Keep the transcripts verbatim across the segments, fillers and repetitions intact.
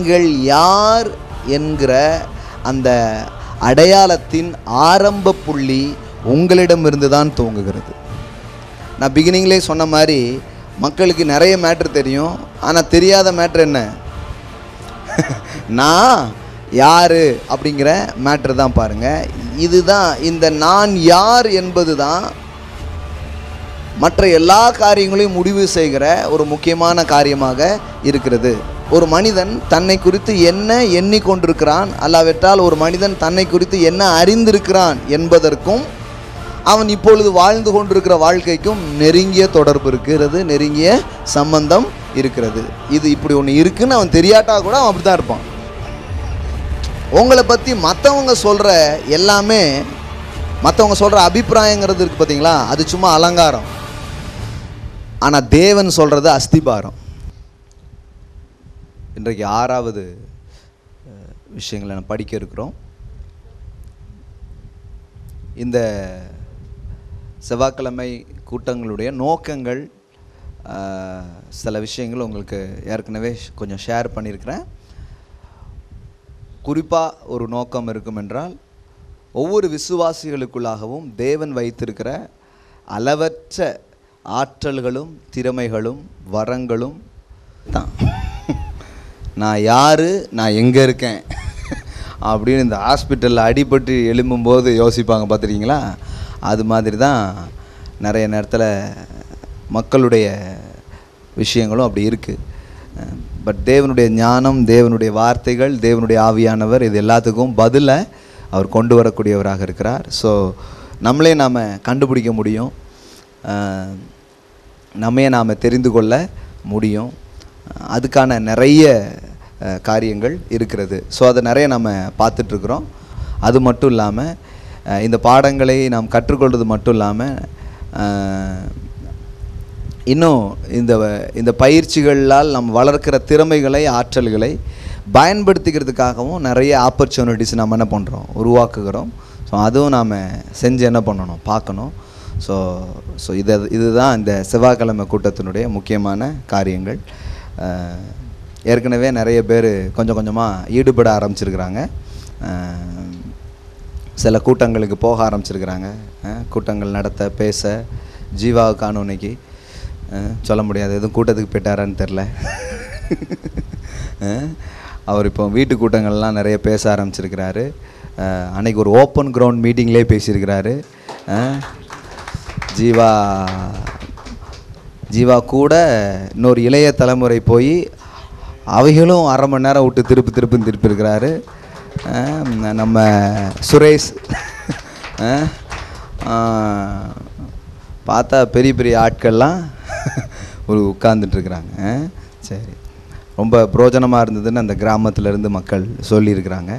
நீங்கள் யார் என்கிற அந்த அடையாளத்தின் ஆரம்ப புள்ளி உங்களிடமிருந்து தான் துவங்குகிறது. நான் பிகினிங்லேயே சொன்ன மாதிரி மக்களுக்கு நிறைய மேட்ரு தெரியும், ஆனால் தெரியாத மேட்ரு என்ன, நான் யார் அப்படிங்கிற மேட்ரு தான். பாருங்கள், இதுதான் இந்த நான் யார் என்பது தான் மற்ற எல்லா காரியங்களையும் முடிவு செய்கிற ஒரு முக்கியமான காரியமாக இருக்கிறது. ஒரு மனிதன் தன்னை குறித்து என்ன எண்ணிக்கொண்டிருக்கிறான், அல்லாவிட்டால் ஒரு மனிதன் தன்னை குறித்து என்ன அறிந்திருக்கிறான் என்பதற்கும் அவன் இப்பொழுது வாழ்ந்து கொண்டிருக்கிற வாழ்க்கைக்கும் நெருங்கிய தொடர்பு இருக்கிறது, நெருங்கிய சம்பந்தம் இருக்கிறது. இது இப்படி ஒன்று இருக்குன்னு அவன் தெரியாட்டா கூட அவன் அப்படி தான் இருப்பான். உங்களை பற்றி மற்றவங்க சொல்கிற எல்லாமே, மற்றவங்க சொல்கிற அபிப்பிராயங்கிறது இருக்குது பார்த்தீங்களா, அது சும்மா அலங்காரம். ஆனால் தேவன் சொல்கிறது அஸ்திபாரம். இன்றைக்கு ஆறாவது விஷயங்களை நம்ம படிக்க இருக்கிறோம். இந்த செவ்வாய்க்கிழமை கூட்டங்களுடைய நோக்கங்கள், சில விஷயங்கள் உங்களுக்கு ஏற்கனவே கொஞ்சம் ஷேர் பண்ணியிருக்கிறேன். குறிப்பாக ஒரு நோக்கம் இருக்கும் என்றால், ஒவ்வொரு விசுவாசிகளுக்குள்ளாகவும் தேவன் வைத்திருக்கிற அளவற்ற ஆற்றல்களும் திறமைகளும் வரங்களும் தான். நான் யார், நான் எங்கே இருக்கேன் அப்படின்னு இந்த ஹாஸ்பிட்டலில் அடிபட்டு எழும்பும்போது யோசிப்பாங்க பார்த்துருக்கீங்களா? அது மாதிரி தான் நிறைய நேரத்தில் மக்களுடைய விஷயங்களும் அப்படி இருக்குது. பட் தேவனுடைய ஞானம், தேவனுடைய வார்த்தைகள், தேவனுடைய ஆவியானவர் இது எல்லாத்துக்கும் பதிலை அவர் கொண்டு வரக்கூடியவராக இருக்கிறார். ஸோ நம்மளே நாம் கண்டுபிடிக்க முடியும், நம்மையே நாம் தெரிந்து கொள்ள முடியும். அதுக்கான நிறைய காரியங்கள் இருக்கிறது. ஸோ அதை நிறைய நம்ம பார்த்துட்ருக்குறோம். அது மட்டும் இல்லாமல் இந்த பாடங்களை நாம் கற்றுக்கொள்வது மட்டும் இல்லாமல் இன்னும் இந்த இந்த பயிற்சிகளால் நம்ம வளர்க்கிற திறமைகளை, ஆற்றல்களை பயன்படுத்திக்கிறதுக்காகவும் நிறைய ஆப்பர்ச்சுனிட்டிஸ் நம்ம என்ன பண்ணுறோம், உருவாக்குகிறோம். ஸோ அதுவும் நாம் செஞ்சு என்ன பண்ணணும், பார்க்கணும். ஸோ ஸோ இதை இதுதான் இந்த செவ்வாய்க்கிழமை கூட்டத்தினுடைய முக்கியமான காரியங்கள். ஏற்கனவே நிறைய பேர் கொஞ்சம் கொஞ்சமாக ஈடுபட ஆரம்பிச்சிருக்கிறாங்க, சில கூட்டங்களுக்கு போக ஆரம்பிச்சிருக்கிறாங்க, கூட்டங்கள் நடத்த, பேச. ஜீவாவுக்கான இன்னைக்கு சொல்ல முடியாது, எதுவும் கூட்டத்துக்கு போயிட்டாரான்னு தெரில. அவர் இப்போ வீட்டு கூட்டங்கள்லாம் நிறைய பேச ஆரம்பிச்சிருக்கிறாரு. அன்றைக்கி ஒரு ஓப்பன் கிரவுண்ட் மீட்டிங்லேயே பேசியிருக்கிறாரு. ஜீவா ஜீவா கூட இன்னொரு இளைய தலைமுறை போய் அவைகளும் அரை மணி நேரம் விட்டு திருப்பி திருப்பி திருப்பியிருக்கிறாரு. நம்ம சுரேஷ் பார்த்தா பெரிய பெரிய ஆட்கள்லாம் ஒரு உட்கார்ந்துட்டுருக்குறாங்க. சரி, ரொம்ப பிரோஜனமாக இருந்ததுன்னு அந்த கிராமத்திலேருந்து மக்கள் சொல்லியிருக்கிறாங்க.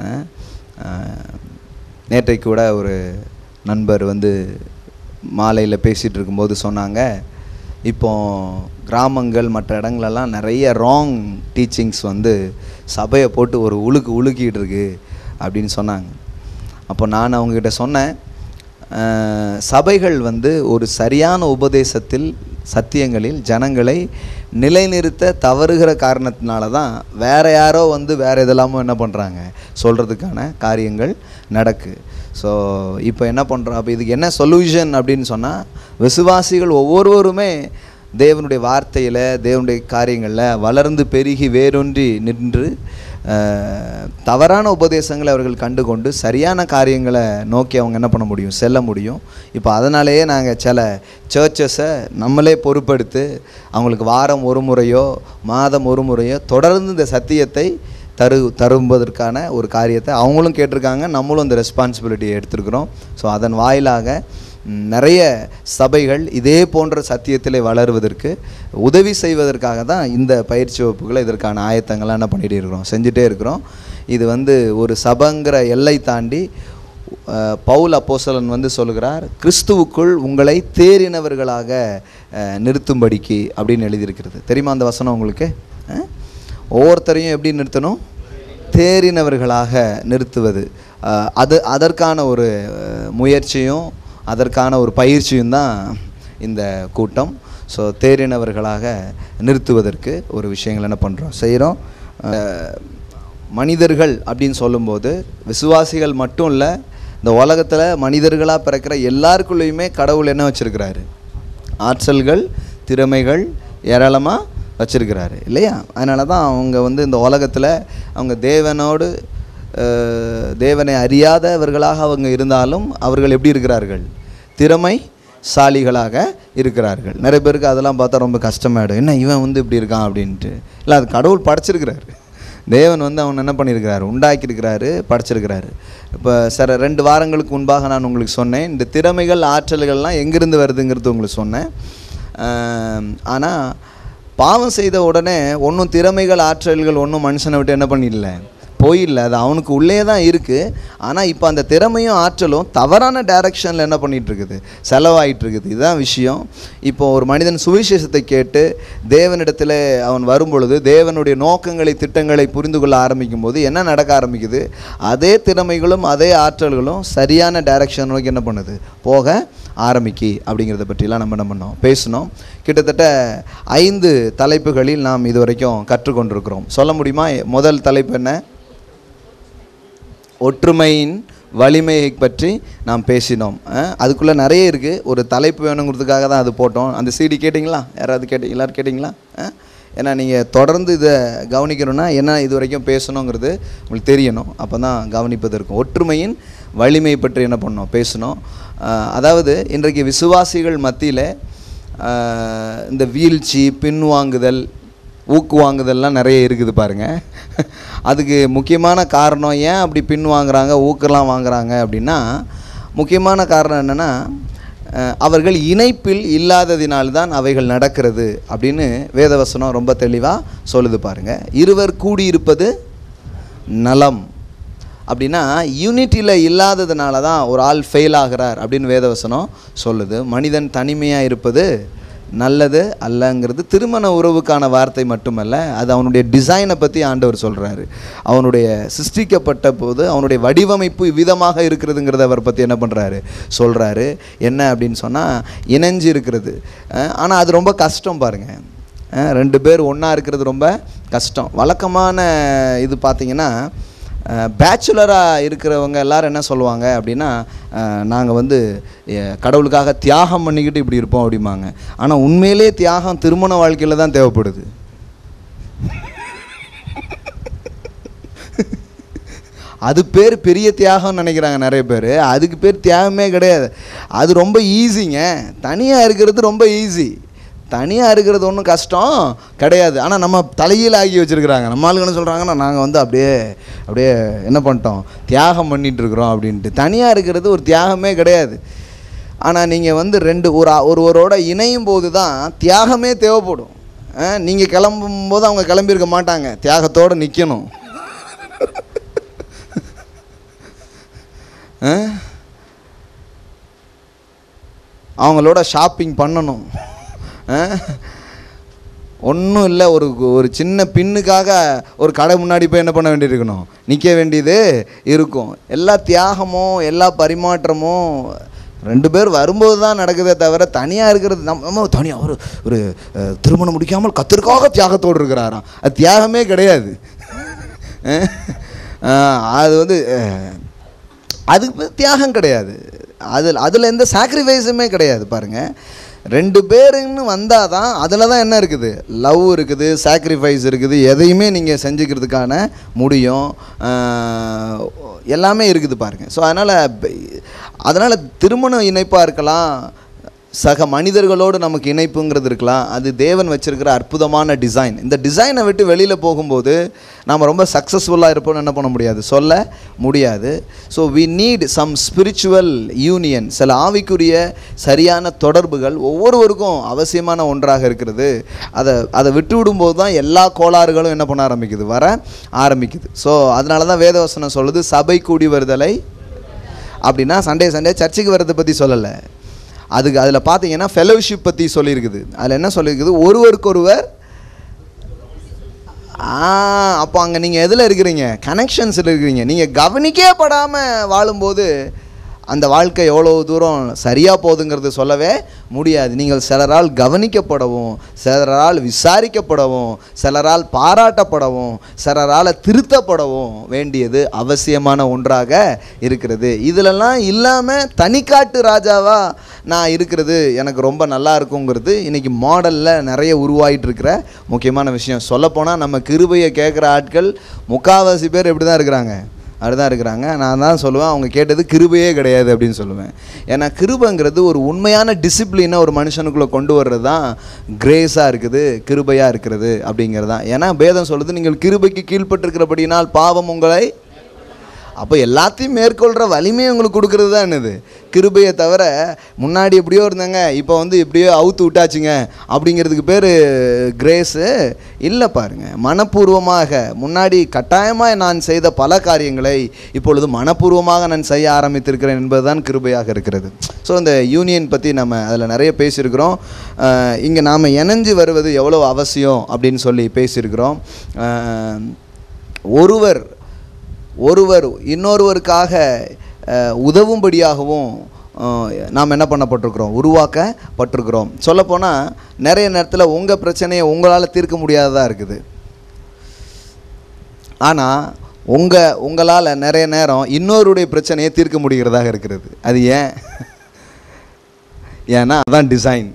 நேற்றைக்கு கூட ஒரு நண்பர் வந்து மாலையில் பேசிகிட்டு இருக்கும்போது சொன்னாங்க, இப்போ கிராமங்கள் மற்ற இடங்களெல்லாம் நிறைய ராங் டீச்சிங்ஸ் வந்து சபையை போட்டு ஒரு உழுக்கு உழுக்கிட்டு இருக்கு அப்படின்னு சொன்னாங்க. அப்போ நான் அவங்ககிட்ட சொன்னேன், சபைகள் வந்து ஒரு சரியான உபதேசத்தில், சத்தியங்களில் ஜனங்களை நிலைநிறுத்த தவறுகிற காரணத்தினால தான் வேறு யாரோ வந்து வேறு இதெல்லாமும் என்ன பண்ணுறாங்க, சொல்கிறதுக்கான காரியங்கள் நடக்கு. ஸோ இப்போ என்ன பண்ணுறோம், அப்போ இதுக்கு என்ன சொல்யூஷன் அப்படின்னு சொன்னால், விசுவாசிகள் ஒவ்வொருவருமே தேவனுடைய வார்த்தையில், தேவனுடைய காரியங்களில் வளர்ந்து பெருகி வேரூன்றி நின்று தவறான உபதேசங்களை அவர்கள் கண்டு கொண்டு சரியான காரியங்களை நோக்கி அவங்க என்ன பண்ண முடியும், செல்ல முடியும். இப்போ அதனாலேயே நாங்கள் சில சர்ச்சஸை நம்மளே பொறுப்பெடுத்து அவங்களுக்கு வாரம் ஒரு முறையோ மாதம் ஒரு முறையோ தொடர்ந்து இந்த சத்தியத்தை தரு தரும்பதற்கான ஒரு காரியத்தை அவங்களும் கேட்டிருக்காங்க, நம்மளும் இந்த ரெஸ்பான்சிபிலிட்டியை எடுத்துருக்குறோம். ஸோ அதன் வாயிலாக நிறைய சபைகள் இதே போன்ற சத்தியத்திலே வளருவதற்கு உதவி செய்வதற்காக தான் இந்த பயிற்சி வகுப்புகளை, இதற்கான ஆயத்தங்கள்லாம் என்ன பண்ணிகிட்டே இருக்கிறோம், செஞ்சுட்டே இருக்கிறோம். இது வந்து ஒரு சபைங்கிற எல்லை தாண்டி பவுல் அப்போஸ்தலன் வந்து சொல்கிறார், கிறிஸ்துவுக்குள் உங்களை தேறினவர்களாக நிறுத்தும்படிக்கு அப்படின்னு எழுதியிருக்கிறது. தெரியுமா அந்த வசனம் உங்களுக்கு? ஒவ்வொருத்தரையும் எப்படி நிறுத்தணும், தேறினவர்களாக நிறுத்துவது. அது அதற்கான ஒரு முயற்சியும் அதற்கான ஒரு பயிற்சியும் தான் இந்த கூட்டம். ஸோ தேறினவர்களாக நிறுத்துவதற்கு ஒரு விஷயங்கள் என்ன பண்ணுறோம், செய்கிறோம். மனிதர்கள் அப்படின்னு சொல்லும்போது விசுவாசிகள் மட்டும் இல்லை, இந்த உலகத்தில் மனிதர்களாக பிறக்கிற எல்லாருக்குள்ளேயுமே கடவுள் என்ன வச்சுருக்கிறாரு? ஆற்றல்கள், திறமைகள் ஏராளமாக வச்சுருக்கிறாரு இல்லையா? அதனால தான் அவங்க வந்து இந்த உலகத்தில் அவங்க தேவனோடு தேவனை அறியாதவர்களாக அவங்க இருந்தாலும் அவர்கள் எப்படி இருக்கிறார்கள்? திறமைசாலிகளாக இருக்கிறார்கள். நிறைய பேருக்கு அதெல்லாம் பார்த்தா ரொம்ப கஷ்டமாயிடும். என்ன இவன் வந்து இப்படி இருக்கான் அப்படின்ட்டு. இல்லை, அது கடவுள் படைச்சிருக்கிறாரு. தேவன் வந்து அவன் என்ன பண்ணியிருக்கிறாரு? உண்டாக்கியிருக்கிறாரு, படைச்சிருக்கிறாரு. இப்போ சார் ரெண்டு வாரங்களுக்கு முன்பாக நான் உங்களுக்கு சொன்னேன், இந்த திறமைகள் ஆற்றல்கள்லாம் எங்கேருந்து வருதுங்கிறது உங்களுக்கு சொன்னேன். ஆனால் பாவம் செய்த உடனே ஒன்றும் திறமைகள் ஆற்றல்கள் ஒன்றும் மனுஷனை விட்டு என்ன பண்ணிடல, போயிடல. அது அவனுக்கு உள்ளே தான் இருக்குது. ஆனால் இப்போ அந்த திறமையும் ஆற்றலும் தவறான டைரக்ஷனில் என்ன பண்ணிகிட்ருக்குது, செலவாயிட்ருக்குது. இதுதான் விஷயம். இப்போ ஒரு மனிதன் சுவிசேஷத்தை கேட்டு தேவனிடத்தில் அவன் வரும்பொழுது தேவனுடைய நோக்கங்களை திட்டங்களை புரிந்து கொள்ள ஆரம்பிக்கும் போது என்ன நடக்க ஆரம்பிக்குது? அதே திறமைகளும் அதே ஆற்றல்களும் சரியான டைரக்ஷன் நோக்கி என்ன பண்ணுது, போக ஆரம்பிக்கி. அப்படிங்கிறத பற்றிலாம் நம்ம என்ன பண்ணோம், பேசணும். கிட்டத்தட்ட ஐந்து தலைப்புகளில் நாம் இது வரைக்கும் கற்றுக்கொண்டிருக்கிறோம். சொல்ல முடியுமா? முதல் தலைப்பு என்ன? ஒற்றுமையின் வலிமையை பற்றி நாம் பேசினோம். அதுக்குள்ளே நிறைய இருக்குது. ஒரு தலைப்பு வேணுங்கிறதுக்காக தான் அது போட்டோம். அந்த சிடி கேட்டிங்களா? யாராவது கேட்டி எல்லோரும் கேட்டிங்களா? ஏன்னா நீங்கள் தொடர்ந்து இதை கவனிக்கணும்னா என்ன இது வரைக்கும் பேசணுங்கிறது உங்களுக்கு தெரியணும். அப்போ தான் கவனிப்பது இருக்கும். ஒற்றுமையின் வலிமை பற்றி என்ன பண்ணோம், பேசணும். அதாவது இன்றைக்கு விசுவாசிகள் மத்தியில் இந்த வீழ்ச்சி, பின்வாங்குதல், ஊக்குவாங்குதல்லாம் நிறைய இருக்குது பாருங்கள். அதுக்கு முக்கியமான காரணம் ஏன் அப்படி பின்வாங்குறாங்க, ஊக்கெல்லாம் வாங்குறாங்க அப்படின்னா, முக்கியமான காரணம் என்னென்னா அவர்கள் இணைப்பில் இல்லாததினால்தான் அவைகள் நடக்கிறது அப்படின்னு வேதவசனம் ரொம்ப தெளிவாக சொல்லுது பாருங்கள். இருவர் கூடியிருப்பது நலம் அப்படின்னா யூனிட்டியில் இல்லாததுனால தான் ஒரு ஆள் ஃபெயில் ஆகிறார் அப்படின்னு வேதவசனம் சொல்லுது. மனிதன் தனிமையாக இருப்பது நல்லது அல்லங்கிறது திருமண உறவுக்கான வார்த்தை மட்டுமல்ல, அது அவனுடைய டிசைனை பற்றி ஆண்டவர் சொல்கிறாரு. அவனுடைய சிருஷ்டிக்கப்பட்ட போது அவனுடைய வடிவமைப்பு விதமாக இருக்கிறதுங்கிறத அவர் பற்றி என்ன பண்ணுறாரு, சொல்கிறாரு. என்ன அப்படின்னு சொன்னால் இணைஞ்சு இருக்கிறது. ஆனால் அது ரொம்ப கஷ்டம் பாருங்கள். ரெண்டு பேர் ஒன்றா இருக்கிறது ரொம்ப கஷ்டம். வழக்கமான இது பார்த்திங்கன்னா பேச்சுலராக இருக்கிறவங்க எல்லோரும் என்ன சொல்லுவாங்க அப்படின்னா, நாங்கள் வந்து கடவுளுக்காக தியாகம் பண்ணிக்கிட்டு இப்படி இருப்போம் அப்படிம்பாங்க. ஆனால் உண்மையிலே தியாகம் திருமண வாழ்க்கையில் தான் தேவைப்படுது. அது பேர் பெரிய தியாகம்னு நினைக்கிறாங்க நிறைய பேர். அதுக்கு பேர் தியாகமே கிடையாது. அது ரொம்ப ஈஸிங்க. தனியாக இருக்கிறது ரொம்ப ஈஸி. தனியாக இருக்கிறது ஒன்றும் கஷ்டம் கிடையாது. ஆனால் நம்ம தலையில் ஆகி வச்சுருக்குறாங்க. நம்ம ஆளுங்க என்ன சொல்கிறாங்கன்னா, நாங்கள் வந்து அப்படியே அப்படியே என்ன பண்ணிட்டோம், தியாகம் பண்ணிகிட்ருக்குறோம் அப்படின்ட்டு. தனியாக இருக்கிறது ஒரு தியாகமே கிடையாது. ஆனால் நீங்கள் வந்து ரெண்டு ஒரு ஒருவரோட இணையும் போது தான் தியாகமே தேவைப்படும். நீங்கள் கிளம்பும்போது அவங்க கிளம்பியிருக்க மாட்டாங்க, தியாகத்தோடு நிற்கணும். அவங்களோட ஷாப்பிங் பண்ணணும். ஒன்றும் இல்லை, ஒரு ஒரு சின்ன பின்னுக்காக ஒரு கடை முன்னாடி போய் என்ன பண்ண வேண்டியிருக்கணும், நிற்க வேண்டியது இருக்கும். எல்லா தியாகமும் எல்லா பரிமாற்றமும் ரெண்டு பேர் வரும்போது தான் நடக்குதே தவிர தனியாக இருக்கிறது நம்ம நம்ம தனியாக ஒரு ஒரு திருமணம் முடிக்காமல் கத்திற்காக தியாகத்தோடு இருக்கிறாராம். அது தியாகமே கிடையாது. அது வந்து அதுக்கு தியாகம் கிடையாது. அதில் அதில் எந்த சாக்ரிஃபைஸுமே கிடையாது பாருங்கள். ரெண்டு பேருன்னு வந்தால் தான் அதில் தான் என்ன இருக்குது, லவ் இருக்குது, சாக்ரிஃபைஸ் இருக்குது. எதையுமே நீங்கள் செஞ்சுக்கிறதுக்கான முடியும், எல்லாமே இருக்குது பாருங்கள். ஸோ அதனால் அதனால் திருமண இணைப்பாக இருக்கலாம், சக மனிதர்களோடு நமக்கு இணைப்புங்கிறது இருக்கலாம். அது தேவன் வச்சுருக்கிற அற்புதமான டிசைன். இந்த டிசைனை விட்டு வெளியில் போகும்போது நாம் ரொம்ப சக்ஸஸ்ஃபுல்லாக இருப்போம்னு என்ன பண்ண முடியாது, சொல்ல முடியாது. So we need some spiritual union. சில ஆவிக்குரிய சரியான தொடர்புகள் ஒவ்வொருவருக்கும் அவசியமான ஒன்றாக இருக்கிறது. அதை அதை விட்டு விடும்போது தான் எல்லா கோளாறுகளும் என்ன பண்ண ஆரம்பிக்குது, வர ஆரம்பிக்குது. ஸோ அதனால தான் வேதவசனம் சொல்லுது, சபை கூடி வருதலை அப்படின்னா சண்டே சண்டே சர்ச்சுக்கு வர்றதை பற்றி சொல்லலை. அதுக்கு அதில் பார்த்தீங்கன்னா ஃபெலோஷிப் பற்றி சொல்லியிருக்குது. அதில் என்ன சொல்லியிருக்குது, ஒருவருக்கொருவர். அப்போ அங்கே நீங்கள் எதில் இருக்கிறீங்க, கனெக்ஷன்ஸில் இருக்கிறீங்க. நீங்கள் கவனிக்கே படாமல் வாழும்போது அந்த வாழ்க்கை எவ்வளோ தூரம் சரியாக போகுதுங்கிறது சொல்லவே முடியாது. நீங்கள் சிலரால் கவனிக்கப்படவும், சிலரால் விசாரிக்கப்படவும், சிலரால் பாராட்டப்படவும், சிலரால் திருத்தப்படவும் வேண்டியது அவசியமான ஒன்றாக இருக்கிறது. இதிலெல்லாம் இல்லாமல் தனிக்காட்டு ராஜாவாக நான் இருக்கிறது எனக்கு ரொம்ப நல்லா இருக்குங்கிறது இன்றைக்கி மாடலில் நிறைய உருவாகிட்டு இருக்கிற முக்கியமான விஷயம். சொல்லப்போனால் நம்ம கிருபையை கேட்குற ஆட்கள் முக்கால்வாசி பேர் எப்படி தான் இருக்கிறாங்க, அப்படிதான் இருக்கிறாங்க. நான் தான் சொல்லுவேன், அவங்க கேட்டது கிருபையே கிடையாது அப்படின்னு சொல்லுவேன். ஏன்னா கிருபைங்கிறது ஒரு உண்மையான டிசிப்ளினை ஒரு மனுஷனுக்குள்ளே கொண்டு வர்றது தான் கிரேஸாக இருக்குது, கிருபையாக இருக்கிறது அப்படிங்கிறது தான். ஏன்னா வேதம் சொல்லுது, நீங்கள் கிருபைக்கு கீழ்பட்டிருக்கிறபடினால் பாவம் உங்களை, அப்போ எல்லாத்தையும் மேற்கொள்கிற வலிமையை உங்களுக்கு கொடுக்குறது தான் என்னது, கிருபையை தவிர முன்னாடி எப்படியோ இருந்தாங்க இப்போ வந்து எப்படியோ அவுத்து விட்டாச்சுங்க அப்படிங்கிறதுக்கு பேர் கிரேஸு இல்லை. பாருங்கள், மனப்பூர்வமாக முன்னாடி கட்டாயமாக நான் செய்த பல காரியங்களை இப்பொழுது மனப்பூர்வமாக நான் செய்ய ஆரம்பித்திருக்கிறேன் என்பது தான் கிருபையாக இருக்கிறது. ஸோ இந்த யூனியன் பற்றி நம்ம அதில் நிறைய பேசியிருக்கிறோம். இங்கே நாம் இணைஞ்சு வருவது எவ்வளோ அவசியம் அப்படின்னு சொல்லி பேசியிருக்கிறோம். ஒருவர் ஒருவர் இன்னொருவருக்காக உதவும்படியாகவும் நாம் என்ன பண்ணப்பட்டிருக்கிறோம், உருவாக்கப்பட்டிருக்கிறோம். சொல்லப்போனால் நிறைய நேரத்தில் உங்கள் பிரச்சனையை உங்களால் தீர்க்க முடியாததாக இருக்குது. ஆனால் உங்கள் உங்களால் நிறைய நேரம் இன்னொருடைய பிரச்சனையை தீர்க்க முடிகிறதாக இருக்கிறது. அது ஏன்? ஏன்னா அதான் டிசைன்.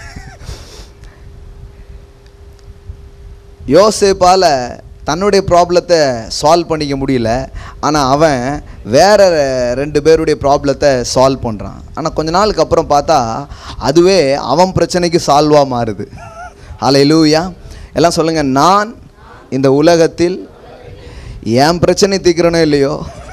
யோசேப்பால் தன்னுடைய ப்ராப்ளத்தை சால்வ் பண்ணிக்க முடியல, ஆனால் அவன் வேறு ரெண்டு பேருடைய ப்ராப்ளத்தை சால்வ் பண்ணுறான். ஆனால் கொஞ்ச நாளுக்கு அப்புறம் பார்த்தா அதுவே அவன் பிரச்சனைக்கு சால்வாக மாறுது. ஹல்லேலூயா. எல்லாம் சொல்லுங்கள், நான் இந்த உலகத்தில் என் பிரச்சனை தீர்க்கிறனோ இல்லையோ,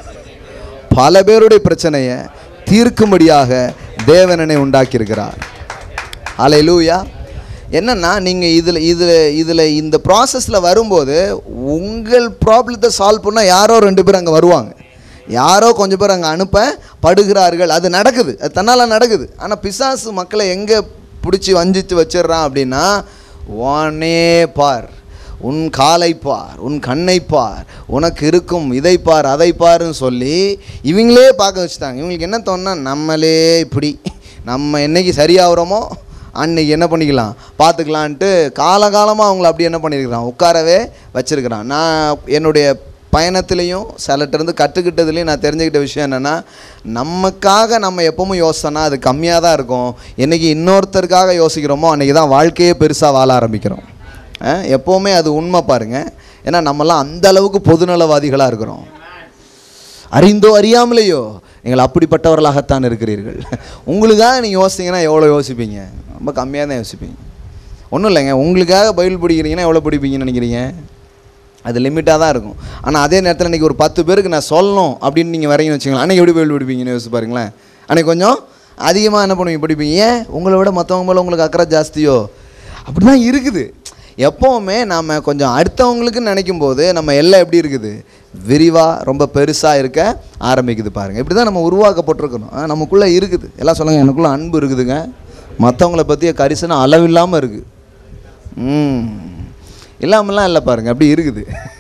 பல பேருடைய பிரச்சனையை தீர்க்கும்படியாக தேவனனை உண்டாக்கியிருக்கிறார். ஹல்லேலூயா. என்னென்னா நீங்கள் இதில் இதில் இதில் இந்த ப்ராசஸில் வரும்போது உங்கள் ப்ராப்ளத்தை சால்வ் பண்ணால் யாரோ ரெண்டு பேர் அங்கே வருவாங்க, யாரோ கொஞ்சம் பேர் அங்கே அனுப்பப்படுகிறார்கள். அது நடக்குது, அது தன்னால் நடக்குது. ஆனால் பிசாசு மக்களை எங்கே பிடிச்சி வஞ்சித்து வச்சிடுறான் அப்படின்னா, உன்னே பார், உன் காலை பார், உன் கண்ணை பார், உனக்கு இருக்கும் இதை பார் அதை பாருன்னு சொல்லி இவங்களே பார்க்க வச்சுட்டாங்க. இவங்களுக்கு என்ன தோணுன்னா, நம்மளே இப்படி நம்ம என்னைக்கு சரியாகிறோமோ அன்னைக்கு என்ன பண்ணிக்கலாம் பார்த்துக்கலான்ட்டு காலகாலமாக அவங்கள அப்படி என்ன பண்ணியிருக்கிறான், உட்காரவே வச்சுருக்கிறான். நான் என்னுடைய பயணத்துலேயும் சிலட்டிருந்து கற்றுக்கிட்டதுலேயும் நான் தெரிஞ்சுக்கிட்ட விஷயம் என்னென்னா, நமக்காக நம்ம எப்பவும் யோசிச்சோன்னா அது கம்மியாக தான் இருக்கும். என்றைக்கு இன்னொருத்தருக்காக யோசிக்கிறோமோ அன்றைக்கி தான் வாழ்க்கையே பெருசாக வாழ ஆரம்பிக்கிறோம். எப்போவுமே அது உண்மை பாருங்கள். ஏன்னா நம்மலாம் அந்த அளவுக்கு பொதுநலவாதிகளாக இருக்கிறோம். அறிந்தோ அறியாமலேயோ நீங்கள் அப்படிப்பட்டவர்களாகத்தான் இருக்கிறீர்கள். உங்களுக்காக நீங்கள் யோசித்தீங்கன்னா எவ்வளோ யோசிப்பீங்க? ரொம்ப கம்மியாக தான் யோசிப்பீங்க. ஒன்றும் இல்லைங்க, உங்களுக்காக பைபிள் படிக்கிறீங்கன்னா எவ்வளோ படிப்பீங்கன்னு நினைக்கிறீங்க? அது லிமிட்டாக தான் இருக்கும். ஆனால் அதே நேரத்தில் இன்றைக்கி ஒரு பத்து பேருக்கு நான் சொல்லணும் அப்படின்னு நீங்கள் வரீங்கன்னு வச்சுக்கலாம், அன்றைக்கி எப்படி பைபிள் படிப்பீங்கன்னு யோசிச்சு பாருங்களேன். அன்றைக்கி கொஞ்சம் அதிகமாக என்ன பண்ணுவீங்க, படிப்பீங்க. ஏன்? உங்களை விட மற்றவங்க மேலே உங்களுக்கு அக்கறை ஜாஸ்தியோ? அப்படி தான் இருக்குது. எப்போவுமே நாம் கொஞ்சம் அடுத்தவங்களுக்கு நினைக்கும் போது நம்ம எல்லாம் எப்படி இருக்குது, விரிவாக ரொம்ப பெருசாக இருக்க ஆரம்பிக்குது. பாருங்கள், இப்படி தான் நம்ம உருவாக்கப்பட்டிருக்கணும். நமக்குள்ளே இருக்குது. எல்லாம் சொல்லுங்கள், எனக்குள்ளே அன்பு இருக்குதுங்க, மற்றவங்கள பற்றிய கரிசனம் அளவில்லாமல் இருக்குது. ம் இல்லாமலாம் இல்லை பாருங்கள், அப்படி இருக்குது.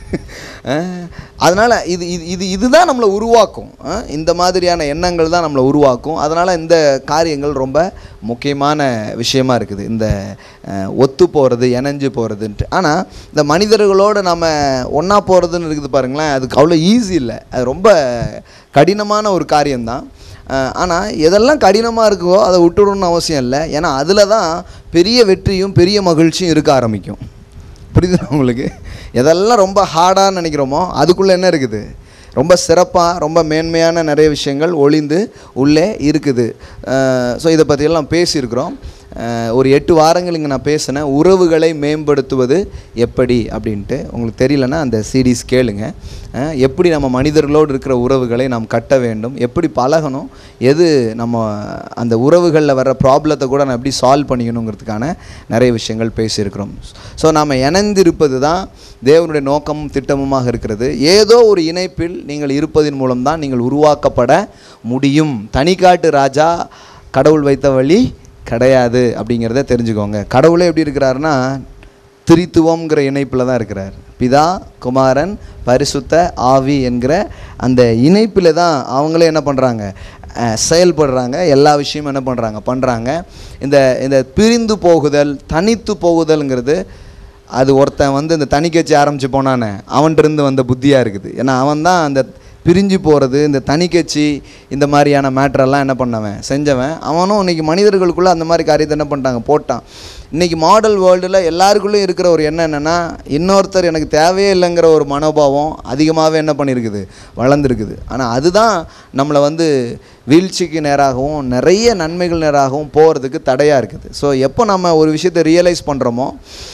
அதனால் இது இது இது இதுதான் நம்மளை உருவாக்கும். இந்த மாதிரியான எண்ணங்கள் தான் நம்மளை உருவாக்கும். அதனால் இந்த காரியங்கள் ரொம்ப முக்கியமான விஷயமா இருக்குது, இந்த ஒத்து போகிறது, இணைஞ்சு போகிறதுன்ட்டு. ஆனால் இந்த மனிதர்களோடு நம்ம ஒன்றா போகிறதுன்னு இருக்குது பாருங்களேன், அதுக்கு அவ்வளோ ஈஸி இல்லை, அது ரொம்ப கடினமான ஒரு காரியம்தான். ஆனால் எதெல்லாம் கடினமாக இருக்கோ அதை விட்டுடணும்னு அவசியம் இல்லை. ஏன்னா அதில் தான் பெரிய வெற்றியும் பெரிய மகிழ்ச்சியும் இருக்க ஆரம்பிக்கும். புரியுதுண்ணா உங்களுக்கு? எதெல்லாம் ரொம்ப ஹார்டாக நினைக்கிறோமோ அதுக்குள்ளே என்ன இருக்குது, ரொம்ப சிறப்பாக ரொம்ப மேன்மையான நிறைய விஷயங்கள் ஒளிந்து உள்ளே இருக்குது. ஸோ இதை பற்றியெல்லாம் பேசியிருக்கிறோம். ஒரு எட்டு வாரங்கள் இங்கே நான் பேசினேன், உறவுகளை மேம்படுத்துவது எப்படி அப்படின்ட்டு. உங்களுக்கு தெரியலன்னா அந்த சீரீஸ் கேளுங்க. எப்படி நம்ம மனிதர்களோடு இருக்கிற உறவுகளை நாம் கட்ட வேண்டும், எப்படி பழகணும், எது நம்ம அந்த உறவுகளில் வர்ற ப்ராப்ளத்தை கூட நான் எப்படி சால்வ் பண்ணிக்கணுங்கிறதுக்கான நிறைய விஷயங்கள் பேசியிருக்கிறோம். ஸோ நாம் இணைந்திருப்பது தான் தேவனுடைய நோக்கமும் திட்டமுமாக இருக்கிறது. ஏதோ ஒரு இணைப்பில் நீங்கள் இருப்பதன் மூலம்தான் நீங்கள் உருவாக்கப்பட முடியும். தனிக்காட்டு ராஜா கடவுள் வைத்த வழி கிடையாது அப்படிங்கிறத தெரிஞ்சுக்கோங்க. கடவுளே எப்படி இருக்கிறாருன்னா திரித்துவங்கிற இணைப்பில் தான் இருக்கிறார். பிதா, குமாரன், பரிசுத்த ஆவி என்கிற அந்த இணைப்பில் தான் அவங்களே என்ன பண்ணுறாங்க, செயல்படுறாங்க, எல்லா விஷயமும் என்ன பண்ணுறாங்க பண்ணுறாங்க. இந்த இந்த பிரிந்து போகுதல், தனித்து போகுதல்ங்கிறது அது ஒருத்தன் வந்து இந்த தனி கட்சி ஆரம்பித்து போனானே அவன்கிட்டருந்து வந்த புத்தியாக இருக்குது. ஏன்னா அவன் தான் அந்த பிரிஞ்சு போகிறது, இந்த தனி கட்சி, இந்த மாதிரியான மேட்ரெல்லாம் என்ன பண்ணவன் செஞ்சவன். அவனும் இன்றைக்கி மனிதர்களுக்குள்ளே அந்த மாதிரி காரியத்தை என்ன பண்ணிட்டாங்க போட்டான். இன்றைக்கி மாடல் வேர்ல்டில் எல்லாருக்குள்ளேயும் இருக்கிற ஒரு எண்ணம் என்னென்னா, இன்னொருத்தர் எனக்கு தேவையே இல்லைங்கிற ஒரு மனோபாவம் அதிகமாகவே என்ன பண்ணியிருக்குது, வளர்ந்துருக்குது. ஆனால் அதுதான் நம்மளை வந்து வீழ்ச்சிக்கு நேராகவும் நிறைய நன்மைகள் நேராகவும் போகிறதுக்கு தடையாக இருக்குது. ஸோ எப்போ நம்ம ஒரு விஷயத்தை ரியலைஸ் பண்ணுறோமோ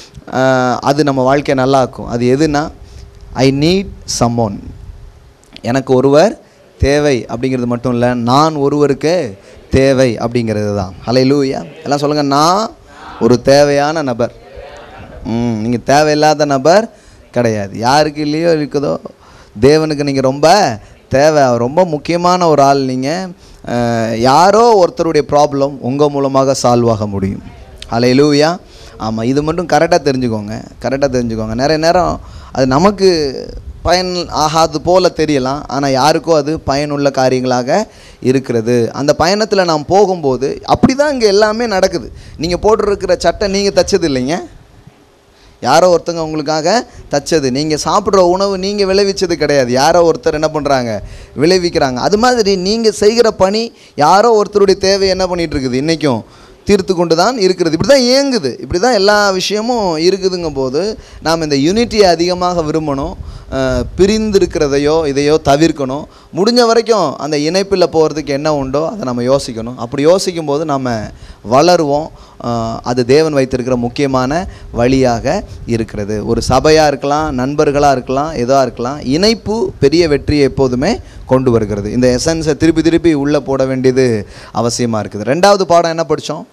அது நம்ம வாழ்க்கையை நல்லாக்கும். அது எதுனா, ஐ நீட் சம்மோன், எனக்கு ஒருவர் தேவை அப்படிங்கிறது மட்டும் இல்லை, நான் ஒருவருக்கு தேவை அப்படிங்கிறது தான். ஹல்லேலூயா. எல்லாம் சொல்லுங்கள், நான் ஒரு தேவையான நபர். ம் நீங்கள் தேவையில்லாத நபர் கிடையாது. யாருக்கு இல்லையோ இருக்குதோ, தேவனுக்கு நீங்கள் ரொம்ப தேவை, ரொம்ப முக்கியமான ஒரு ஆள். நீங்கள் யாரோ ஒருத்தருடைய ப்ராப்ளம் உங்கள் மூலமாக சால்வ் ஆக முடியும். ஹல்லேலூயா. ஆமாம், இது மட்டும் கரெக்டாக தெரிஞ்சுக்கோங்க, கரெக்டாக தெரிஞ்சுக்கோங்க. நிறைய நேரம் அது நமக்கு பயன் ஆகாது போல் தெரியலாம், ஆனால் யாருக்கோ அது பயனுள்ள காரியங்களாக இருக்கிறது. அந்த பயணத்தில் நாம் போகும்போது அப்படி தான் இங்கே எல்லாமே நடக்குது. நீங்கள் போட்டுருக்கிற சட்டை நீங்கள் தைச்சது இல்லைங்க, யாரோ ஒருத்தங்க உங்களுக்காக தைச்சது. நீங்கள் சாப்பிட்ற உணவு நீங்கள் விளைவிச்சது கிடையாது, யாரோ ஒருத்தர் என்ன பண்ணுறாங்க, விளைவிக்கிறாங்க. அது மாதிரி நீங்கள் செய்கிற பணி யாரோ ஒருத்தருடைய தேவை என்ன பண்ணிகிட்டு இருக்குது, இன்றைக்கும் தீர்த்து கொண்டு தான் இருக்கிறது. இப்படி தான் இயங்குது, இப்படி தான் எல்லா விஷயமும் இருக்குதுங்கும் போது நாம் இந்த யூனிட்டியை அதிகமாக விரும்பணும். பிரிந்து இருக்கிறதையோ இதையோ தவிர்க்கணும். முடிஞ்ச வரைக்கும் அந்த இணைப்பில் போகிறதுக்கு என்ன உண்டோ அதை நம்ம யோசிக்கணும். அப்படி யோசிக்கும் போது நம்ம வளருவோம். அது தேவன் வைத்திருக்கிற முக்கியமான வழியாக இருக்கிறது. ஒரு சபையாக இருக்கலாம், நண்பர்களாக இருக்கலாம், எதாக இருக்கலாம், இணைப்பு பெரிய வெற்றியை எப்போதுமே கொண்டு வருகிறது. இந்த எசன்ஸை திருப்பி திருப்பி உள்ளே போட வேண்டியது அவசியமாக இருக்குது. ரெண்டாவது பாடம் என்ன படித்தோம்?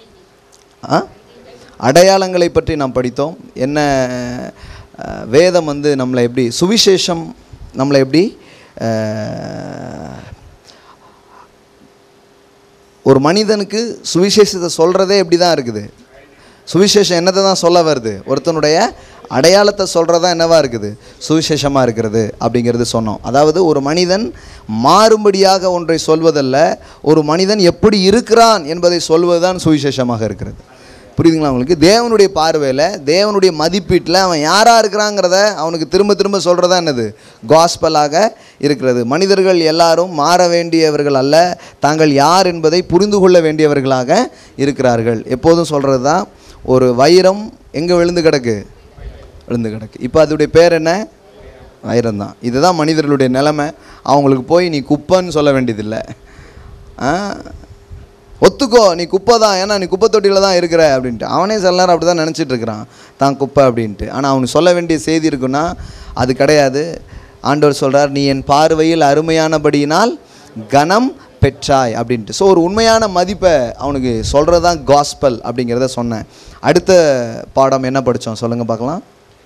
அடையாளங்களை பற்றி நாம் படித்தோம். என்ன வேதம் வந்து நம்மளை எப்படி, சுவிசேஷம் நம்மளை எப்படி ஒரு மனிதனுக்கு சுவிசேஷத்தை சொல்கிறதே எப்படி தான் இருக்குது. சுவிசேஷம் என்னத்தை தான் சொல்ல வருது, ஒருத்தனுடைய அடையாளத்தை சொல்கிறதா என்னவாக இருக்குது, சுவிசேஷமாக இருக்கிறது அப்படிங்கிறது சொன்னோம். அதாவது ஒரு மனிதன் மாறும்படியாக ஒன்றை சொல்வதல்ல, ஒரு மனிதன் எப்படி இருக்கிறான் என்பதை சொல்வது தான் சுவிசேஷமாக இருக்கிறது. புரியுதுங்களா உங்களுக்கு? தேவனுடைய பார்வையில், தேவனுடைய மதிப்பீட்டில் அவன் யாராக இருக்கிறாங்கிறத அவனுக்கு திரும்ப திரும்ப சொல்கிறதா என்னது, காஸ்பலாக இருக்கிறது. மனிதர்கள் எல்லாரும் மாற வேண்டியவர்கள் அல்ல, தாங்கள் யார் என்பதை புரிந்து கொள்ள வேண்டியவர்களாக இருக்கிறார்கள். எப்போதும் சொல்கிறது தான், ஒரு வைரம் எங்கே விழுந்து கிடக்கு, விழுந்து கிடக்கு. இப்போ அதோடைய பேர் என்ன, வைரம் தான். இதுதான் மனிதர்களுடைய நிலைமை. அவங்களுக்கு போய் நீ குப்பைன்னு சொல்ல வேண்டியதில்லை, ஒத்துக்கோ நீ குப்பை தான், ஏன்னா நீ குப்பை தொட்டியில் தான் இருக்கிற அப்படின்ட்டு. அவனே சில நேரம் அப்படி தான் நினச்சிட்டு இருக்கிறான், தான் குப்பை அப்படின்ட்டு. ஆனால் அவனுக்கு சொல்ல வேண்டிய செய்தி இருக்குன்னா அது கிடையாது. ஆண்டவர் சொல்கிறார், நீ என் பார்வையில் அருமையானபடியினால் கனம் பெற்றாய் அப்படின்ட்டு. ஸோ ஒரு உண்மையான மதிப்பை அவனுக்கு சொல்கிறது தான் காஸ்பல் அப்படிங்கிறத சொன்னேன். அடுத்த பாடம் என்ன படித்தோம் சொல்லுங்கள் பார்க்கலாம்.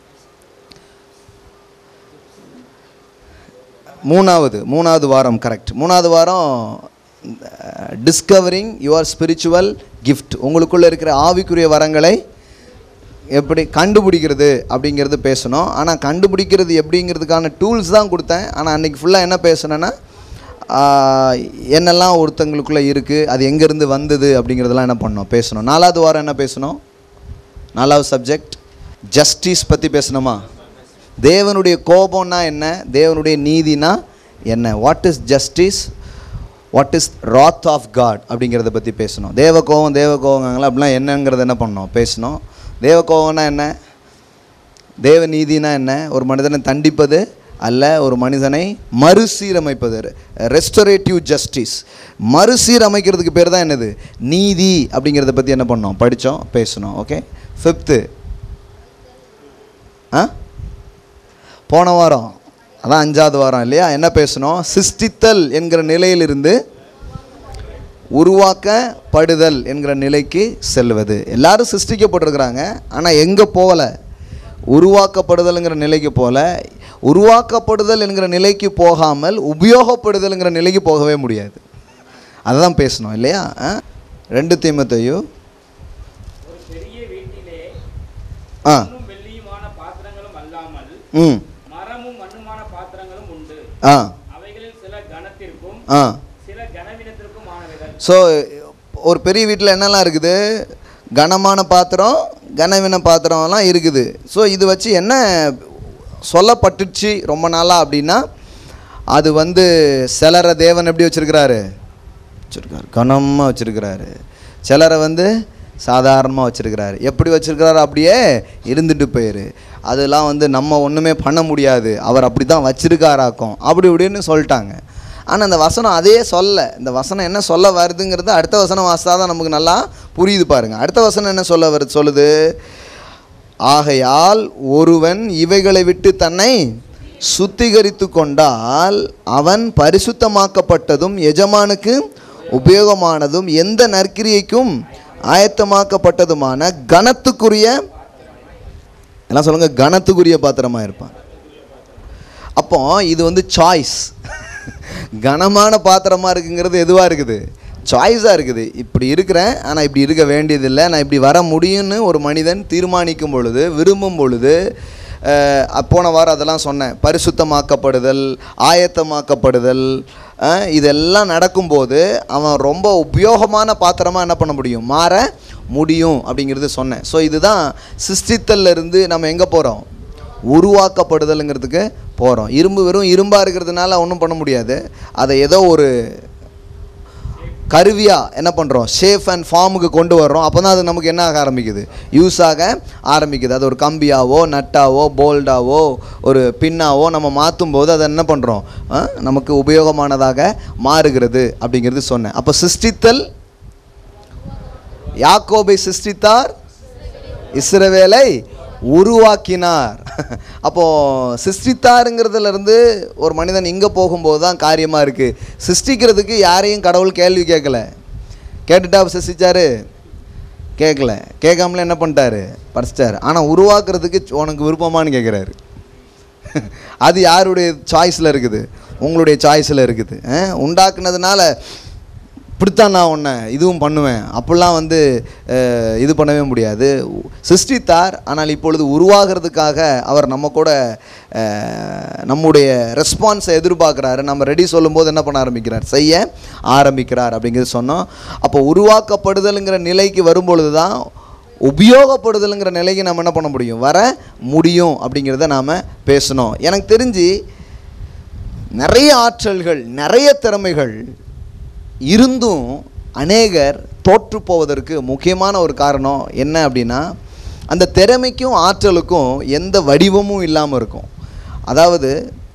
மூணாவது மூணாவது வாரம் கரெக்ட். மூணாவது வாரம் டிஸ்கவரிங் யுவர் ஸ்பிரிச்சுவல் கிஃப்ட், உங்களுக்குள்ளே இருக்கிற ஆவிக்குரிய வரங்களை எப்படி கண்டுபிடிக்கிறது அப்படிங்கிறது பேசணும். ஆனால் கண்டுபிடிக்கிறது எப்படிங்கிறதுக்கான டூல்ஸ் தான் கொடுத்தேன். ஆனால் அன்றைக்கி ஃபுல்லாக என்ன பேசணுன்னா, என்னெல்லாம் ஒருத்தங்களுக்குள்ளே இருக்குது, அது எங்கேருந்து வந்தது அப்படிங்கிறதெல்லாம் என்ன பண்ணோம் பேசணும். நாலாவது வாரம் என்ன பேசணும், நாலாவது சப்ஜெக்ட் ஜஸ்டிஸ் பற்றி பேசணுமா. தேவனுடைய கோபம்னா என்ன, தேவனுடைய நீதினா என்ன, what is justice, what is wrath of God அப்படிங்கிறத பற்றி பேசணும். தேவ கோபம் தேவ கோபங்களா அப்படிலாம் என்னங்கிறத என்ன பண்ணோம் பேசணும். தேவ கோபம்னா என்ன, தேவ நீதினா என்ன, ஒரு மனிதனை தண்டிப்பது அல்ல, ஒரு மனிதனை மறுசீரமைப்பது, ரெஸ்டரேட்டிவ் ஜஸ்டிஸ். மறுசீரமைக்கிறதுக்கு பேர் தான் என்னது, நீதி அப்படிங்கிறத பற்றி என்ன பண்ணோம் படித்தோம் பேசணும். ஓகே, ஃபிஃப்த்து ஆ போன வாரம் அதான் அஞ்சாவது வாரம் இல்லையா, என்ன பேசணும், சிருஷ்டித்தல் என்கிற நிலையிலிருந்து உருவாக்கப்படுதல் என்கிற நிலைக்கு செல்வது. எல்லாரும் சிருஷ்டிக்கப்பட்டிருக்கிறாங்க, ஆனால் எங்கே போகலை, உருவாக்கப்படுதல்ங்கிற நிலைக்கு போகல. உருவாக்கப்படுதல் என்கிற நிலைக்கு போகாமல் உபயோகப்படுதல்ங்கிற நிலைக்கு போகவே முடியாது. அதுதான் பேசணும் இல்லையா. ரெண்டு தீமோத்தேயு ஆ ம் ஆ ஸோ ஒரு பெரிய வீட்டில் என்னெல்லாம் இருக்குது, கனமான பாத்திரம் கனவீன பாத்திரம்லாம் இருக்குது. ஸோ இது வச்சு என்ன சொல்லப்பட்டுச்சு ரொம்ப நாளாக அப்படின்னா, அது வந்து சிலரை தேவன் எப்படி வச்சுருக்கிறாரு வச்சுருக்காரு கனமாக வச்சுருக்கிறாரு, சிலரை வந்து சாதாரணமாக வச்சுருக்கிறாரு. எப்படி வச்சுருக்கிறாரு அப்படியே இருந்துட்டு போயிரு, அதெல்லாம் வந்து நம்ம ஒன்றுமே பண்ண முடியாது, அவர் அப்படி தான் வச்சுருக்காராக்கும் அப்படி இப்படின்னு சொல்லிட்டாங்க. ஆனால் அந்த வசனம் அதே சொல்ல, இந்த வசனம் என்ன சொல்ல வருதுங்கிறது அடுத்த வசனம் வாசித்தா தான் நமக்கு நல்லா புரியுது பாருங்கள். அடுத்த வசனம் என்ன சொல்ல வருது சொல்லுது, ஆகையால் ஒருவன் இவைகளை விட்டு தன்னை சுத்திகரித்து கொண்டால் அவன் பரிசுத்தமாக்கப்பட்டதும் எஜமானுக்கு உபயோகமானதும் எந்த நற்கிரியைக்கும் ஆயத்தமாக்கப்பட்டதுமான கனத்துக்குரிய, எல்லாம் சொல்லுங்க, கனத்துக்குரிய பாத்திரமாக இருப்பான். அப்போ இது வந்து சாய்ஸ். கனமான பாத்திரமாக இருக்குங்கிறது எதுவாக இருக்குது, சாய்ஸாக இருக்குது. இப்படி இருக்கிறேன் ஆனால் இப்படி இருக்க வேண்டியதில்லை, நான் இப்படி வர முடியும்னு ஒரு மனிதன் தீர்மானிக்கும் பொழுது, விரும்பும் பொழுது, போன வாரம் அதெல்லாம் சொன்னேன், பரிசுத்தமாக்கப்படுதல், ஆயத்தமாக்கப்படுதல், இதெல்லாம் நடக்கும்போது அவன் ரொம்ப உபயோகமான பாத்திரமாக என்ன பண்ண முடியும், மாற முடியும் அப்படிங்கிறது சொன்னேன். ஸோ இதுதான் சிருஷ்டித்தல்ல இருந்து நம்ம எங்கே போகிறோம், உருவாக்கப்படுதலுங்கிறதுக்கு போகிறோம். இரும்பு வெறும் இரும்பாக இருக்கிறதுனால ஒன்றும் பண்ண முடியாது, அதை ஏதோ ஒரு கருவியாக என்ன பண்ணுறோம், ஷேப் அண்ட் ஃபார்முக்கு கொண்டு வர்றோம். அப்போ தான் அது நமக்கு என்ன ஆக ஆரம்பிக்குது, யூஸ் ஆக ஆரம்பிக்குது. அது ஒரு கம்பியாவோ நட்டாவோ போல்டாவோ ஒரு பின்னாவோ நம்ம மாற்றும் போது அதை என்ன பண்ணுறோம், நமக்கு உபயோகமானதாக மாறுகிறது அப்படிங்கிறது சொன்னேன். அப்போ சிருஷ்டித்தல், யாக்கோபை சிருஷ்டித்தார், இஸ்ரவேலை உருவாக்கினார். அப்போது சிருஷ்டித்தாருங்கிறதுலேருந்து ஒரு மனிதன் இங்கே போகும்போது தான் காரியமாக இருக்குது. சிருஷ்டிக்கிறதுக்கு யாரையும் கடவுள் கேள்வி கேட்கல, கேட்டுட்டா சிருஷ்டிச்சாரு, கேட்கல, கேட்காமல என்ன பண்ணிட்டாரு, பறிச்சிட்டாரு. ஆனால் உருவாக்குறதுக்கு உனக்கு விருப்பமானு கேட்குறாரு. அது யாருடைய சாய்ஸில் இருக்குது, உங்களுடைய சாய்ஸில் இருக்குது. உண்டாக்குனதுனால இப்படித்தான் நான் உன்னை இதுவும் பண்ணுவேன் அப்படிலாம் வந்து இது பண்ணவே முடியாது. சிருஷ்டித்தார், ஆனால் இப்பொழுது உருவாகிறதுக்காக அவர் நம்ம கூட நம்முடைய ரெஸ்பான்ஸை எதிர்பார்க்குறாரு. நம்ம ரெடி சொல்லும்போது என்ன பண்ண ஆரம்பிக்கிறார், செய்ய ஆரம்பிக்கிறார் அப்படிங்கிறது சொன்னோம். அப்போ உருவாக்கப்படுதலுங்கிற நிலைக்கு வரும்பொழுது தான் உபயோகப்படுதலுங்கிற நிலைக்கு நம்ம என்ன பண்ண முடியும், வர முடியும் அப்படிங்கிறத நாம் பேசணும். எனக்கு தெரிஞ்சு நிறைய ஆற்றல்கள், நிறைய திறமைகள் இருந்தும் அநேகர் தோற்று போவதற்கு முக்கியமான ஒரு காரணம் என்ன அப்படின்னா, அந்த திறமைக்கும் ஆற்றலுக்கும் எந்த வடிவமும் இல்லாமல் இருக்கும். அதாவது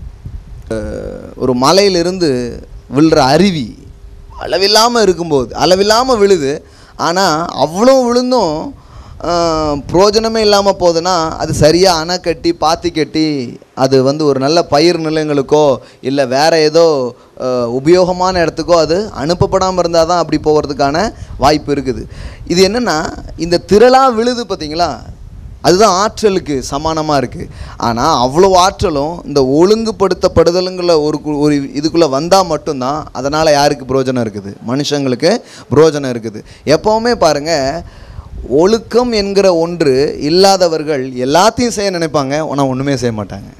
ஒரு மலையிலிருந்து விழுற அருவி அளவில்லாமல் இருக்கும்போது, அளவில்லாமல் விழுது, ஆனால் அவ்வளோ விழுந்தும் பிரயோஜனமே இல்லாமல் போகுதுன்னா அது சரியாக அணை கட்டி பாத்தி கட்டி அது வந்து ஒரு நல்ல பயிர் நிலங்களுக்கோ இல்லை வேறு ஏதோ உபயோகமான இடத்துக்கோ அது அனுப்பப்படாமல் இருந்தால் தான் அப்படி போகிறதுக்கான வாய்ப்பு இருக்குது. இது என்னென்னா, இந்த திரளாக விழுது பார்த்திங்களா, அதுதான் ஆற்றலுக்கு சமானமாக இருக்குது. ஆனால் அவ்வளோ ஆற்றலும் இந்த ஒழுங்குபடுத்தப்படுதலுங்கிற ஒரு ஒரு இதுக்குள்ளே வந்தால் மட்டும்தான் அதனால் யாருக்கு புரோஜனம் இருக்குது, மனுஷங்களுக்கு புரோஜனம் இருக்குது. எப்போவுமே பாருங்கள், ஒழுக்கம் என்கிற ஒன்று இல்லாதவர்கள் எல்லாத்தையும் செய்ய நினைப்பாங்க, ஆனால் ஒன்றுமே செய்ய மாட்டாங்க.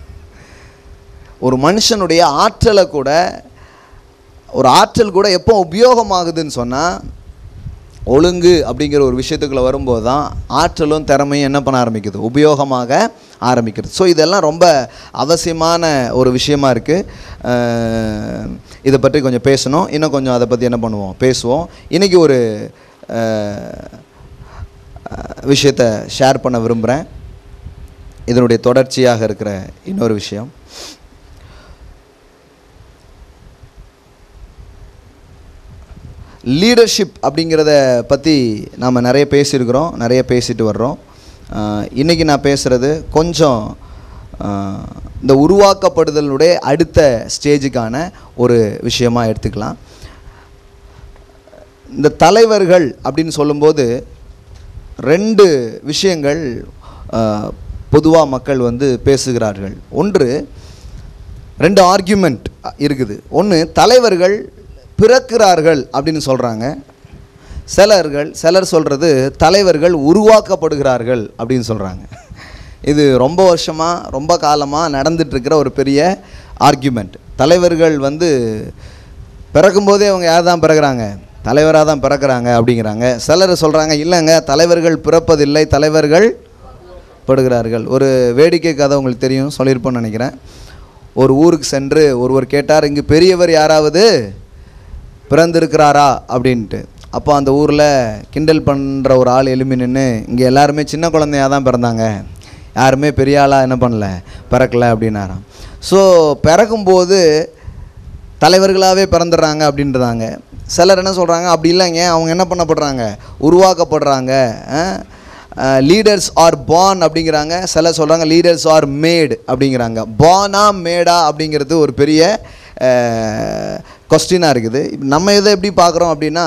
ஒரு மனுஷனுடைய ஆற்றலை கூட, ஒரு ஆற்றல் கூட எப்போ உபயோகமாகுதுன்னு சொன்னால் ஒழுங்கு அப்படிங்கிற ஒரு விஷயத்துக்குள்ளே வரும்போது தான் ஆற்றலும் திறமையும் என்ன பண்ண ஆரம்பிக்குது, உபயோகமாக ஆரம்பிக்கிறது. ஸோ இதெல்லாம் ரொம்ப அவசியமான ஒரு விஷயமா இருக்குது. இதை பற்றி கொஞ்சம் பேசணும், இன்னும் கொஞ்சம் அதை பற்றி என்ன பண்ணுவோம், பேசுவோம். இன்றைக்கி ஒரு விஷயத்தை ஷேர் பண்ண விரும்புகிறேன். இதனுடைய தொடர்ச்சியாக இருக்கிற இன்னொரு விஷயம், லீடர்ஷிப் அப்படிங்கிறத பற்றி நாம் நிறைய பேசியிருக்கிறோம், நிறைய பேசிட்டு வர்றோம். இன்றைக்கி நான் பேசுகிறது கொஞ்சம் இந்த உருவாக்கப்படுதலுடைய அடுத்த ஸ்டேஜுக்கான ஒரு விஷயமாக எடுத்துக்கலாம். இந்த தலைவர்கள் அப்படின்னு சொல்லும்போது ரெண்டு விஷயங்கள் பொதுவாக மக்கள் வந்து பேசுகிறார்கள். ஒன்று, ரெண்டு ஆர்கியூமெண்ட் இருக்குது. ஒன்று, தலைவர்கள் பிறக்கிறார்கள் அப்படின்னு சொல்கிறாங்க. சிலர்கள் சிலர் சொல்கிறது தலைவர்கள் உருவாக்கப்படுகிறார்கள் அப்படின்னு சொல்கிறாங்க. இது ரொம்ப வருஷமாக ரொம்ப காலமாக நடந்துகிட்ருக்கிற ஒரு பெரிய ஆர்கியூமெண்ட். தலைவர்கள் வந்து பிறக்கும்போதே அவங்க யார் தான் பிறகுறாங்க? தலைவராக தான் பிறக்கிறாங்க அப்படிங்கிறாங்க. சிலர் சொல்கிறாங்க இல்லைங்க, தலைவர்கள் பிறப்பதில்லை, தலைவர்கள் படுகிறார்கள். ஒரு வேடிக்கை கதை உங்களுக்கு தெரியும், சொல்லியிருப்போன்னு நினைக்கிறேன். ஒரு ஊருக்கு சென்று ஒருவர் கேட்டார், இங்கு பெரியவர் யாராவது பிறந்திருக்கிறாரா அப்படின்ட்டு. அப்போ அந்த ஊரில் கிண்டல் பண்ணுற ஒரு ஆள் எழுப்பி நின்று, இங்கே எல்லாருமே சின்ன குழந்தையாக தான் பிறந்தாங்க, யாருமே பெரிய ஆளாக என்ன பண்ணல, பிறக்கலை அப்படின்னாராம். ஸோ பிறக்கும்போது தலைவர்களாகவே பிறந்துடுறாங்க அப்படின்றாங்க. சிலர் என்ன சொல்கிறாங்க, அப்படி இல்லைங்க, அவங்க என்ன பண்ணப்படுறாங்க, உருவாக்கப்படுறாங்க. லீடர்ஸ் ஆர் பார்ன் அப்படிங்கிறாங்க. சிலர் சொல்கிறாங்க லீடர்ஸ் ஆர் மேட் அப்படிங்கிறாங்க. பார்னா மேடா அப்படிங்கிறது ஒரு பெரிய கொஸ்டினாக இருக்குது. நம்ம இதை எப்படி பார்க்குறோம் அப்படின்னா,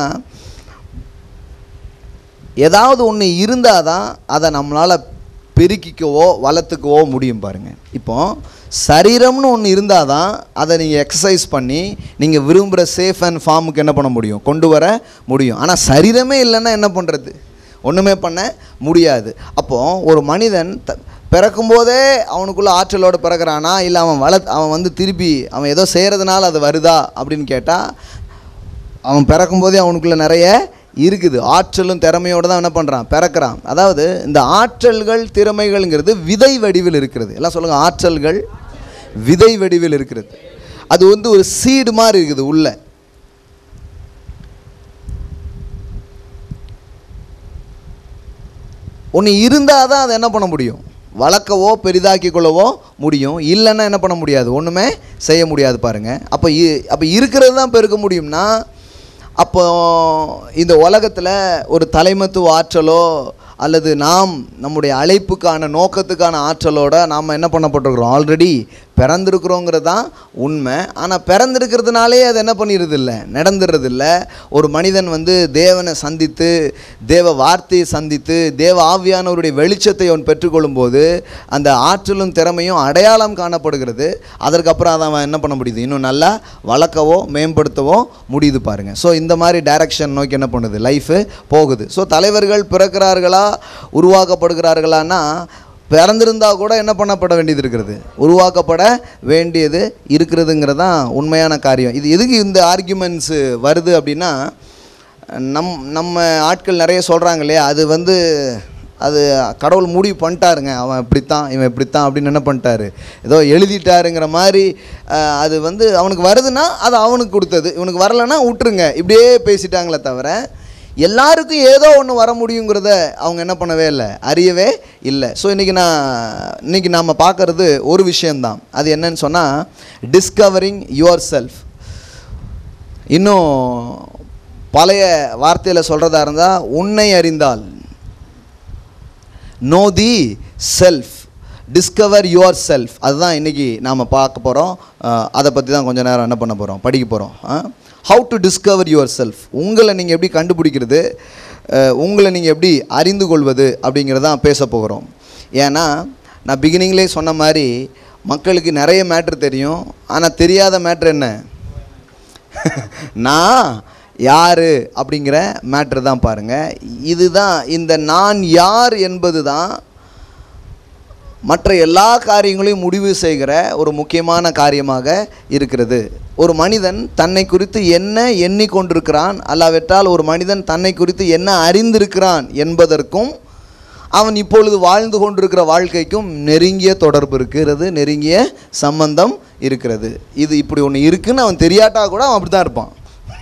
ஏதாவது ஒன்று இருந்தால் தான் அதை நம்மளால் பெருக்கிக்கவோ வளர்த்துக்கவோ முடியும். பாருங்கள், இப்போ சரீரம்னு ஒன்று இருந்தால் தான் அதை நீங்கள் எக்ஸசைஸ் பண்ணி நீங்கள் விரும்புகிற சேஃப் அண்ட் ஃபார்முக்கு என்ன பண்ண முடியும், கொண்டு வர முடியும். ஆனால் சரீரமே இல்லைன்னா என்ன பண்ணுறது, ஒன்றுமே பண்ண முடியாது. அப்போது ஒரு மனிதன் த பிறக்கும்போதே அவனுக்குள்ளே ஆற்றலோடு பிறக்கிறானா, இல்லை அவன் வள அவன் வந்து திருப்பி அவன் ஏதோ செய்கிறதுனால அது வருதா அப்படின்னு கேட்டால், அவன் பிறக்கும்போதே அவனுக்குள்ளே நிறைய இருக்குது. ஆற்றலும் திறமையோடு தான் என்ன பண்ணுறான், பிறக்கிறான். அதாவது இந்த ஆற்றல்கள் திறமைகள்ங்கிறது விதை வடிவில் இருக்கிறது. எல்லாம் சொல்லுங்கள், ஆற்றல்கள் விதை வடிவில் இருக்கிறது. அது வந்து ஒரு சீடு மாதிரி இருக்குது. உள்ள ஒன்று இருந்தால் தான் அதை என்ன பண்ண முடியும், வளர்க்கவோ பெரிதாக்கி கொள்ளவோ முடியும். இல்லைன்னா என்ன பண்ண முடியாது, ஒன்றுமே செய்ய முடியாது. பாருங்கள், அப்போ அப்போ இருக்கிறது தான் பெருக்க முடியும்னா, அப்போ இந்த உலகத்தில் ஒரு தலைமத்துவ ஆற்றலோ அல்லது நாம் நம்முடைய அழைப்புக்கான நோக்கத்துக்கான ஆற்றலோடு நாம் என்ன பண்ணப்பட்டிருக்கிறோம், ஆல்ரெடி பிறந்திருக்கிறோங்கிறது தான் உண்மை. ஆனால் பிறந்திருக்கிறதுனாலே அது என்ன பண்ணிடுறதில்லை, நடந்துடுறதில்ல. ஒரு மனிதன் வந்து தேவனை சந்தித்து தேவ வார்த்தையை சந்தித்து தேவ ஆவியானவருடைய வெளிச்சத்தை அவன் பெற்றுக்கொள்ளும்போது அந்த ஆற்றலும் திறமையும் அடையாளம் காணப்படுகிறது. அதற்கப்புறம் அதை அவன் என்ன பண்ண முடியுது, இன்னும் நல்லா வளர்க்கவோ மேம்படுத்தவோ முடியுது. பாருங்கள், ஸோ இந்த மாதிரி டைரக்ஷன் நோக்கி என்ன பண்ணுது, லைஃபு போகுது. ஸோ தலைவர்கள் பிறக்கிறார்களா உருவாக்கப்படுகிறார்களான்னா, பிறந்திருந்தால் கூட என்ன பண்ணப்பட வேண்டியது இருக்கிறது, உருவாக்கப்பட வேண்டியது இருக்கிறதுங்கிறது தான் உண்மையான காரியம். இது எதுக்கு இந்த ஆர்கியூமெண்ட்ஸு வருது அப்படின்னா, நம் நம்ம ஆட்கள் நிறைய சொல்கிறாங்க இல்லையா, அது வந்து அது கடவுள் முடிவு பண்ணிட்டாருங்க, அவன் இப்படித்தான் இவன் இப்படித்தான் அப்படின்னு என்ன பண்ணிட்டாரு, ஏதோ எழுதிட்டாருங்கிற மாதிரி. அது வந்து அவனுக்கு வருதுன்னா அது அவனுக்கு கொடுத்தது, இவனுக்கு வரலைன்னா விட்டுருங்க, இப்படியே பேசிட்டாங்களே தவிர எல்லாருக்கும் ஏதோ ஒன்று வர முடியுங்கிறத அவங்க என்ன பண்ணவே இல்லை, அறியவே இல்லை. ஸோ இன்றைக்கி நான் இன்றைக்கி நாம் பார்க்குறது ஒரு விஷயந்தான். அது என்னன்னு சொன்னால், டிஸ்கவரிங் யுவர் செல்ஃப். இன்னும் பழைய வார்த்தையில் சொல்கிறதா இருந்தால், உன்னை அறிந்தால், know the self, discover yourself. அதுதான் இன்றைக்கி நாம் பார்க்க போகிறோம். அதை பற்றி தான் கொஞ்சம் நேரம் என்ன பண்ண போகிறோம், படிக்க போகிறோம். How to discover yourself, உங்களை நீங்கள் எப்படி கண்டுபிடிக்கிறது, உங்களை நீங்கள் எப்படி அறிந்து கொள்வது அப்படிங்கிறதான் பேச போகிறோம். ஏன்னா நான் பிகினிங்லேயே சொன்ன மாதிரி மக்களுக்கு நிறைய மேட்ரு தெரியும், ஆனால் தெரியாத மேட்ரு என்ன, நான் யார் அப்படிங்கிற மேட்ரு தான். பாருங்கள், இதுதான் இந்த நான் யார் என்பது தான் மற்ற எல்லா காரியங்களையும் முடிவு செய்கிற ஒரு முக்கியமான காரியமாக இருக்கிறது. ஒரு மனிதன் தன்னை குறித்து என்ன எண்ணிக்கொண்டிருக்கிறான், அல்லாவிட்டால் ஒரு மனிதன் தன்னை குறித்து என்ன அறிந்திருக்கிறான் என்பதற்கும் அவன் இப்பொழுது வாழ்ந்து கொண்டிருக்கிற வாழ்க்கைக்கும் நெருங்கிய தொடர்பு இருக்கிறது, நெருங்கிய சம்பந்தம் இருக்கிறது. இது இப்படி ஒன்று இருக்குன்னு அவன் தெரியாட்டா கூட அவன் அப்படி தான் இருப்பான்.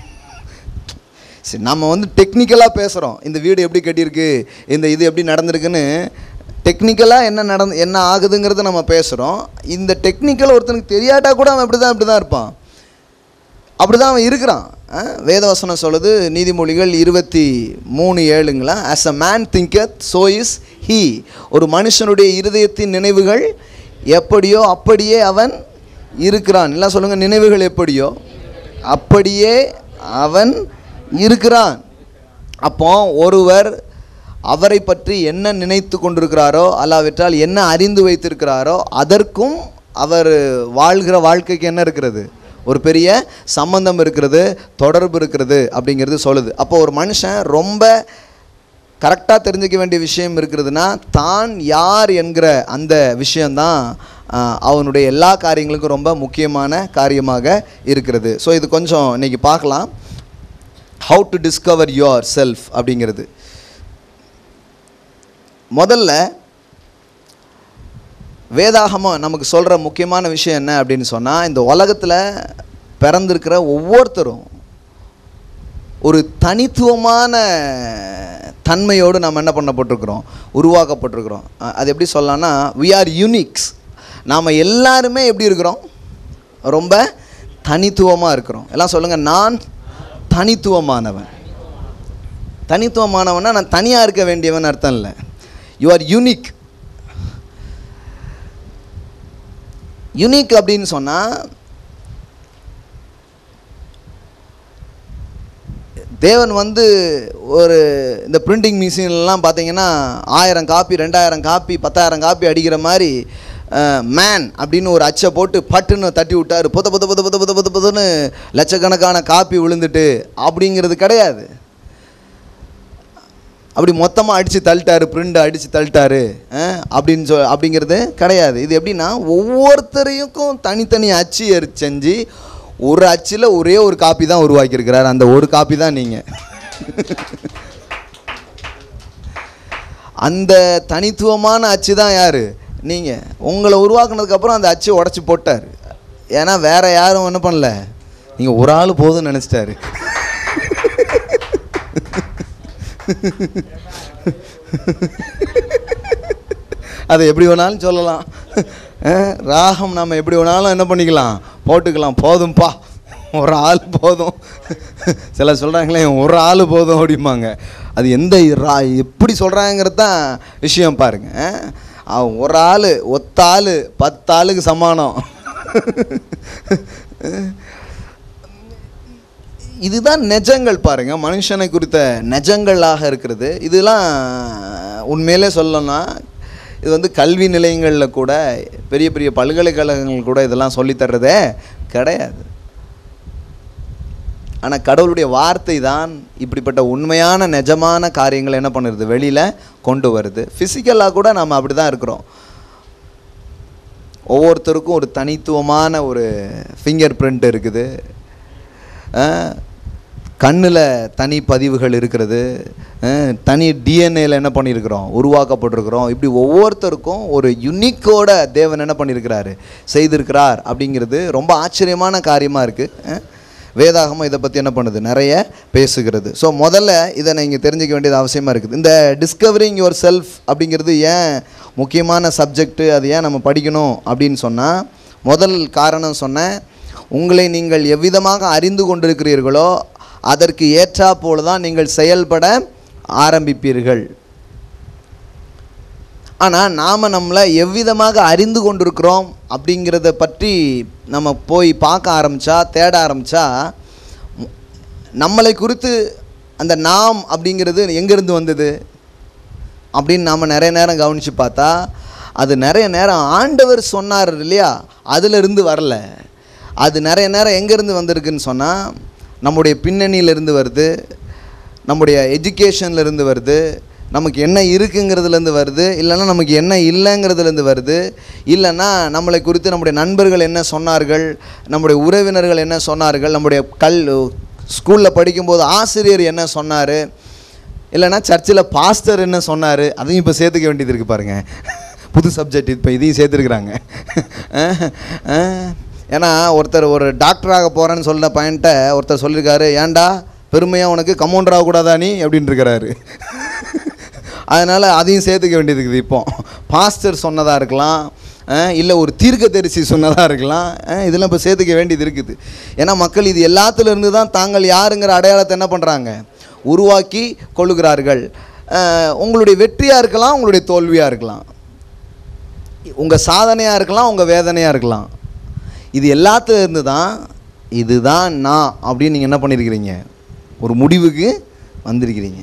சரி, நம்ம வந்து டெக்னிக்கலாக பேசுகிறோம், இந்த வீடு எப்படி கட்டியிருக்கு, இந்த இது எப்படி நடந்திருக்குன்னு டெக்னிக்கலாக என்ன நடந்து என்ன ஆகுதுங்கிறத நம்ம பேசுகிறோம். இந்த டெக்னிக்கல் ஒருத்தனுக்கு தெரியாட்டா கூட அவன் இப்படி தான் இப்படி தான் இருப்பான், அப்படி தான் அவன் இருக்கிறான். வேதவசனம் சொல்லுது, நீதிமொழிகள் இருபத்தி மூணு ஏழுங்களா, as a man thinketh so is he. ஒரு மனுஷனுடைய இருதயத்தின் நினைவுகள் எப்படியோ அப்படியே அவன் இருக்கிறான். எல்லாம் சொல்லுங்கள், நினைவுகள் எப்படியோ அப்படியே அவன் இருக்கிறான். அப்போ ஒருவர் அவரை பற்றி என்ன நினைத்து கொண்டிருக்கிறாரோ அல்லாவிட்டால் என்ன அறிந்து வைத்திருக்கிறாரோ அதற்கும் அவர் வாழ்கிற வாழ்க்கைக்கு என்ன இருக்கிறது, ஒரு பெரிய சம்பந்தம் இருக்கிறது, தொடர்பு இருக்கிறது அப்படிங்கிறது சொல்லுது. அப்போ ஒரு மனுஷன் ரொம்ப கரெக்டாக தெரிஞ்சிக்க வேண்டிய விஷயம் இருக்கிறதுனா, தான் யார் என்கிற அந்த விஷயந்தான் அவனுடைய எல்லா காரியங்களுக்கும் ரொம்ப முக்கியமான காரியமாக இருக்கிறது. ஸோ இது கொஞ்சம் இன்றைக்கி பார்க்கலாம். How to discover yourself அப்படிங்கிறது. முதல்ல வேதாகமம் நமக்கு சொல்கிற முக்கியமான விஷயம் என்ன அப்படின்னு சொன்னால், இந்த உலகத்தில் பிறந்திருக்கிற ஒவ்வொருத்தரும் ஒரு தனித்துவமான தன்மையோடு நம்ம என்ன பண்ணப்பட்டிருக்கிறோம், உருவாக்கப்பட்டிருக்கிறோம். அது எப்படி சொல்லலாம்னா, வி ஆர் யூனிக்ஸ். நாம் எல்லாருமே எப்படி இருக்கிறோம், ரொம்ப தனித்துவமாக இருக்கிறோம். எல்லாம் சொல்லுங்கள், நான் தனித்துவமானவன். தனித்துவமானவன்னா நான் தனியாக இருக்க வேண்டியவன் அர்த்தம் இல்லை. You are unique. யூனிக் அப்படின்னு சொன்னால், தேவன் வந்து ஒரு இந்த பிரிண்டிங் மிஷின்லாம் பார்த்தீங்கன்னா ஆயிரம் காப்பி ரெண்டாயிரம் காப்பி பத்தாயிரம் காப்பி அடிக்கிற மாதிரி மேன் அப்படின்னு ஒரு அச்சை போட்டு பட்டுன்னு தட்டி விட்டார். பொத பொத பொத பொத பொத பொத பொதுன்னு லட்சக்கணக்கான காப்பி விழுந்துட்டு அப்படிங்கிறது கிடையாது. அப்படி மொத்தமாக அடித்து தள்ளிட்டாரு, பிரிண்ட் அடித்து தள்ளிட்டாரு அப்படின்னு சொல் அப்படிங்கிறது கிடையாது. இது எப்படின்னா, ஒவ்வொருத்தரையும் தனித்தனி அச்சு எரி செஞ்சு ஒரு அச்சில் ஒரே ஒரு காப்பி தான் உருவாக்கியிருக்கிறார். அந்த ஒரு காப்பி தான் நீங்கள். அந்த தனித்துவமான அச்சு தான் யார், நீங்கள். உங்களை உருவாக்குனதுக்கப்புறம் அந்த அச்சு உடச்சி போட்டார். ஏன்னா வேறு யாரும் என்ன பண்ணல, நீங்கள் ஒரு ஆள் போதும்னு நினச்சிட்டாரு. அதை எப்படி வேணாலும் சொல்லலாம். ராகம் நம்ம எப்படி வேணாலும் என்ன பண்ணிக்கலாம், போட்டுக்கலாம். போதும்பா, ஒரு ஆள் போதும். சில சொல்கிறாங்களே ஒரு ஆள் போதும் அப்படிம்பாங்க. அது எந்த ரா எப்படி சொல்கிறாங்கிறது தான் விஷயம் பாருங்கள். அவன் ஒரு ஆள் ஒத்த ஆள் பத்து ஆளுக்கு சமானம். இதுதான் நெஜங்கள் பாருங்கள், மனுஷனை குறித்த நெஜங்களாக இருக்கிறது. இதெல்லாம் உண்மையிலே சொல்லணும்னா, இது வந்து கல்வி நிலையங்களில் கூட பெரிய பெரிய பல்கலைக்கழகங்கள் கூட இதெல்லாம் சொல்லித்தர்றதே கிடையாது. ஆனால் கடவுளுடைய வார்த்தை தான் இப்படிப்பட்ட உண்மையான நிஜமான காரியங்களை என்ன பண்ணுறது, வெளியில் கொண்டு வருது. ஃபிசிக்கலாக கூட நம்ம அப்படி தான் இருக்கிறோம். ஒவ்வொருத்தருக்கும் ஒரு தனித்துவமான ஒரு ஃபிங்கர் பிரிண்ட் இருக்குது. கண்ணில் தனி பதிவுகள் இருக்கிறது. தனி டிஎன்ஏல என்ன பண்ணியிருக்கிறோம், உருவாக்கப்பட்டிருக்கிறோம். இப்படி ஒவ்வொருத்தருக்கும் ஒரு யுனிக்கோட தேவன் என்ன பண்ணியிருக்கிறாரு, செய்திருக்கிறார். அப்படிங்கிறது ரொம்ப ஆச்சரியமான காரியமாக இருக்குது. வேதாகமம் இதை பற்றி என்ன பண்ணுது, நிறைய பேசுகிறது. ஸோ முதல்ல இதை நீங்கள் தெரிஞ்சிக்க வேண்டியது அவசியமாக இருக்குது. இந்த டிஸ்கவரிங் யுவர் செல்ஃப் அப்படிங்கிறது ஏன் முக்கியமான சப்ஜெக்டு, அது ஏன் நம்ம படிக்கணும் அப்படின்னு சொன்னால், முதல் காரணம் சொன்னேன், உங்களை நீங்கள் எவ்விதமாக அறிந்து கொண்டிருக்கிறீர்களோ அதற்கு ஏற்றா போல தான் நீங்கள் செயல்பட ஆரம்பிப்பீர்கள். ஆனால் நாம் நம்மளை எவ்விதமாக அறிந்து கொண்டிருக்கிறோம் அப்படிங்கிறத பற்றி நம்ம போய் பார்க்க ஆரம்பித்தா, தேட ஆரம்பித்தா, நம்மளை குறித்து அந்த நாம் அப்படிங்கிறது எங்கேருந்து வந்தது அப்படின்னு நாம் நிறைய நேரம் கவனித்து பார்த்தா, அது நிறைய நேரம் ஆண்டவர் சொன்னார் இல்லையா, அதிலிருந்து வரல. அது நிறைய நேரம் எங்கேருந்து வந்திருக்குன்னு சொன்னால், நம்முடைய பின்னணியிலேருந்து வருது, நம்முடைய எஜுகேஷன்லேருந்து வருது, நமக்கு என்ன இருக்குங்கிறதுலேருந்து வருது, இல்லைன்னா நமக்கு என்ன இல்லைங்கிறதுலேருந்து வருது, இல்லைன்னா நம்மளை குறித்து நம்முடைய நண்பர்கள் என்ன சொன்னார்கள், நம்முடைய உறவினர்கள் என்ன சொன்னார்கள், நம்முடைய கல் ஸ்கூலில் படிக்கும்போது ஆசிரியர் என்ன சொன்னார், இல்லைன்னா சர்ச்சில் பாஸ்டர் என்ன சொன்னார், அதையும் இப்போ சேர்த்துக்க வேண்டியது இருக்குது பாருங்கள். புது சப்ஜெக்ட் இப்போ இதையும் சேர்த்துருக்குறாங்க. ஏன்னா ஒருத்தர் ஒரு டாக்டராக போகிறேன்னு சொல்ல பையன்ட்ட ஒருத்தர் சொல்லியிருக்காரு, ஏன்டா பெருமையாக உனக்கு கம்பவுண்டர் ஆகக்கூடாதா நீ அப்படின்னு இருக்கிறாரு. அதனால் அதையும் சேர்த்துக்க வேண்டியது இருக்குது. இப்போ பாஸ்டர் சொன்னதாக இருக்கலாம், இல்லை ஒரு தீர்க்கதரிசி சொன்னதாக இருக்கலாம், இதெல்லாம் இப்போ சேர்த்துக்க வேண்டியது இருக்குது. ஏன்னா மக்கள் இது எல்லாத்துலேருந்து தான் தாங்கள் யாருங்கிற அடையாளத்தை என்ன பண்ணுறாங்க, உருவாக்கி கொள்ளுகிறார்கள். உங்களுடைய வெற்றியாக இருக்கலாம், உங்களுடைய தோல்வியாக இருக்கலாம், உங்கள் சாதனையாக இருக்கலாம், உங்கள் வேதனையாக இருக்கலாம். இது எல்லாத்துலேருந்து தான் இதுதான் நான் அப்படின்னு நீங்கள் என்ன பண்ணியிருக்கிறீங்க, ஒரு முடிவுக்கு வந்திருக்கிறீங்க.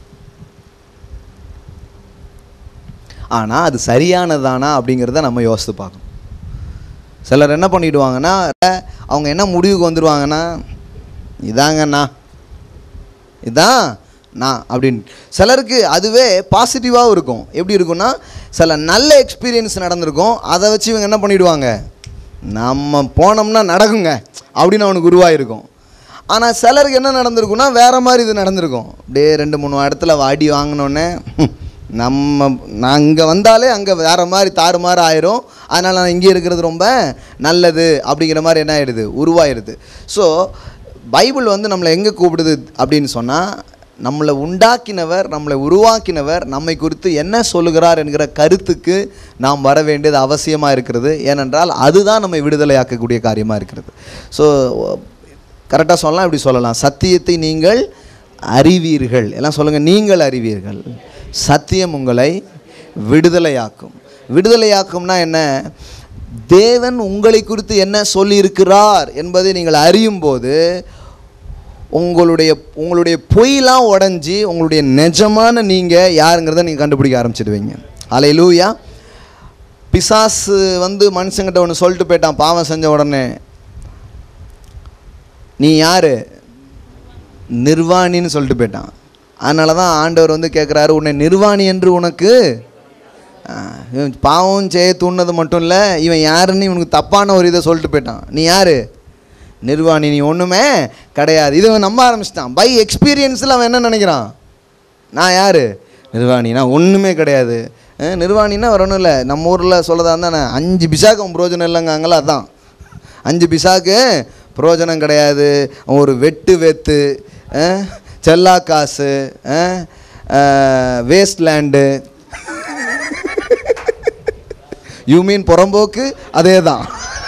ஆனால் அது சரியானதானா அப்படிங்கிறத நம்ம யோசித்து பார்க்கணும். சிலர் என்ன பண்ணிவிடுவாங்கன்னா, அவங்க என்ன முடிவுக்கு வந்துடுவாங்கன்னா, இதாங்கண்ணா, இதான் நான் அப்படின்னு. சிலருக்கு அதுவே பாசிட்டிவாகவும் இருக்கும். எப்படி இருக்குன்னா, சில நல்ல எக்ஸ்பீரியன்ஸ் நடந்திருக்கும், அதை வச்சு இவங்க என்ன பண்ணிவிடுவாங்க, நம்ம போனோம்னா நடக்குங்க அப்படின்னு அவனுக்கு உருவாயிருக்கும். ஆனால் சிலருக்கு என்ன நடந்திருக்குன்னா, வேறு மாதிரி இது நடந்திருக்கும். அப்படியே ரெண்டு மூணு இடத்துல வாடி வாங்கினோடனே நம்ம நான் இங்கே வந்தாலே அங்கே வேறு மாதிரி தாறுமாறு ஆயிரும், அதனால் நான் இங்கே இருக்கிறது ரொம்ப நல்லது அப்படிங்கிற மாதிரி என்ன ஆகிடுது, உருவாயிடுது. ஸோ பைபிள் வந்து நம்மளை எங்கே கூப்பிடுது அப்படின்னு சொன்னால், நம்மளை உண்டாக்கினவர், நம்மளை உருவாக்கினவர் நம்மை குறித்து என்ன சொல்லுகிறார் என்கிற கருத்துக்கு நாம் வர வேண்டியது அவசியமாக இருக்கிறது. ஏனென்றால் அதுதான் நம்மை விடுதலையாக்கக்கூடிய காரியமாக இருக்கிறது. ஸோ கரெக்டாக சொல்லலாம், இப்படி சொல்லலாம், சத்தியத்தை நீங்கள் அறிவீர்கள். எல்லாம் சொல்லுங்கள், நீங்கள் அறிவீர்கள், சத்தியம் உங்களை விடுதலையாக்கும். விடுதலையாக்கும்னா என்ன, தேவன் உங்களை குறித்து என்ன சொல்லியிருக்கிறார் என்பதை நீங்கள் அறியும் போது உங்களுடைய உங்களுடைய பொய்லாம் உடஞ்சி உங்களுடைய நிஜமான நீங்கள் யாருங்கிறத நீங்கள் கண்டுபிடிக்க ஆரம்பிச்சிடுவீங்க. அல்லேலூயா. பிசாசு வந்து மனுஷங்கிட்ட ஒன்று சொல்லிட்டு போயிட்டான் பாவம் செஞ்ச உடனே, நீ யார், நிர்வாணின்னு சொல்லிட்டு போயிட்டான். அதனால தான் ஆண்டவர் வந்து கேட்குறாரு, உன்னை நிர்வாணி என்று உனக்கு பாவம் செய்ய தூண்டது மட்டும் இல்லை, இவன் யாருன்னு இவனுக்கு தப்பான ஒரு இதை சொல்லிட்டு போயிட்டான். நீ யார், நிர்வாணி, நீ ஒன்றுமே கிடையாது. இதை அவன் நம்ப ஆரம்பிச்சிட்டான். பை எக்ஸ்பீரியன்ஸில் அவன் என்ன நினைக்கிறான், நான் யார், நிர்வாணி, நான் ஒன்றுமே கிடையாது. நிர்வாணின்னா வேறு ஒன்றும் இல்லை, நம்ம ஊரில் சொல்லதா இருந்தானே, அஞ்சு பிசாக்கு புரோஜனம் இல்லைங்காங்களா, அதுதான் அஞ்சு பிசாக்கு புரோஜனம் கிடையாது. ஒரு வெட்டு வெத்து, செல்லா காசு, வேஸ்ட்லேண்டு, யூ மீன் புறம்போக்கு, அதே தான்.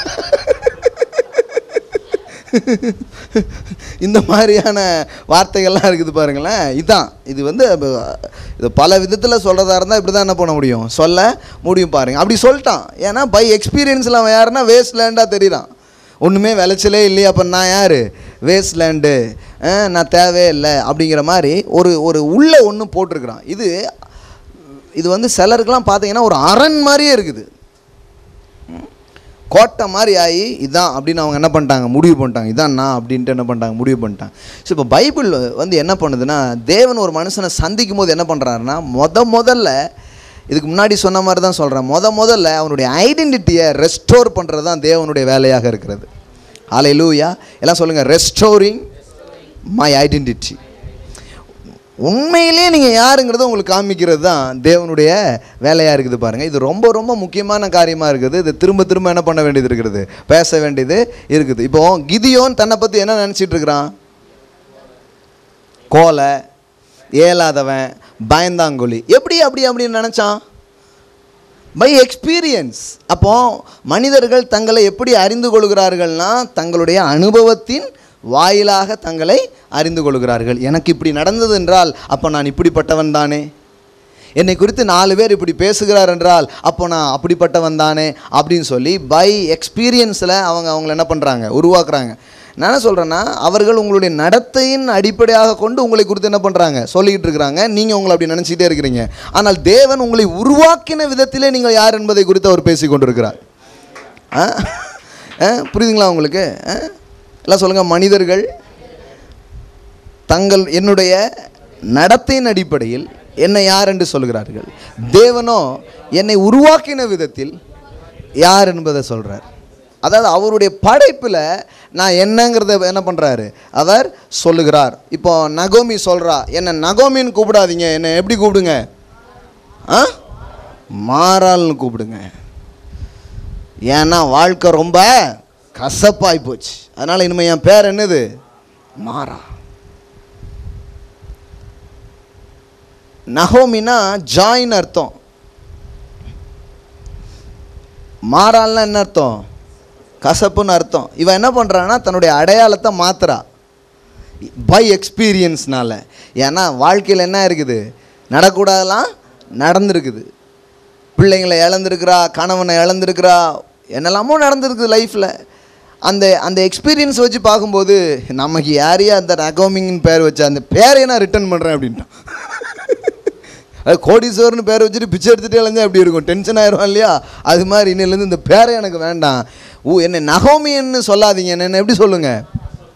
இந்த மாதிரியான வார்த்தைகள்லாம் இருக்குது பாருங்களேன். இதுதான் இது வந்து இது பல விதத்தில் சொல்கிறதா இருந்தால் இப்படி தான் என்ன பண்ண முடியும், சொல்ல முடியும் பாருங்கள். அப்படி சொல்லிட்டான். ஏன்னா பை எக்ஸ்பீரியன்ஸில் அவன் யாருன்னா வேஸ்ட் லேண்டாக தெரியுறான். ஒன்றுமே விளைச்சலே இல்லையா, அப்போ நான் யார், வேஸ்ட் லேண்டு, நான் தேவையே இல்லை அப்படிங்கிற மாதிரி ஒரு ஒரு உள்ளே ஒன்று போட்டிருக்கிறான். இது இது வந்து சிலருக்கெல்லாம் பார்த்தீங்கன்னா ஒரு அரண் மாதிரியே இருக்குது, கோட்டை மாதிரி ஆகி இதான் அப்படின்னு அவங்க என்ன பண்ணிட்டாங்க, முடிவு பண்ணிட்டாங்க, இதான் நான் அப்படின்ட்டு என்ன பண்ணிட்டாங்க, முடிவு பண்ணிட்டாங்க. ஸோ இப்போ பைபிள் வந்து என்ன பண்ணுதுன்னா, தேவன் ஒரு மனுஷனை சந்திக்கும் போது என்ன பண்ணுறாருன்னா, முத முதல்ல இதுக்கு முன்னாடி சொன்ன மாதிரி தான் சொல்கிறேன், முத முதல்ல அவனுடைய ஐடென்டிட்டியை ரெஸ்டோர் பண்ணுறது தான் தேவனுடைய வேலையாக இருக்கிறது. ஹல்லேலூயா. எல்லாம் சொல்லுங்கள், ரெஸ்டோரிங் மை ஐடென்டிட்டி. உண்மையிலே நீங்கள் யாருங்கிறத உங்களுக்கு காமிக்கிறது தான் தேவனுடைய வேலையாக இருக்குது பாருங்கள். இது ரொம்ப ரொம்ப முக்கியமான காரியமாக இருக்குது. இது திரும்ப திரும்ப என்ன பண்ண வேண்டியது இருக்கிறது, பேச வேண்டியது இருக்குது. இப்போது கிதியோன் தன்னை பற்றி என்ன நினச்சிட்டு இருக்கிறான், கோலை, ஏலாதவன், பயந்தாங்கொலி. எப்படி அப்படி அப்படின்னு நினச்சான், பை எக்ஸ்பீரியன்ஸ். அப்போ மனிதர்கள் தங்களை எப்படி அறிந்து கொள்கிறார்கள்னா, தங்களுடைய அனுபவத்தின் வாயிலாக தங்களை அறிந்து கொள்கிறார்கள். எனக்கு இப்படி நடந்தது என்றால் அப்போ நான் இப்படிப்பட்டவன் தானே, என்னை குறித்து நாலு பேர் இப்படி பேசுகிறார் என்றால் அப்போ நான் அப்படிப்பட்டவன் தானே அப்படின்னு சொல்லி பை எக்ஸ்பீரியன்ஸில் அவங்க அவங்கள என்ன பண்ணுறாங்க, உருவாக்குறாங்க. நான் என்ன சொல்கிறேன்னா, அவர்கள் உங்களுடைய நடத்தையின் அடிப்படையாக கொண்டு உங்களை குறித்து என்ன பண்ணுறாங்க, சொல்லிக்கிட்டு இருக்கிறாங்க. நீங்கள் உங்களை அப்படி நினச்சிக்கிட்டே இருக்கிறீங்க. ஆனால் தேவன் உங்களை உருவாக்கின விதத்திலே நீங்கள் யார் என்பதை குறித்து அவர் பேசி கொண்டிருக்கிறார். புரியுதுங்களா உங்களுக்கு? எல்லாம் சொல்லுங்கள், மனிதர்கள் தங்கள் என்னுடைய நடத்தையின் அடிப்படையில் என்னை யார் என்று சொல்கிறார்கள், தேவனோ என்னை உருவாக்கின விதத்தில் யார் என்பதை சொல்கிறார். அதாவது அவருடைய படைப்பில் நான் என்னங்கிறத என்ன பண்ணுறாரு, அவர் சொல்லுகிறார். இப்போ நகோமி சொல்கிறா, என்னை நகோமின்னு கூப்பிடாதீங்க, என்னை எப்படி கூப்பிடுங்க, ஆ மாறாள்னு கூப்பிடுங்க. ஏன்னா வாழ்க்கை ரொம்ப கசப்பாய் போச்சு, அதனால் இனிமேல் என் பேர் என்னது, மாறா. நகோமினா ஜாயின் அர்த்தம், மாறாள்னா என்ன அர்த்தம், கசப்புன்னு அர்த்தம். இவன் என்ன பண்ணுறான்னா தன்னுடைய அடையாளத்தை மாத்துறா பை எக்ஸ்பீரியன்ஸ்னால. ஏன்னா வாழ்க்கையில் என்ன இருக்குது, நடக்கூடாதெல்லாம் நடந்திருக்குது. பிள்ளைங்களை இழந்திருக்கிறா, கணவனை இழந்திருக்கிறா, என்னெல்லாமோ நடந்திருக்குது லைஃப்பில். அந்த அந்த எக்ஸ்பீரியன்ஸ் வச்சு பார்க்கும்போது நமக்கு யாரையா அந்த நகோமின்னு பேர் வச்சா அந்த பேரை நான் ரிட்டர்ன் பண்ணுறேன் அப்படின்ட்டான். அது கோடீஸ்வரர்னு பேர் வச்சுட்டு பிச்சை எடுத்துகிட்டே இழந்தா எப்படி இருக்கும், டென்ஷன் ஆயிரும் இல்லையா? அது மாதிரி இன்னிலேருந்து இந்த பேரை எனக்கு வேண்டாம், ஊ என்னை நகோமின்னு சொல்லாதீங்க, என்ன எப்படி சொல்லுங்கள்,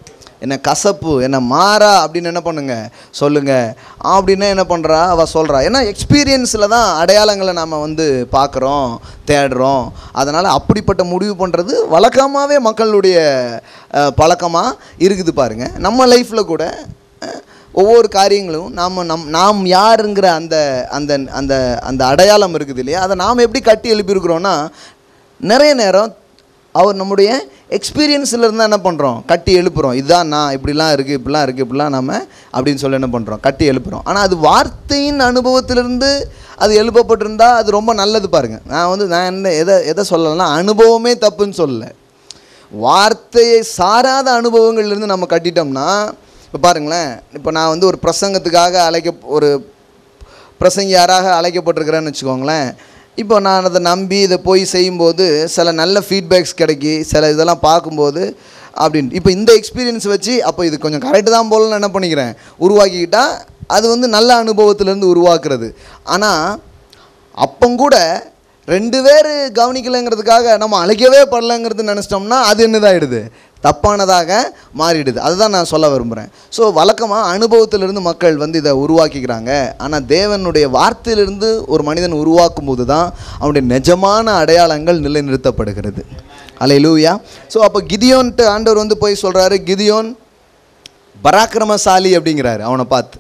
என்ன கசப்பு, என்ன மாறா அப்படின்னு என்ன பண்ணுங்க சொல்லுங்கள் அப்படின்னா என்ன பண்ணுறா அவள் சொல்கிறா. ஏன்னா எக்ஸ்பீரியன்ஸில் தான் அடையாளங்களை நாம் வந்து பார்க்குறோம், தேடுறோம். அதனால் அப்படிப்பட்ட முடிவு பண்ணுறது வழக்கமாகவே மக்களுடைய பழக்கமாக இருக்குது பாருங்கள். நம்ம லைஃப்பில் கூட ஒவ்வொரு காரியங்களும் நாம் நம் நாம் யாருங்கிற அந்த அந்த அந்த அந்த அடையாளம் இருக்குது இல்லையா, அதை நாம் எப்படி கட்டி எழுப்பியிருக்கிறோன்னா நிறைய நேரம் அவர் நம்முடைய எக்ஸ்பீரியன்ஸில் இருந்தால் என்ன பண்ணுறோம் கட்டி எழுப்புகிறோம். இதுதான் நான், இப்படிலாம் இருக்குது, இப்படிலாம் இருக்குது, இப்படிலாம் நம்ம அப்படின்னு சொல்லி என்ன பண்ணுறோம் கட்டி எழுப்புகிறோம். ஆனால் அது வார்த்தையின் அனுபவத்திலிருந்து அது எழுப்பப்பட்டிருந்தால் அது ரொம்ப நல்லது பாருங்கள். நான் வந்து நான் என்ன எதை எதை சொல்லலைன்னா அனுபவமே தப்புன்னு சொல்லலை, வார்த்தையை சாராத அனுபவங்கள்லேருந்து நம்ம கட்டிட்டோம்னா. இப்போ பாருங்களேன், இப்போ நான் வந்து ஒரு பிரசங்கத்துக்காக அழைக்க ஒரு பிரசங்கியாராக அழைக்கப்பட்டிருக்கிறேன்னு வச்சுக்கோங்களேன். இப்போ நான் அதை நம்பி இதை போய் செய்யும்போது சில நல்ல ஃபீட்பேக்ஸ் கிடைக்கி சில இதெல்லாம் பார்க்கும்போது அப்படின்ட்டு இப்போ இந்த எக்ஸ்பீரியன்ஸ் வச்சு அப்போ இது கொஞ்சம் கரெக்டு தான் போலன்னு என்ன பண்ணிக்கிறேன் உருவாக்கிக்கிட்டால் அது வந்து நல்ல அனுபவத்திலேருந்து உருவாக்குறது. ஆனால் அப்பங்கூட ரெண்டு பேர் கவனிக்கலைங்கிறதுக்காக நம்ம அழைக்கவே படலைங்கிறது நினச்சிட்டோம்னா அது என்னதாகிடுது, தப்பானதாக மாறிடுது. அதுதான் நான் சொல்ல விரும்புகிறேன். ஸோ வழக்கமாக அனுபவத்திலிருந்து மக்கள் வந்து இதை உருவாக்கிக்கிறாங்க. ஆனால் தேவனுடைய வார்த்தையிலிருந்து ஒரு மனிதன் உருவாக்கும் போது தான் அவனுடைய நிஜமான அடையாளங்கள் நிலைநிறுத்தப்படுகிறது. அல்லேலூயா. ஸோ அப்போ கிதியோன்ட்டு ஆண்டவர் வந்து போய் சொல்கிறாரு, கிதியோன் பராக்கிரமசாலி அப்படிங்கிறாரு. அவனை பார்த்து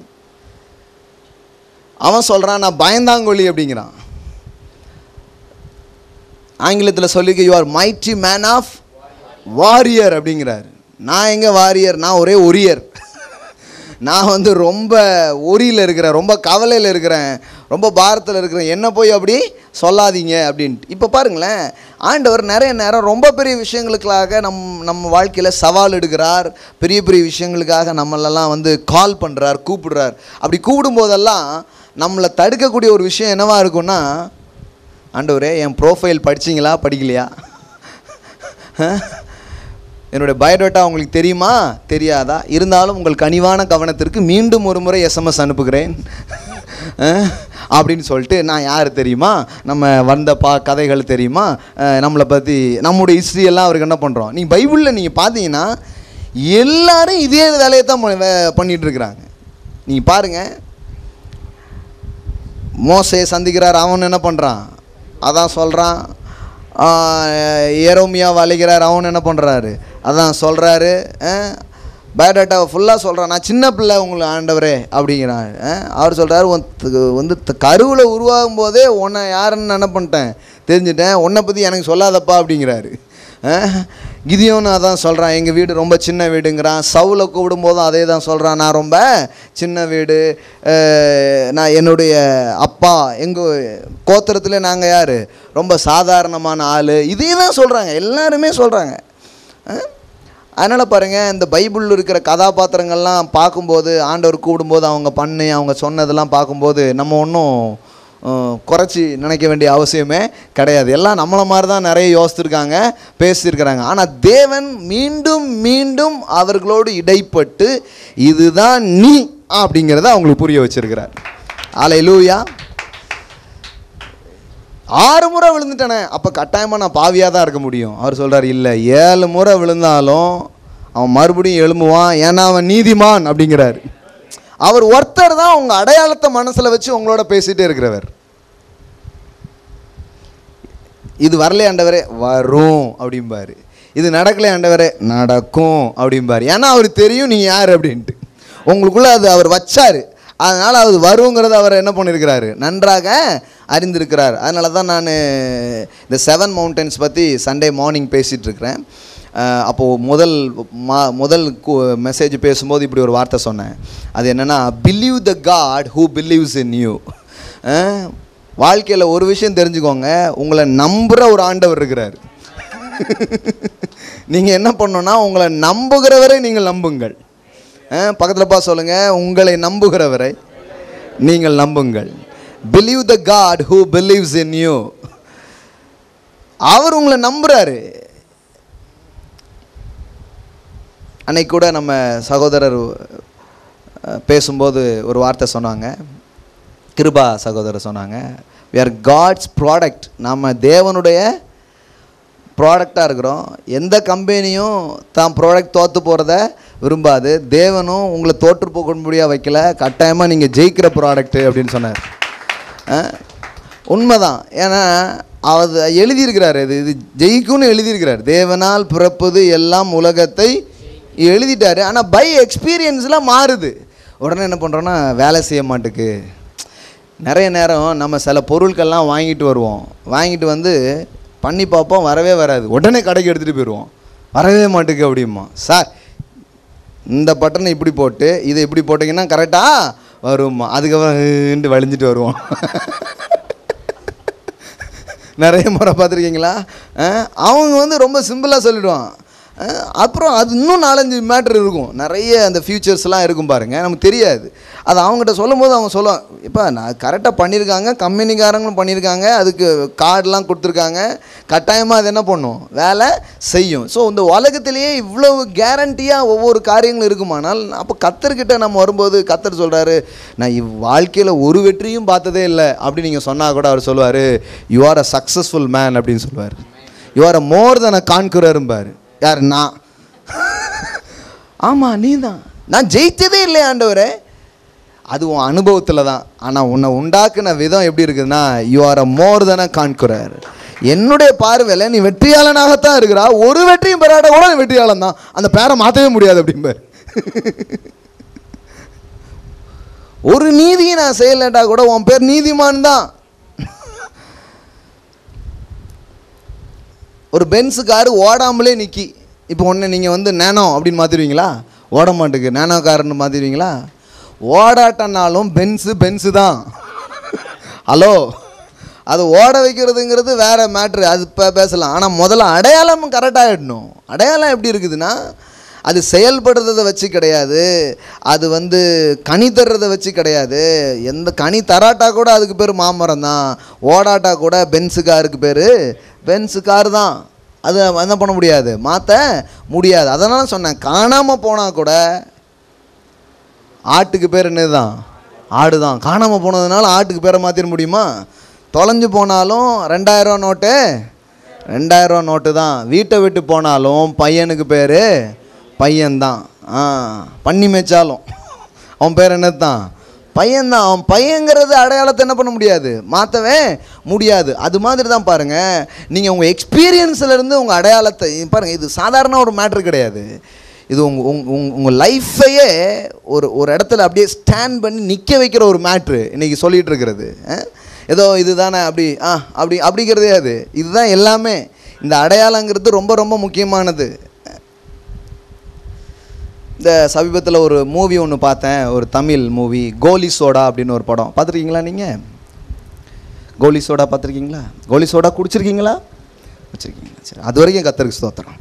அவன் சொல்கிறான் நான் பயந்தாங்கொழி அப்படிங்கிறான். ஆங்கிலத்தில் சொல்லிக்க you are mighty man of warrior அப்படிங்கிறார். நான் எங்கே வாரியர், நான் ஒரே ஒரியர். நான் வந்து ரொம்ப ஒரியில் இருக்கிறேன், ரொம்ப கவலையில் இருக்கிறேன், ரொம்ப பாரத்தில் இருக்கிறேன், என்ன போய் அப்படி சொல்லாதீங்க அப்படின்ட்டு. இப்போ பாருங்களேன், ஆண்டவர் நிறைய நேரம் ரொம்ப பெரிய விஷயங்களுக்காக நம் நம்ம வாழ்க்கையில் சவால் எடுக்கிறார், பெரிய பெரிய விஷயங்களுக்காக நம்மளெல்லாம் வந்து கால் பண்ணுறார், கூப்பிடுறார். அப்படி கூப்பிடும்போதெல்லாம் நம்மளை தடுக்கக்கூடிய ஒரு விஷயம் என்னவா இருக்குன்னா, ஆண்டவரே என் ப்ரோஃபைல் படிச்சிங்களா படிக்கலையா, என்னுடைய பயோடேட்டா உங்களுக்கு தெரியுமா தெரியாதா, இருந்தாலும் உங்கள் கனிவான கவனத்திற்கு மீண்டும் ஒரு முறை எஸ்எம்எஸ் அனுப்புகிறேன் அப்படின்னு சொல்லிட்டு, நான் யார் தெரியுமா, நம்ம வந்த பா கதைகள் தெரியுமா, நம்மளை பற்றி நம்முடைய ஹிஸ்ட்ரியெல்லாம் அவருக்கு என்ன பண்ணுறோம். நீங்கள் பைபிளில் நீங்கள் பார்த்தீங்கன்னா எல்லோரும் இதே வேலையை தான் பண்ணிகிட்ருக்குறாங்க. நீங்கள் பாருங்கள், மோசையை சந்திக்கிறார், அவன் என்ன பண்ணுறான் அதான் சொல்கிறான். எரோமியாவை அழைக்கிறார், அவன் என்ன பண்ணுறாரு அதான் சொல்கிறாரு. பயோடேட்டாவை ஃபுல்லாக சொல்கிறான், நான் சின்ன பிள்ளை உங்களை ஆண்டவரே அப்படிங்கிறான். அவர் சொல்கிறார், வந்து கருவில் உருவாகும் போதே உன்னை யாருன்னு என்ன பண்ணிட்டேன் தெரிஞ்சுட்டேன், உன்னை பற்றி எனக்கு சொல்லாதப்பா அப்படிங்கிறாரு. கிதியோன்னு அதான் சொல்கிறான், எங்கள் வீடு ரொம்ப சின்ன வீடுங்கிறான். சவுலை கூப்பிடும்போதும் அதே தான் சொல்கிறான், நான் ரொம்ப சின்ன வீடு, நான் என்னுடைய அப்பா எங்கள் கோத்திரத்தில் நாங்கள் யார் ரொம்ப சாதாரணமான ஆள், இதே தான் சொல்கிறாங்க, எல்லாருமே சொல்கிறாங்க. அதனால் பாருங்கள், இந்த பைபிளில் இருக்கிற கதாபாத்திரங்கள்லாம் பார்க்கும்போது, ஆண்டவர் கூடும்போது அவங்க பண்ணி அவங்க சொன்னதெல்லாம் பார்க்கும்போது நம்ம ஒன்றும் குறைச்சி நினைக்க வேண்டிய அவசியமே கிடையாது. எல்லாம் நம்மளை மாதிரி தான் நிறைய யோசித்துருக்காங்க, பேசியிருக்கிறாங்க. ஆனால் தேவன் மீண்டும் மீண்டும் அவர்களோடு இடைப்பட்டு இதுதான் நீ அப்படிங்கிறத அவங்களுக்கு புரிய வச்சிருக்கிறார். அல்லேலூயா. ஆறு முறை விழுந்துட்டானே, அப்போ கட்டாயமாக நான் பாவியாக தான் இருக்க முடியும். அவர் சொல்கிறார், இல்லை, ஏழு முறை விழுந்தாலும் அவன் மறுபடியும் எழும்புவான், ஏன்னா அவன் நீதிமான் அப்படிங்கிறார். அவர் ஒருத்தர் தான் உங்கள் அடையாளத்தை மனசில் வச்சு உங்களோட பேசிகிட்டே இருக்கிறவர். இது வரலே ஆண்டவரே, வரும் அப்படிம்பாரு. இது நடக்கலை ஆண்டவரே, நடக்கும் அப்படிம்பாரு. ஏன்னா அவருக்கு தெரியும் நீங்கள் யார் அப்படின்ட்டு, உங்களுக்குள்ளே அது அவர் வச்சார். அதனால் அது வருங்கிறத அவர் என்ன பண்ணியிருக்கிறாரு, நன்றாக அறிந்திருக்கிறார். அதனால தான் நான் இந்த செவன் மவுண்டன்ஸ் பற்றி சண்டே மார்னிங் பேசிகிட்ருக்கிறேன். அப்போது முதல் மா முதல் மெசேஜ் பேசும்போது இப்படி ஒரு வார்த்தை சொன்னேன். அது என்னென்னா, believe the God who believes in you. வாழ்க்கையில் ஒரு விஷயம் தெரிஞ்சுக்கோங்க, உங்களை நம்புகிற ஒரு ஆண்டவர் இருக்கிறார். நீங்கள் என்ன பண்ணணுன்னா, உங்களை நம்புகிறவரை நீங்கள் நம்புங்கள். பக்கத்தில் பா சொல்லுங்கள், உங்களை நம்புகிறவரை நீங்கள் நம்புங்கள். Believe the God who believes in you. அவர் உங்களை நம்புகிறாரு. அன்னைக்கு கூட நம்ம சகோதரர் பேசும்போது ஒரு வார்த்தை சொன்னாங்க, கிருபா சகோதரர் சொன்னாங்க, we are God's ப்ராடக்ட். நம்ம தேவனுடைய ப்ராடக்டாக இருக்கிறோம். எந்த கம்பெனியும் தான் ப்ராடக்ட் தோற்று போகிறத விரும்பாது. தேவனும் உங்களை தோற்று போகும்படியாக வைக்கல, கட்டாயமாக நீங்கள் ஜெயிக்கிற ப்ராடக்ட்டு அப்படின்னு சொன்னார். உண்மைதான். ஏன்னா அது எழுதியிருக்கிறார், இது இது ஜெயிக்கும்னு எழுதியிருக்கிறார். தேவனால் பிறப்பது எல்லாம் உலகத்தை எழுதிட்டார். ஆனால் பை எக்ஸ்பீரியன்ஸ்லாம் மாறுது. உடனே என்ன பண்ணுறோன்னா வேலை செய்ய மாட்டுக்கு. நிறைய நேரம் நம்ம சில பொருட்கள்லாம் வாங்கிட்டு வருவோம், வாங்கிட்டு வந்து பண்ணி பார்ப்போம், வரவே வராது. உடனே கடைக்கு எடுத்துகிட்டு போயிடுவோம், வரவே மாட்டுக்கு அப்படிமா. சார் இந்த பட்டனை இப்படி போட்டு இதை இப்படி போட்டிங்கன்னா கரெக்டாக வருமா, அதுக்கப்புறம் வலிஞ்சிட்டு வருவோம். நிறைய முறை பார்த்துருக்கீங்களா? அவங்க வந்து ரொம்ப சிம்பிளாக சொல்லிவிடுவான். அப்புறம் அது இன்னும் நாலஞ்சு மேட்ரு இருக்கும், நிறைய அந்த ஃபியூச்சர்ஸ்லாம் இருக்கும் பாருங்கள், நமக்கு தெரியாது. அது அவங்ககிட்ட சொல்லும் போது அவங்க சொல்லுவாங்க, இப்போ நான் கரெக்டாக பண்ணியிருக்காங்க, கம்பெனிக்காரங்களும் பண்ணியிருக்காங்க, அதுக்கு கார்டெலாம் கொடுத்துருக்காங்க, கட்டாயமாக அது என்ன பண்ணும், வேலை செய்யும். ஸோ இந்த உலகத்திலேயே இவ்வளவு கேரண்டியாக ஒவ்வொரு காரியங்களும் இருக்குமானால், அப்போ கத்தர்கிட்ட நம்ம வரும்போது கத்தர் சொல்கிறாரு, நான் இவ் வாழ்க்கையில் ஒரு வெற்றியும் பார்த்ததே இல்லை அப்படி நீங்கள் சொன்னால் கூட அவர் சொல்லுவார், you are a successful man அப்படின்னு சொல்லுவார். You are a more than a கான்குரரும்பார். யார்? நான். ஆமாம், நீ தான். நான் ஜெயித்ததே இல்லை ஆண்டவரே. அது உன் அனுபவத்தில் தான். ஆனால் உன்னை உண்டாக்குன விதம் எப்படி இருக்குதுன்னா, you are a more than a conqueror. என்னுடைய பார்வையில் நீ வெற்றியாளனாகத்தான் இருக்கிறா. ஒரு வெற்றியும் பெறாட கூட நீ வெற்றியாளன் தான். அந்த பேரை மாற்றவே முடியாது அப்படிம்பார். ஒரு நீதியை நான் செய்யலட்டா கூட உன் பேர் நீதிமான் தான். ஒரு பென்ஸு காரு ஓடாமலே நிற்கி, இப்போ ஒன்று நீங்கள் வந்து நேனோ அப்படின்னு மாற்றிடுவீங்களா? ஓட மாட்டுக்கு நேனோ காருன்னு மாற்றிடுவீங்களா? ஓடாட்டனாலும் பென்ஸு பென்ஸு தான். ஹலோ, அது ஓட வைக்கிறதுங்கிறது வேறு மேட்ரு, அது இப்போ பேசலாம். ஆனால் முதல்ல அடையாளமும் கரெக்டாகிடணும். அடையாளம் எப்படி இருக்குதுன்னா, அது செயல்படுறதை வச்சு கிடையாது, அது வந்து கனி தர்றதை வச்சு கிடையாது. எந்த கனி தராட்டா கூட அதுக்கு பேர் மாமரம் தான், ஓடாட்டா கூட பென்ஸு காருக்கு பேர் பென்ஸு கார் தான். அது என்ன பண்ண முடியாது, மாற்ற முடியாது. அதனால சொன்னேன், காணாமல் போனால் கூட ஆட்டுக்கு பேர் என்னது தான், ஆடு தான். காணாமல் போனதுனால ஆட்டுக்கு பேரை மாற்றிட முடியுமா? தொலைஞ்சு போனாலும் ரெண்டாயிரரூவா நோட்டு ரெண்டாயிரரூவா நோட்டு தான். வீட்டை விட்டு போனாலும் பையனுக்கு பேர் பையன்தான். ஆ பண்ணி மேய்ச்சாலும் அவன் பேர் என்னது தான், பையன்தான். அவன் பையங்கிறது அடையாளத்தை என்ன பண்ண முடியாது, மாற்றவே முடியாது. அது மாதிரி தான் பாருங்கள், நீங்கள் உங்கள் எக்ஸ்பீரியன்ஸ்லேருந்து உங்கள் அடையாளத்தை பாருங்கள். இது சாதாரண ஒரு மேட்ரு கிடையாது. இது உங்கள் உங் உங்கள் லைஃப்பையே ஒரு ஒரு இடத்துல அப்படியே ஸ்டாண்ட் பண்ணி நிற்க வைக்கிற ஒரு மேட்ரு இன்றைக்கி சொல்லிகிட்டு இருக்கிறது. ஏதோ இது தானே அப்படி ஆ அப்படி அப்படிங்கிறதே அது இதுதான் எல்லாமே. இந்த அடையாளங்கிறது ரொம்ப ரொம்ப முக்கியமானது. இந்த சமீபத்தில் ஒரு மூவி ஒன்று பார்த்தேன், ஒரு தமிழ் மூவி, கோலி சோடா அப்படின்னு ஒரு படம். பார்த்துருக்கீங்களா நீங்கள்? கோலி சோடா பார்த்துருக்கீங்களா? கோலி சோடா குடிச்சிருக்கீங்களா? வச்சுருக்கீங்களா? சரி, அது வரைக்கும் கத்தருக்கு ஸ்தோத்திரம்.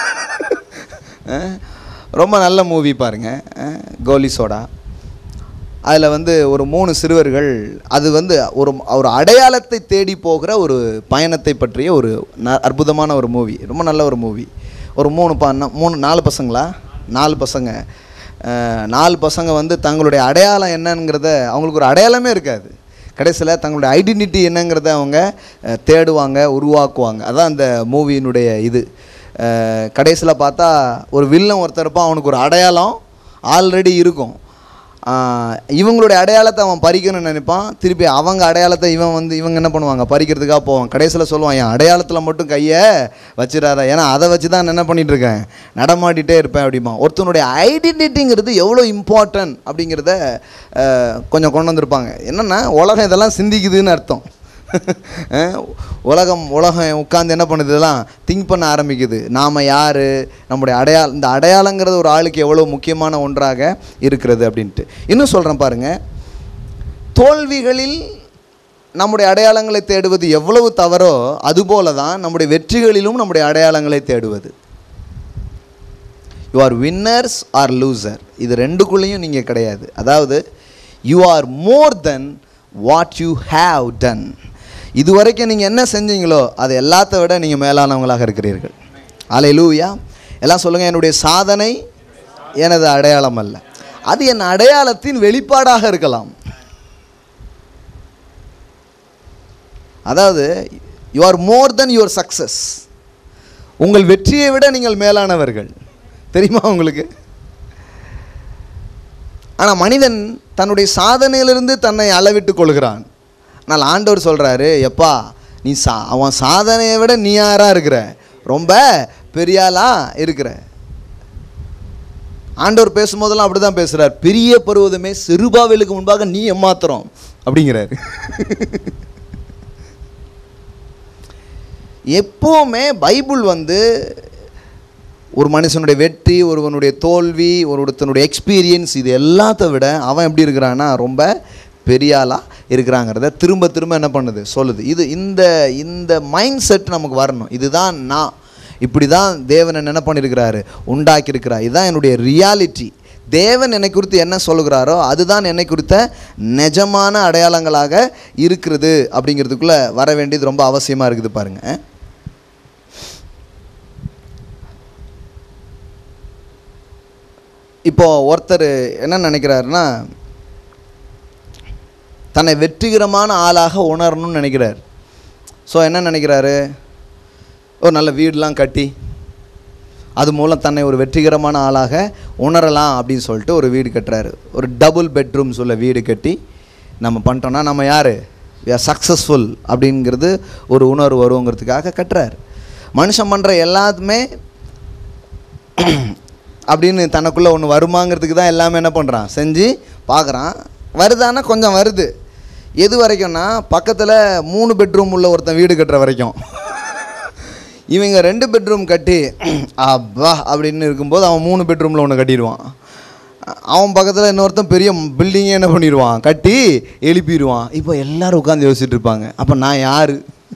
ரொம்ப நல்ல மூவி பாருங்கள், கோலி சோடா. அதில் வந்து ஒரு மூணு சிறுவர்கள், அது வந்து ஒரு ஒரு அடையாளத்தை தேடி போகிற ஒரு பயணத்தை பற்றிய ஒரு ந அற்புதமான ஒரு மூவி, ரொம்ப நல்ல ஒரு மூவி. ஒரு மூணு பா மூணு நாலு பசங்களா நாலு பசங்க நாலு பசங்க வந்து தங்களுடைய அடையாளம் என்னங்கிறத, அவங்களுக்கு ஒரு அடையாளமே இருக்காது. கடைசியில் தங்களுடைய ஐடென்டிட்டி என்னங்கிறத அவங்க தேடுவாங்க, உருவாக்குவாங்க. அதான் அந்த மூவியினுடைய இது. கடைசியில் பார்த்தா ஒரு வில்லன் ஒருத்தர் இருப்பான், அவனுக்கு ஒரு அடையாளம் ஆல்ரெடி இருக்கும். இவங்களுடைய அடையாளத்தை அவன் பறிக்கணும்னு நினைப்பான். திருப்பி அவங்க அடையாளத்தை இவன் வந்து இவங்க என்ன பண்ணுவாங்க, பறிக்கிறதுக்காக போவான். கடைசியில் சொல்லுவான், என் அடையாளத்தில் மட்டும் கையை வச்சிடாத, ஏன்னா அதை வச்சு தான் என்ன பண்ணிகிட்ருக்கேன், நடமாட்டிகிட்டே இருப்பேன் அப்படிமா. ஒருத்தனுடைய ஐடென்டிட்டிங்கிறது எவ்வளோ இம்பார்ட்டன்ட் அப்படிங்கிறத கொஞ்சம் கொண்டு வந்திருப்பாங்க. என்னென்னா, உலகம் இதெல்லாம் சிந்திக்குதுன்னு அர்த்தம். உலகம் உலகம் உட்காந்து என்ன பண்ணுது, இதெல்லாம் திங்க் பண்ண ஆரம்பிக்குது. நாம் யார், நம்முடைய அடையாளம், இந்த அடையாளங்கிறது ஒரு ஆளுக்கு எவ்வளோ முக்கியமான ஒன்றாக இருக்கிறது அப்படின்ட்டு. இன்னும் சொல்கிறேன் பாருங்கள், தோல்விகளில் நம்முடைய அடையாளங்களை தேடுவது எவ்வளவு தவறோ அதுபோல தான் நம்முடைய வெற்றிகளிலும் நம்முடைய அடையாளங்களை தேடுவது. You are winners are loser, இது ரெண்டுக்குள்ளேயும் நீங்கள் கிடையாது. அதாவது you are more than what you have done. இது வரைக்கும் நீங்கள் என்ன செஞ்சீங்களோ அது எல்லாத்த விட நீங்கள் மேலானவங்களாக இருக்கிறீர்கள். அல்லேலூயா. எல்லாம் சொல்லுங்கள், என்னுடைய சாதனை எனது அடையாளம் அல்ல, அது என் அடையாளத்தின் வெளிப்பாடாக இருக்கலாம். அதாவது you are more than your success. உங்கள் வெற்றியை விட நீங்கள் மேலானவர்கள். தெரியுமா உங்களுக்கு? ஆனால் மனிதன் தன்னுடைய சாதனையிலிருந்து தன்னை அளவிட்டு கொள்கிறான். ஆனால் ஆண்டவர் சொல்கிறாரு, எப்பா நீ சா அவன் சாதனையை விட நீ யாராக இருக்கிற, ரொம்ப பெரியாளாக இருக்கிற. ஆண்டவர் பேசும்போதெல்லாம் அப்படி தான் பேசுகிறார். பெரிய பருவதமே செருபாவேலுக்கு முன்பாக நீ ஏமாத்திரம் அப்படிங்கிறாரு. எப்போவுமே பைபிள் வந்து ஒரு மனுஷனுடைய வெற்றி, ஒருவனுடைய தோல்வி, ஒருத்தனுடைய எக்ஸ்பீரியன்ஸ், இது எல்லாத்த விட அவன் எப்படி இருக்கிறான்னா ரொம்ப பெரியாளாக இருக்கிறாங்கிறத திரும்ப திரும்ப என்ன பண்ணுது, சொல்லுது. இது இந்த இந்த மைண்ட் செட் நமக்கு வரணும். இதுதான் நான், இப்படி தான் தேவன் என்ன பண்ணியிருக்கிறாரு, உண்டாக்கியிருக்கிறார். இதுதான் என்னுடைய ரியாலிட்டி. தேவன் என்னை குறித்து என்ன சொல்லுகிறாரோ அதுதான் என்னை குறித்த நிஜமான அடையாளங்களாக இருக்கிறது அப்படிங்கிறதுக்குள்ளே வர வேண்டியது ரொம்ப அவசியமாக இருக்குது பாருங்கள். இப்போது ஒருத்தர் என்ன நினைக்கிறாருன்னா, தன்னை வெற்றிகரமான ஆளாக உணரணும்னு நினைக்கிறார். ஸோ என்ன நினைக்கிறாரு, ஒரு நல்ல வீடெலாம் கட்டி அது மூலம் தன்னை ஒரு வெற்றிகரமான ஆளாக உணரலாம் அப்படின்னு சொல்லிட்டு ஒரு வீடு கட்டுறாரு. ஒரு டபுள் பெட்ரூம் சொல்ல வீடு கட்டி நம்ம பண்ணிட்டோன்னா நம்ம யார், வி ஆர் சக்ஸஸ்ஃபுல் அப்படிங்கிறது ஒரு உணர்வு வருங்கிறதுக்காக கட்டுறாரு. மனுஷன் பண்ணுற எல்லாத்துமே அப்படின்னு தனக்குள்ளே ஒன்று வருமாங்கிறதுக்கு தான் எல்லாமே என்ன பண்ணுறான், செஞ்சு பார்க்குறான். வருதானா கொஞ்சம் வருது. எது வரைக்கும்னா பக்கத்தில் மூணு பெட்ரூம் உள்ள ஒருத்தன் வீடு கட்டுற வரைக்கும். இவங்க ரெண்டு பெட்ரூம் கட்டி அப்பா அப்படின்னு இருக்கும்போது அவன் மூணு பெட்ரூமில் ஒன்று கட்டிடுவான். அவன் பக்கத்தில் இன்னொருத்தன் பெரிய பில்டிங்கே என்ன பண்ணிடுவான், கட்டி எழுப்பிடுவான். இப்போ எல்லோரும் உட்காந்து யோசிச்சுட்டு இருப்பாங்க, அப்போ நான் யார்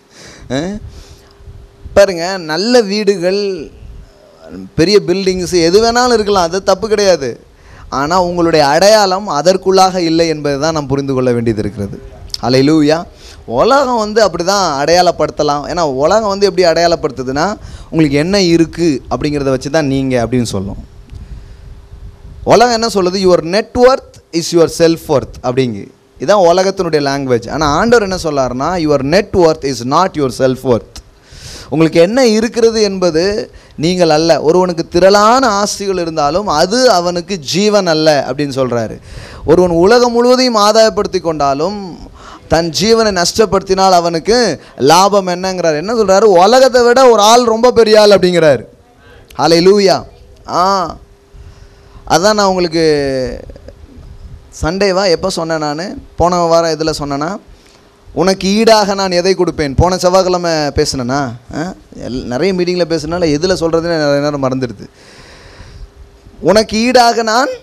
பாருங்க. நல்ல வீடுகள், பெரிய பில்டிங்ஸு எது வேணாலும் இருக்கலாம், அது தப்பு கிடையாது. ஆனால் உங்களுடைய அடையாளம் அதற்குள்ளாக இல்லை என்பதை தான் நாம் புரிந்து கொள்ள வேண்டியது இருக்கிறது. அல்லேலூயா. உலகம் வந்து அப்படி தான் அடையாளப்படுத்தலாம். ஏன்னா உலகம் வந்து எப்படி அடையாளப்படுத்துதுன்னா, உங்களுக்கு என்ன இருக்குது அப்படிங்கிறத வச்சு தான் நீங்கள் அப்படின்னு சொல்லும். உலகம் என்ன சொல்லுது, your net worth is your self worth அப்படிங்கு. இதுதான் உலகத்தினுடைய லாங்குவேஜ். ஆனால் ஆண்டவர் என்ன சொல்லார்னா, your net worth is not your self worth. உங்களுக்கு என்ன இருக்கிறது என்பது நீங்கள் அல்ல. ஒருவனுக்கு திரளான ஆஸ்திகள் இருந்தாலும் அது அவனுக்கு ஜீவன் அல்ல அப்படின்னு சொல்கிறாரு. ஒருவன் உலகம் முழுவதையும் ஆதாயப்படுத்தி கொண்டாலும் தன் ஜீவனை நஷ்டப்படுத்தினால் அவனுக்கு லாபம் என்னங்கிறார். என்ன சொல்கிறாரு, உலகத்தை விட ஒரு ஆள் ரொம்ப பெரிய ஆள் அப்படிங்கிறாரு. ஹல்லேலூயா. ஆ அதான் நான் உங்களுக்கு சண்டேவா எப்போ சொன்னேன், நான் போன வாரம் இதில் சொன்னேன்னா, உனக்கு ஈடாக நான் எதை கொடுப்பேன். போன செவ்வாய்க்கிழமை பேசுனேன்னா, எல் நிறைய மீட்டிங்கில் பேசுனால எதில் சொல்கிறதுன்னு நிறைய நேரம் மறந்துடுது. உனக்கு ஈடாக நான்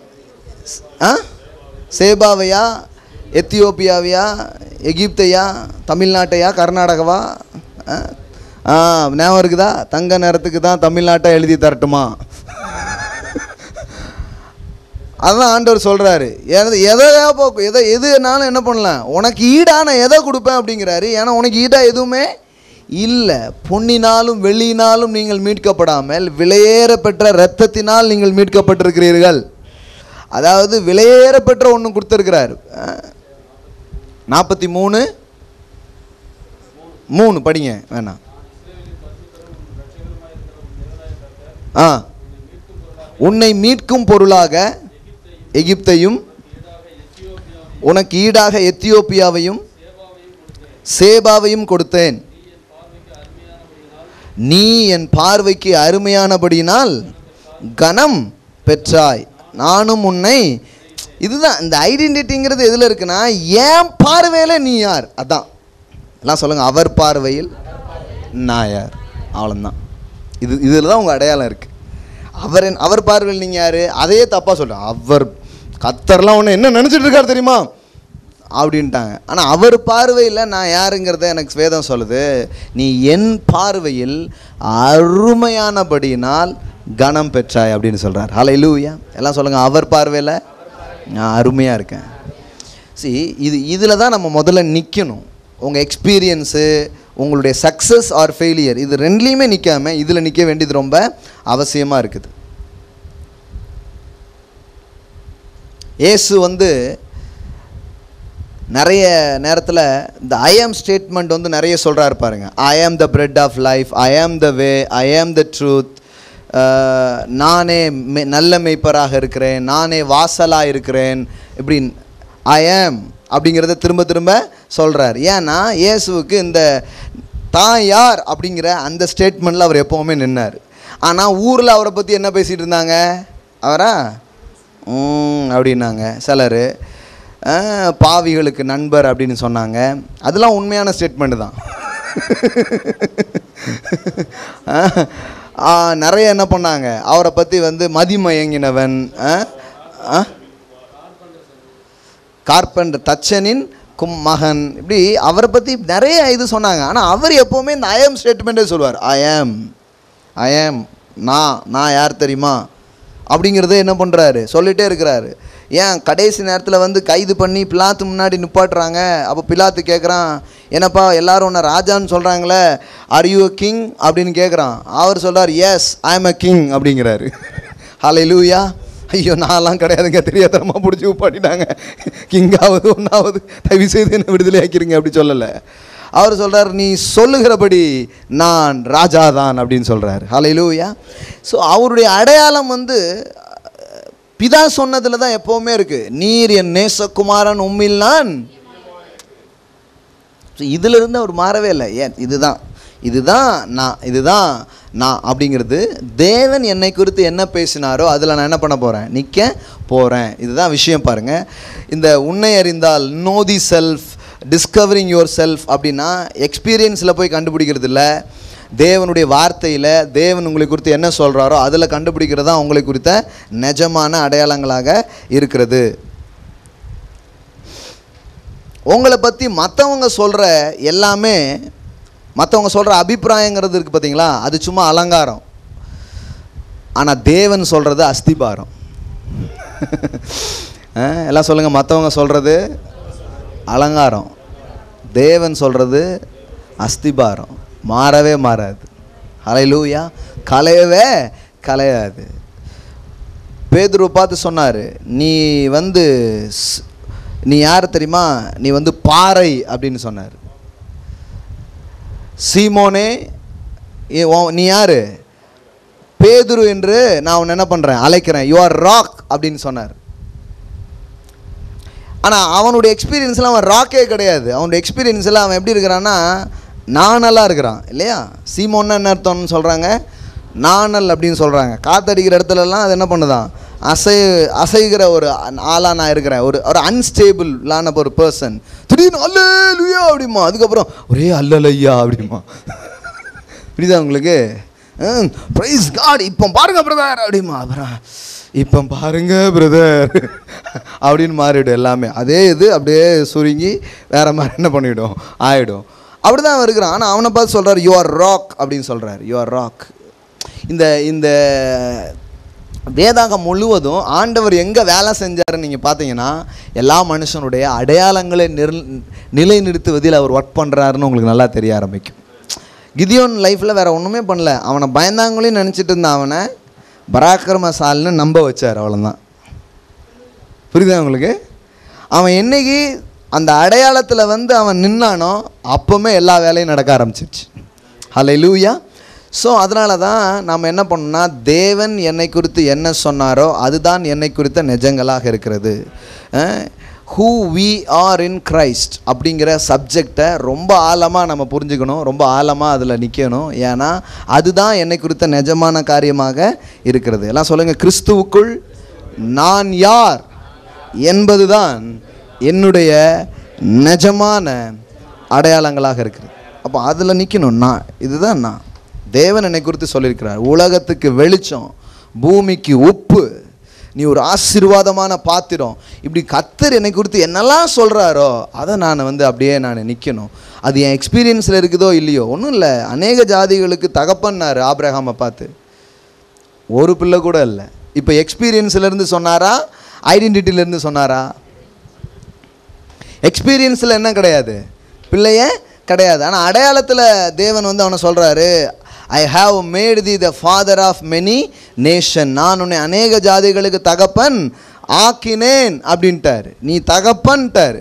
சேபாவையா, எத்தியோப்பியாவையா, எகிப்தையா, தமிழ்நாட்டையா, கர்நாடகாவா, ஆ ஞாபகம் இருக்குதா, தங்க நேரத்துக்கு தான் தமிழ்நாட்டை எழுதி தரட்டுமா? அதுதான் ஆண்டவர் சொல்கிறாரு. எதை எதையா போக்கு எதை எதுனாலும் என்ன பண்ணலாம், உனக்கு ஈடான எதை கொடுப்பேன் அப்படிங்கிறாரு. ஏன்னா உனக்கு ஈடாக எதுவுமே இல்லை. பொன்னினாலும் வெள்ளியினாலும் நீங்கள் மீட்கப்படாமல் விலையேற பெற்ற இரத்தத்தினால் நீங்கள் மீட்கப்பட்டிருக்கிறீர்கள். அதாவது விலையேற பெற்ற ஒன்று கொடுத்துருக்கிறார். நாற்பத்தி மூணு மூணு படிங்க வேணாம். ஆ உன்னை மீட்கும் பொருளாக எகிப்தையும் உனக்கு ஈடாக எத்தியோப்பியாவையும் சேபாவையும் கொடுத்தேன். நீ என் பார்வைக்கு அருமையானபடியினால் கனம் பெற்றாய். நானும் உன்னை, இதுதான் இந்த ஐடென்டிட்டிங்கிறது எதில் இருக்குன்னா, ஏன் பார்வையில் நீ யார், அதான் எல்லாம் சொல்லுங்கள். அவர் பார்வையில் நான் யார், அவ்வளோதான். இது இதில் தான் உங்கள் அடையாளம் இருக்குது. அவர் அவர் பார்வையில் நீங்கள் யார், அதையே தப்பாக சொல்கிறேன். அவர் கத்தர்லாம் ஒன்று என்ன நினச்சிட்டு இருக்கார் தெரியுமா அப்படின்ட்டாங்க. ஆனால் அவர் பார்வையில் நான் யாருங்கிறத எனக்கு வேதம் சொல்லுது. நீ என் பார்வையில் அருமையானபடியினால் கனம் பெற்றாய் அப்படின்னு சொல்கிறார். ஹல்லேலூயா. எல்லாம் சொல்லுங்கள், அவர் பார்வையில் நான் அருமையாக இருக்கேன். சரி, இது இதில் தான் நம்ம முதல்ல நிற்கணும். உங்கள் எக்ஸ்பீரியன்ஸு, உங்களுடைய சக்ஸஸ் ஆர் ஃபெயிலியர், இது ரெண்டுலேயுமே நிற்காமல் இதில் நிற்க வேண்டியது ரொம்ப அவசியமாக இருக்குது. இயேசு வந்து நிறைய நேரத்தில் இந்த ஐ ஆம் ஸ்டேட்மெண்ட் வந்து நிறைய சொல்கிறாரு பாருங்க. I am the bread of life, I am the way, I am the truth, நானே மெ நல்ல மேய்ப்பராக இருக்கிறேன், நானே வாசலாக இருக்கிறேன், இப்படி ஐ ஆம் அப்படிங்கிறத திரும்ப திரும்ப சொல்கிறார். ஏன்னா இயேசுவுக்கு இந்த தான் யார் அப்படிங்கிற அந்த ஸ்டேட்மெண்ட்டில் அவர் எப்போவுமே நின்னார். ஆனால் ஊரில் அவரை பற்றி என்ன பேசிகிட்டு இருந்தாங்க? அவரா அப்படின்னாங்க சிலர். பாவிகளுக்கு நண்பர் அப்படின்னு சொன்னாங்க. அதெல்லாம் உண்மையான ஸ்டேட்மெண்ட்டு தான். நிறைய என்ன பண்ணாங்க அவரை பற்றி வந்து மதிமயங்கினவன், கார்பெண்டர் தச்சனின் கும் மகன், இப்படி அவரை பற்றி நிறைய இது சொன்னாங்க. ஆனால் அவர் எப்போவுமே இந்த ஐ ஆம் ஸ்டேட்மெண்ட்டே சொல்லுவார். ஐ ஆம் ஐ ஆம் நான் நான் யார் தெரியுமா அப்படிங்கிறத என்ன பண்ணுறாரு சொல்லிகிட்டே இருக்கிறாரு. ஏன் கடைசி நேரத்தில் வந்து கைது பண்ணி பிலாத்து முன்னாடி நிப்பாட்டுறாங்க. அப்போ பிலாத்து கேட்குறான், என்னப்பா எல்லாரும் உன்னை ராஜான்னு சொல்கிறாங்களே, ஆர் யூ அ கிங் அப்படின்னு கேட்குறான். அவர் சொல்கிறார், yes I am a king அப்படிங்கிறாரு. ஹல்லேலூயா. ஐயோ நான்லாம் கிடையாதுங்க, தெரியாதரமாக பிடிச்சி உப்பாட்டிட்டாங்க, கிங்காவது ஒன்றாவது தயவு செய்து என்ன விடுதலை ஆக்கிருங்க அப்படி சொல்லலை. அவர் சொல்கிறார், நீ சொல்லுகிறபடி நான் ராஜா தான் அப்படின்னு சொல்கிறார். ஹல்லேலூயா. ஸோ அவருடைய அடையாளம் வந்து பிதா சொன்னதில் தான் எப்போவுமே இருக்குது. நீர் என் நேசகுமாரன் உம்மில் நான். இதிலிருந்து அவர் மாறவே இல்லை. ஏன் இதுதான் இதுதான் நான் இதுதான் நான் அப்படிங்கிறது தேவன் என்னை குறித்து என்ன பேசினாரோ அதில் நான் என்ன பண்ண போகிறேன், நிற்க போகிறேன். இதுதான் விஷயம். பாருங்கள், இந்த உன்னை அறிந்தால், know the self, discovering your self அப்படின்னா எக்ஸ்பீரியன்ஸில் போய் கண்டுபிடிக்கிறது இல்லை, தேவனுடைய வார்த்தையில் தேவன் உங்களை குறித்து என்ன சொல்கிறாரோ அதில் கண்டுபிடிக்கிறது தான் உங்களை குறித்த நிஜமான அடையாளங்களாக இருக்கிறது. உங்களை பற்றி மற்றவங்க சொல்கிற எல்லாமே, மற்றவங்க சொல்கிற அபிப்பிராயங்கிறது இருக்குது பார்த்தீங்களா, அது சும்மா அலங்காரம். ஆனால் தேவன் சொல்கிறது அஸ்திபாரம். எல்லாம் சொல்லுங்கள், மற்றவங்க சொல்கிறது அலங்காரம், தேவன் சொல்கிறது அஸ்திபாரம். மாறவே மாறாது. ஹல்லேலூயா. கலையவே கலையாது. பேதுருவை பார்த்து சொன்னார், நீ வந்து நீ யார் தெரியுமா, நீ வந்து பாறை அப்படின்னு சொன்னார். சீமோனே நீ யார், பேதுரு என்று நான் உன்னை என்ன பண்ணுறேன், அழைக்கிறேன், யூ ஆர் ராக் அப்படின்னு சொன்னார். ஆனால் அவனுடைய எக்ஸ்பீரியன்ஸில் அவன் ராக்கே கிடையாது. அவனுடைய எக்ஸ்பீரியன்ஸில் அவன் எப்படி இருக்கிறான்னா நானலாக இருக்கிறான் இல்லையா. சீமோன்னா என்ன அர்த்தம்னு சொல்கிறாங்க, நானல் அப்படின்னு சொல்கிறாங்க. காற்றடிக்கிற இடத்துலலாம் அது என்ன பண்ணுதான், அசை அசைகிற ஒரு ஆளாக நான் இருக்கிறேன், ஒரு ஒரு அன்ஸ்டேபிளான ஒரு பர்சன். திடீர்னு அல்லேலூயா அப்படிமா, அதுக்கப்புறம் ஒரே அல்லலையா அப்படிமா. புரியுதா உங்களுக்கு? பிரைஸ் காட், இப்போ பாருங்க பிரதர் அப்படிமா, அப்புறம் இப்போ பாருங்க பிரதர் அப்படின்னு மாறிவிடும் எல்லாமே. அதே இது அப்படியே சுருங்கி வேறு மாதிரி என்ன பண்ணிவிடும், ஆகிடும். அப்படி தான் அவன் இருக்கிறான். ஆனால் அவனை பார்த்து சொல்கிறார், யூ ஆர் ராக் அப்படின்னு சொல்கிறார். You are rock. இந்த இந்த வேதாகம் முழுவதும் ஆண்டவர் எங்கே வேலை செஞ்சாருன்னு நீங்கள் பார்த்தீங்கன்னா எல்லா மனுஷனுடைய அடையாளங்களை நிர் நிலைநிறுத்துவதில் அவர் ஒர்க் பண்ணுறாருன்னு உங்களுக்கு நல்லா தெரிய ஆரம்பிக்கும். கிதியோன் லைஃப்பில் வேறு ஒன்றுமே பண்ணல. அவனை பயந்தாங்களையும் நினச்சிட்டு இருந்தான், அவனை பராக்கிரமசாலின்னு நம்ப வச்சார், அவ்வளோதான். புரியுதா உங்களுக்கு? அவன் என்னைக்கு அந்த அடையாளத்தில் வந்து அவன் நின்னானோ அப்போவுமே எல்லா வேலையும் நடக்க ஆரம்பிச்சிருச்சு. ஹல்லேலூயா. ஸோ அதனால தான் நாம் என்ன பண்ணோம்னா, தேவன் என்னை குறித்து என்ன சொன்னாரோ அதுதான் என்னை குறித்த நிஜங்களாக இருக்கிறது. Who we are in Christ அப்படிங்கிற சப்ஜெக்டை ரொம்ப ஆழமாக நம்ம புரிஞ்சுக்கணும், ரொம்ப ஆழமாக அதில் நிற்கணும். ஏன்னா அதுதான் என்னை குறித்த நிஜமான காரியமாக இருக்கிறது. எல்லாம் சொல்லுங்கள், கிறிஸ்துவுக்குள் நான் யார் என்பது தான் என்னுடைய நிஜமான அடையாளங்களாக இருக்குது. அப்போ அதில் நிற்கணும். நான் இதுதான் நான். தேவன் என்னை குறித்து சொல்லியிருக்கிறார், உலகத்துக்கு வெளிச்சம், பூமிக்கு உப்பு, நீ ஒரு ஆசீர்வாதமான பாத்திரம். இப்படி கர்த்தர் என்னை குறித்து என்னெல்லாம் சொல்கிறாரோ அதை நான் வந்து அப்படியே நான் நிற்கணும். அது என் எக்ஸ்பீரியன்ஸில் இருக்குதோ இல்லையோ ஒன்றும் இல்லை. அநேக ஜாதிகளுக்கு தகப்பன்னார் ஆபிரகாமை பார்த்து, ஒரு பிள்ளை கூட இல்லை. இப்போ எக்ஸ்பீரியன்ஸ்லேருந்து சொன்னாரா, ஐடென்டிட்டியிலேருந்து சொன்னாரா? எக்ஸ்பீரியன்ஸில் என்ன கிடையாது, பிள்ளையே கிடையாது. ஆனால் அடையாளத்தில் தேவன் வந்து அவனை சொல்கிறாரு, I have made the the father of many nation. நான் உன்னை அநேக ஜாதிகளுக்கு தகப்பன் ஆக்கினேன் அப்படின்ட்டார். நீ தகப்பன்ட்டார்.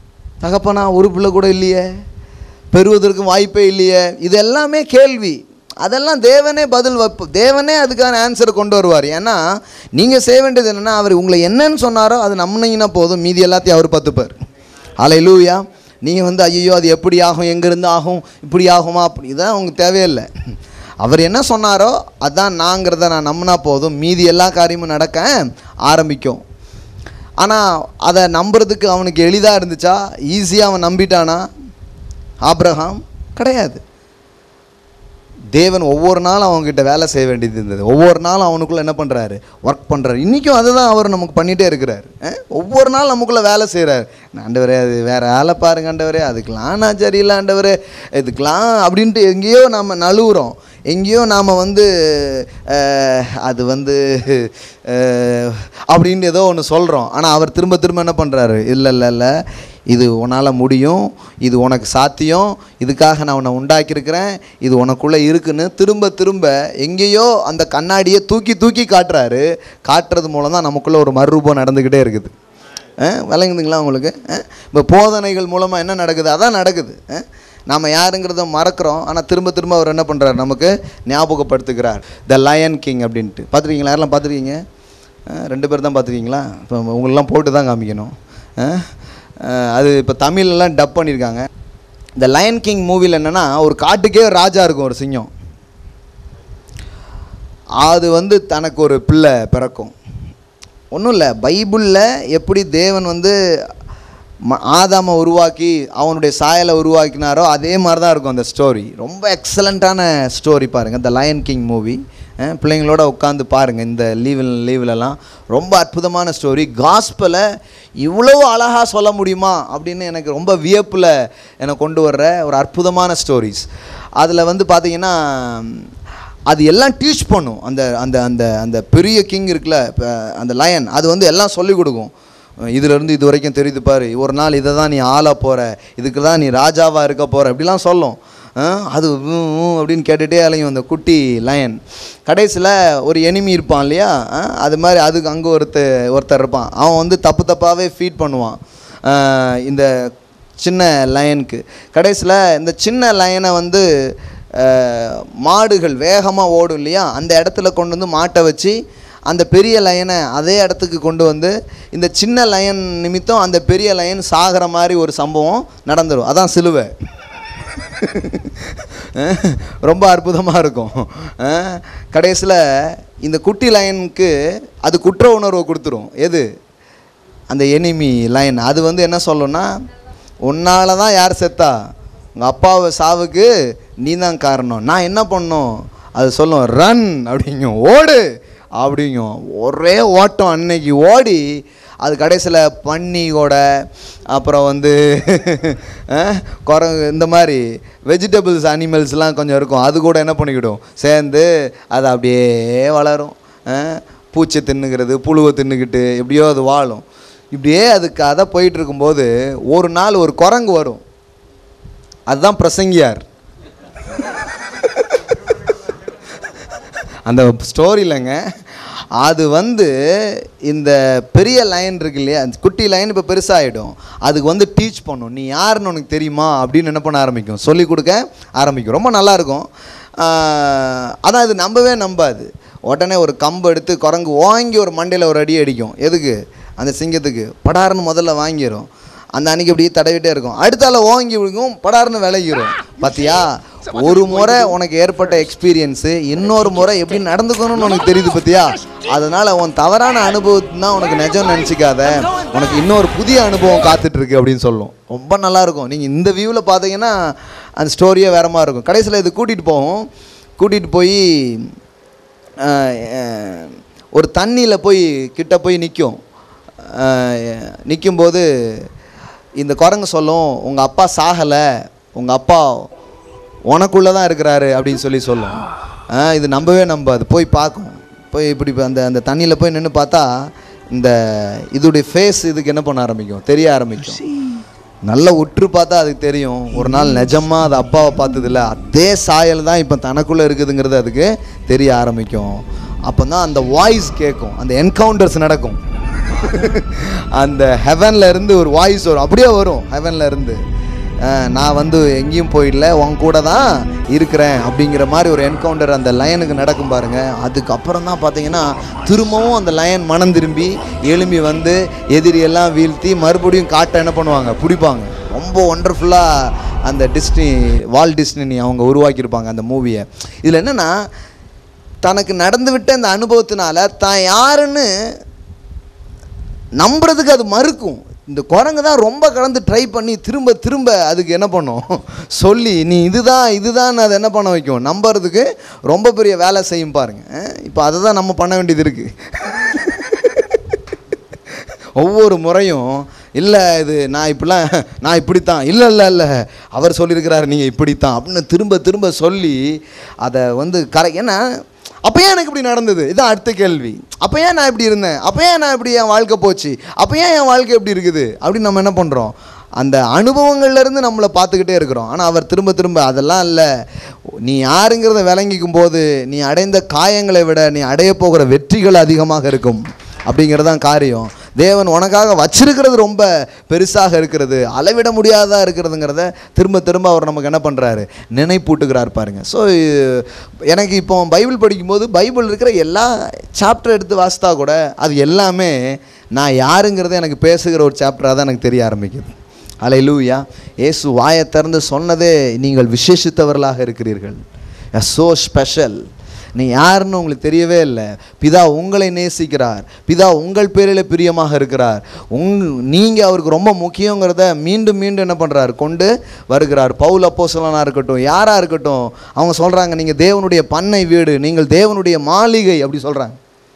தகப்பனா ஒரு பிள்ளை கூட இல்லையே, பெறுவதற்கும் வாய்ப்பே இல்லையே. இது எல்லாமே கேள்வி. அதெல்லாம் தேவனே பதில் வைப்பு, தேவனே அதுக்கான ஆன்சரை கொண்டு வருவார். ஏன்னா நீங்கள் செய்ய வேண்டியது என்னென்னா, அவர் உங்களை என்னன்னு சொன்னாரோ அது நம்பினீங்கன்னா போதும், மீதி எல்லாத்தையும் அவர் பார்த்துப்பார். ஹல்லேலூயா. நீங்கள் வந்து ஐயோ அது எப்படி ஆகும், எங்கேருந்து ஆகும், இப்படி ஆகுமா, அப்படி இதான் உங்களுக்கு தேவையில்லை. அவர் என்ன சொன்னாரோ அதான் நாங்கிறத நான் நம்பினா போதும், மீதி எல்லா காரியமும் நடக்க ஆரம்பிக்கும். ஆனால் அதை நம்புறதுக்கு அவனுக்கு எளிதாக இருந்துச்சா, ஈஸியாக அவன் நம்பிட்டானா? ஆபிரகாம் கிடையாது. தேவன் ஒவ்வொரு நாளும் அவங்ககிட்ட வேலை செய்ய வேண்டியது இருந்தது. ஒவ்வொரு நாளும் அவனுக்குள்ளே என்ன பண்ணுறாரு, ஒர்க் பண்ணுறாரு. இன்றைக்கும் அதை தான் அவர் நமக்கு பண்ணிகிட்டே இருக்கிறார். ஒவ்வொரு நாள் நமக்குள்ளே வேலை செய்கிறார். ஆண்டவரே அது வேறு வேலை பாருங்க ஆண்டவரே, அதுக்கெலாம் நான் சரியில்லை ஆண்டவரே, இதுக்கெலாம் அப்படின்ட்டு எங்கேயோ நம்ம நழுவுறோம். எங்கேயோ நாம் வந்து அது வந்து அப்படின்ட்டு ஏதோ ஒன்று சொல்கிறோம். ஆனால் அவர் திரும்ப திரும்ப என்ன பண்ணுறாரு, இல்லை இல்லை இல்லை இது உன்னால் முடியும், இது உனக்கு சாத்தியம், இதுக்காக நான் உன்னை உண்டாக்கியிருக்கிறேன், இது உனக்குள்ளே இருக்குன்னு திரும்ப திரும்ப எங்கேயோ அந்த கண்ணாடியை தூக்கி தூக்கி காட்டுறாரு. காட்டுறது மூலம் தான் நமக்குள்ளே ஒரு மறுரூபம் நடந்துக்கிட்டே இருக்குது. விளங்குதுங்களா உங்களுக்கு? இப்போ போதனைகள் மூலமாக என்ன நடக்குது, அதான் நடக்குது. நாம் யாருங்கிறத மறக்கிறோம், ஆனால் திரும்ப திரும்ப அவர் என்ன பண்ணுறாரு, நமக்கு ஞாபகப்படுத்துகிறார். த லயன் கிங் அப்படின்ட்டு பார்த்துருக்கீங்களா? யாரெல்லாம் பார்த்துருக்கீங்க? ரெண்டு பேர் தான் பார்த்துருக்கீங்களா? இப்போ உங்களெலாம் போட்டு தான் காமிக்கணும். அது இப்போ தமிழ்லாம் டப் பண்ணியிருக்காங்க. த லயன் கிங் மூவியில் என்னென்னா, ஒரு காட்டுக்கே ராஜா இருக்கும், ஒரு சிங்கம். அது வந்து தனக்கு ஒரு பிள்ளை பிறக்கும். ஒன்றும் இல்லை, பைபிளில் எப்படி தேவன் வந்து ஆதாமை உருவாக்கி அவனுடைய சாயலை உருவாக்கினாரோ அதே மாதிரி தான் இருக்கும் அந்த ஸ்டோரி. ரொம்ப எக்ஸலண்ட்டான ஸ்டோரி பாருங்கள், த லயன் கிங் மூவி. பிள்ளைங்களோட உட்காந்து பாருங்கள் இந்த லீவில் லீவ்லலாம். ரொம்ப அற்புதமான ஸ்டோரி. காஸ்பலை இவ்வளோ அழகாக சொல்ல முடியுமா அப்படின்னு எனக்கு ரொம்ப வியப்பில் எனக்கு கொண்டு வர்ற ஒரு அற்புதமான ஸ்டோரிஸ். அதில் வந்து பார்த்திங்கன்னா அது எல்லாம் டீச் பண்ணும். அந்த அந்த அந்த அந்த பெரிய கிங் இருக்குல்ல, அந்த லயன், அது வந்து எல்லாம் சொல்லிக் கொடுக்கும். இதிலேருந்து இது வரைக்கும் தெரியுது பாரு, ஒரு நாள் இதை தான் நீ ஆள போகிற, இதுக்கு தான் நீ ராஜாவாக இருக்க போகிற, இப்படிலாம் சொல்லும். அது அப்படின்னு கேட்டுகிட்டே அலையும் அந்த குட்டி லயன். கடைசியில் ஒரு எனிமி இருப்பான் இல்லையா, அது மாதிரி அதுக்கு அங்கே ஒருத்தர் ஒருத்தர் இருப்பான். அவன் வந்து தப்பு தப்பாகவே ஃபீட் பண்ணுவான் இந்த சின்ன லயனுக்கு. கடைசியில் இந்த சின்ன லயனை வந்து மாடுகள் வேகமாக ஓடும் இல்லையா, அந்த இடத்துல கொண்டு வந்து மாட்டை வச்சு அந்த பெரிய லயனை அதே இடத்துக்கு கொண்டு வந்து இந்த சின்ன லயன் நிமித்தம் அந்த பெரிய லயன் சாகிற மாதிரி ஒரு சம்பவம் நடந்துடும். அதான் சிலுவை. ரொம்ப அற்புதமாக இருக்கும். கடைசியில் இந்த குட்டி லயனுக்கு அது குற்ற உணர்வை கொடுத்துரும். எது? அந்த எனிமி லயன். அது வந்து என்ன சொல்லுன்னா, உன்னால தான் யார் செத்தா, உங்கள் அப்பாவை சாவுக்கு நீ தான் காரணம், நான் என்ன பண்ணோம், அது சொல்லும் ரன் அப்படிங்கும், ஓடு அப்படிங்கும். ஒரே ஓட்டம் அன்னைக்கு ஓடி அது கடைசியில் பன்னியோட அப்புறம் வந்து குரங்கு இந்த மாதிரி வெஜிடபிள்ஸ் அனிமல்ஸ்லாம் கொஞ்சம் இருக்கும், அது கூட என்ன பண்ணிக்கிடும் சேர்ந்து அது அப்படியே வளரும். பூச்சை தின்னுக்கிறது, புழுவை தின்னுக்கிட்டு எப்படியோ அது வாழும். இப்படியே அதுக்கு அதை போயிட்டு இருக்கும்போது ஒரு நாள் ஒரு குரங்கு வரும். அதுதான் பிரசங்கியார். அந்த ஸ்டோரியிலங்க அது வந்து இந்த பெரிய லைன் இருக்கு இல்லையா, அந்த குட்டி லைன் இப்போ பெருசாகிடும். அதுக்கு வந்து டீச் பண்ணும், நீ யாருன்னு உனக்கு தெரியுமா அப்படின்னு என்ன பண்ண ஆரம்பிக்கும், சொல்லிக் கொடுக்க ஆரம்பிக்கும். ரொம்ப நல்லாயிருக்கும். அதான் இது நம்பவே நம்பாது. உடனே ஒரு கம்பு எடுத்து குரங்கு வாங்கி ஒரு மண்டையில் ஒரு அடி அடிக்கும். எதுக்கு? அந்த சிங்கத்துக்கு. படாருன்னு முதல்ல வாங்கிடும். அந்த அன்னைக்கு அப்படியே தடவிட்டே இருக்கும். அடுத்தால ஓங்கி விழுக்கும், படாருன்னு விலகிடும். பார்த்தியா, ஒரு முறை உனக்கு ஏற்பட்ட எக்ஸ்பீரியன்ஸு இன்னொரு முறை எப்படி நடந்துக்கணும்னு உனக்கு தெரியுது பார்த்தியா. அதனால் உன் தவறான அனுபவத்து தான் உனக்கு நிஜம் நினச்சிக்காத, உனக்கு இன்னொரு புதிய அனுபவம் காத்துட்ருக்கு அப்படின்னு சொல்லும். ரொம்ப நல்லாயிருக்கும். நீங்கள் இந்த வியூவில் பார்த்தீங்கன்னா அந்த ஸ்டோரியே வேற மாதிரி இருக்கும். கடைசியில் இது கூட்டிகிட்டு போகும். கூட்டிகிட்டு போய் ஒரு தண்ணியில் போய் கிட்ட போய் நிற்கும். நிற்கும்போது இந்த குரங்கு சொல்லும், உங்கள் அப்பா சாகலை, உங்கள் அப்பா உனக்குள்ளே தான் இருக்கிறாரு அப்படின்னு சொல்லி சொல்லும். இது நம்பவே நம்பாது. போய் பார்க்கும். போய் இப்படி அந்த அந்த தண்ணியில் போய் நின்று பார்த்தா இந்த இதோடைய ஃபேஸ் இதுக்கு என்ன பண்ண ஆரம்பிக்கும், தெரிய ஆரம்பிக்கும். நல்லா உற்று பார்த்தா அதுக்கு தெரியும், ஒரு நாள் நிஜமாக அது அப்பாவை பார்த்ததில்ல, அதே சாயல் தான் இப்போ தனக்குள்ளே இருக்குதுங்கிறது அதுக்கு தெரிய ஆரம்பிக்கும். அப்போ தான் அந்த வாய்ஸ் கேட்கும், அந்த என்கவுண்டர்ஸ் நடக்கும். அந்த ஹெவனில் இருந்து ஒரு வாய்ஸ் வரும், அப்படியே வரும் ஹெவனில் இருந்து. நான் வந்து எங்கேயும் போயிடல, உன் கூட தான் இருக்கிறேன் அப்படிங்கிற மாதிரி ஒரு என்கவுண்டர் அந்த லயனுக்கு நடக்கும் பாருங்கள். அதுக்கப்புறம் தான் பார்த்தீங்கன்னா திரும்பவும் அந்த லயன் மனம் திரும்பி எழும்பி வந்து எதிரியெல்லாம் வீழ்த்தி மறுபடியும் காட்டை என்ன பண்ணுவாங்க, பிடிப்பாங்க. ரொம்ப ஒண்டர்ஃபுல்லாக அந்த டிஸ்னி வால் டிஸ்னி அவங்க உருவாக்கியிருப்பாங்க அந்த மூவியை. இதில் என்னென்னா, தனக்கு நடந்துவிட்ட அந்த அனுபவத்தினால தான் யாருன்னு நம்புறதுக்கு அது மறுக்கும். இந்த குரங்கு தான் ரொம்ப கலந்து ட்ரை பண்ணி திரும்ப திரும்ப அதுக்கு என்ன பண்ணும் சொல்லி, நீ இதுதான் இதுதான் அதை என்ன பண்ண வைக்கும், நம்புறதுக்கு ரொம்ப பெரிய வேலை செய்யும் பாருங்கள். இப்போ அதை தான் நம்ம பண்ண வேண்டியது இருக்குது. ஒவ்வொரு முறையும் இல்லை இது நான் இப்படிலாம் நான் இப்படித்தான், இல்லை இல்லை இல்லை அவர் சொல்லியிருக்கிறாரு நீங்கள் இப்படித்தான் அப்படின்னு திரும்ப திரும்ப சொல்லி அதை வந்து கரை. ஏன்னா அப்போ ஏன் எனக்கு இப்படி நடந்தது, இதுதான் அடுத்த கேள்வி. அப்போ ஏன் நான் இப்படி இருந்தேன், அப்போ ஏன் நான் இப்படி என் வாழ்க்கை போச்சு, அப்போ ஏன் என் வாழ்க்கை எப்படி இருக்குது அப்படின்னு நம்ம என்ன பண்ணுறோம், அந்த அனுபவங்கள்லேருந்து நம்மளை பார்த்துக்கிட்டே இருக்கிறோம். ஆனால் அவர் திரும்ப திரும்ப அதெல்லாம் இல்லை, நீ யாருங்கிறத விளங்கிக்கும் போது நீ அடைந்த காயங்களை விட நீ அடைய போகிற வெற்றிகள் அதிகமாக இருக்கும் அப்படிங்கிறதான் காரியம். தேவன் உனக்காக வச்சிருக்கிறது ரொம்ப பெருசாக இருக்கிறது, அளவிட முடியாததாக இருக்கிறதுங்கிறத திரும்ப திரும்ப அவர் நமக்கு என்ன பண்ணுறாரு, நினைப்பூட்டுகிறார் பாருங்கள். ஸோ எனக்கு இப்போ பைபிள் படிக்கும்போது பைபிள் இருக்கிற எல்லா சாப்டர் எடுத்து வாசித்தா கூட அது எல்லாமே நான் யாருங்கிறத எனக்கு பேசுகிற ஒரு சாப்டராக தான் எனக்கு தெரிய ஆரம்பிக்குது. அல்லேலூயா. இயேசு வாயை திறந்து சொன்னதே, நீங்கள் விசேஷித்தவர்களாக இருக்கிறீர்கள், ஸோ ஸ்பெஷல், நீ யாருன்னு உங்களுக்கு தெரியவே இல்லை, பிதா உங்களை நேசிக்கிறார், பிதா உங்கள் பேரில் பிரியமாக இருக்கிறார், உங் நீங்கள் அவருக்கு ரொம்ப முக்கியங்கிறத மீண்டும் மீண்டும் என்ன பண்ணுறார், கொண்டு வருகிறார். பவுல் அப்போஸ்தலனாக இருக்கட்டும், யாராக இருக்கட்டும், அவங்க சொல்கிறாங்க நீங்கள் தேவனுடைய பண்ணை வீடு, நீங்கள் தேவனுடைய மாளிகை அப்படி சொல்கிறாங்க.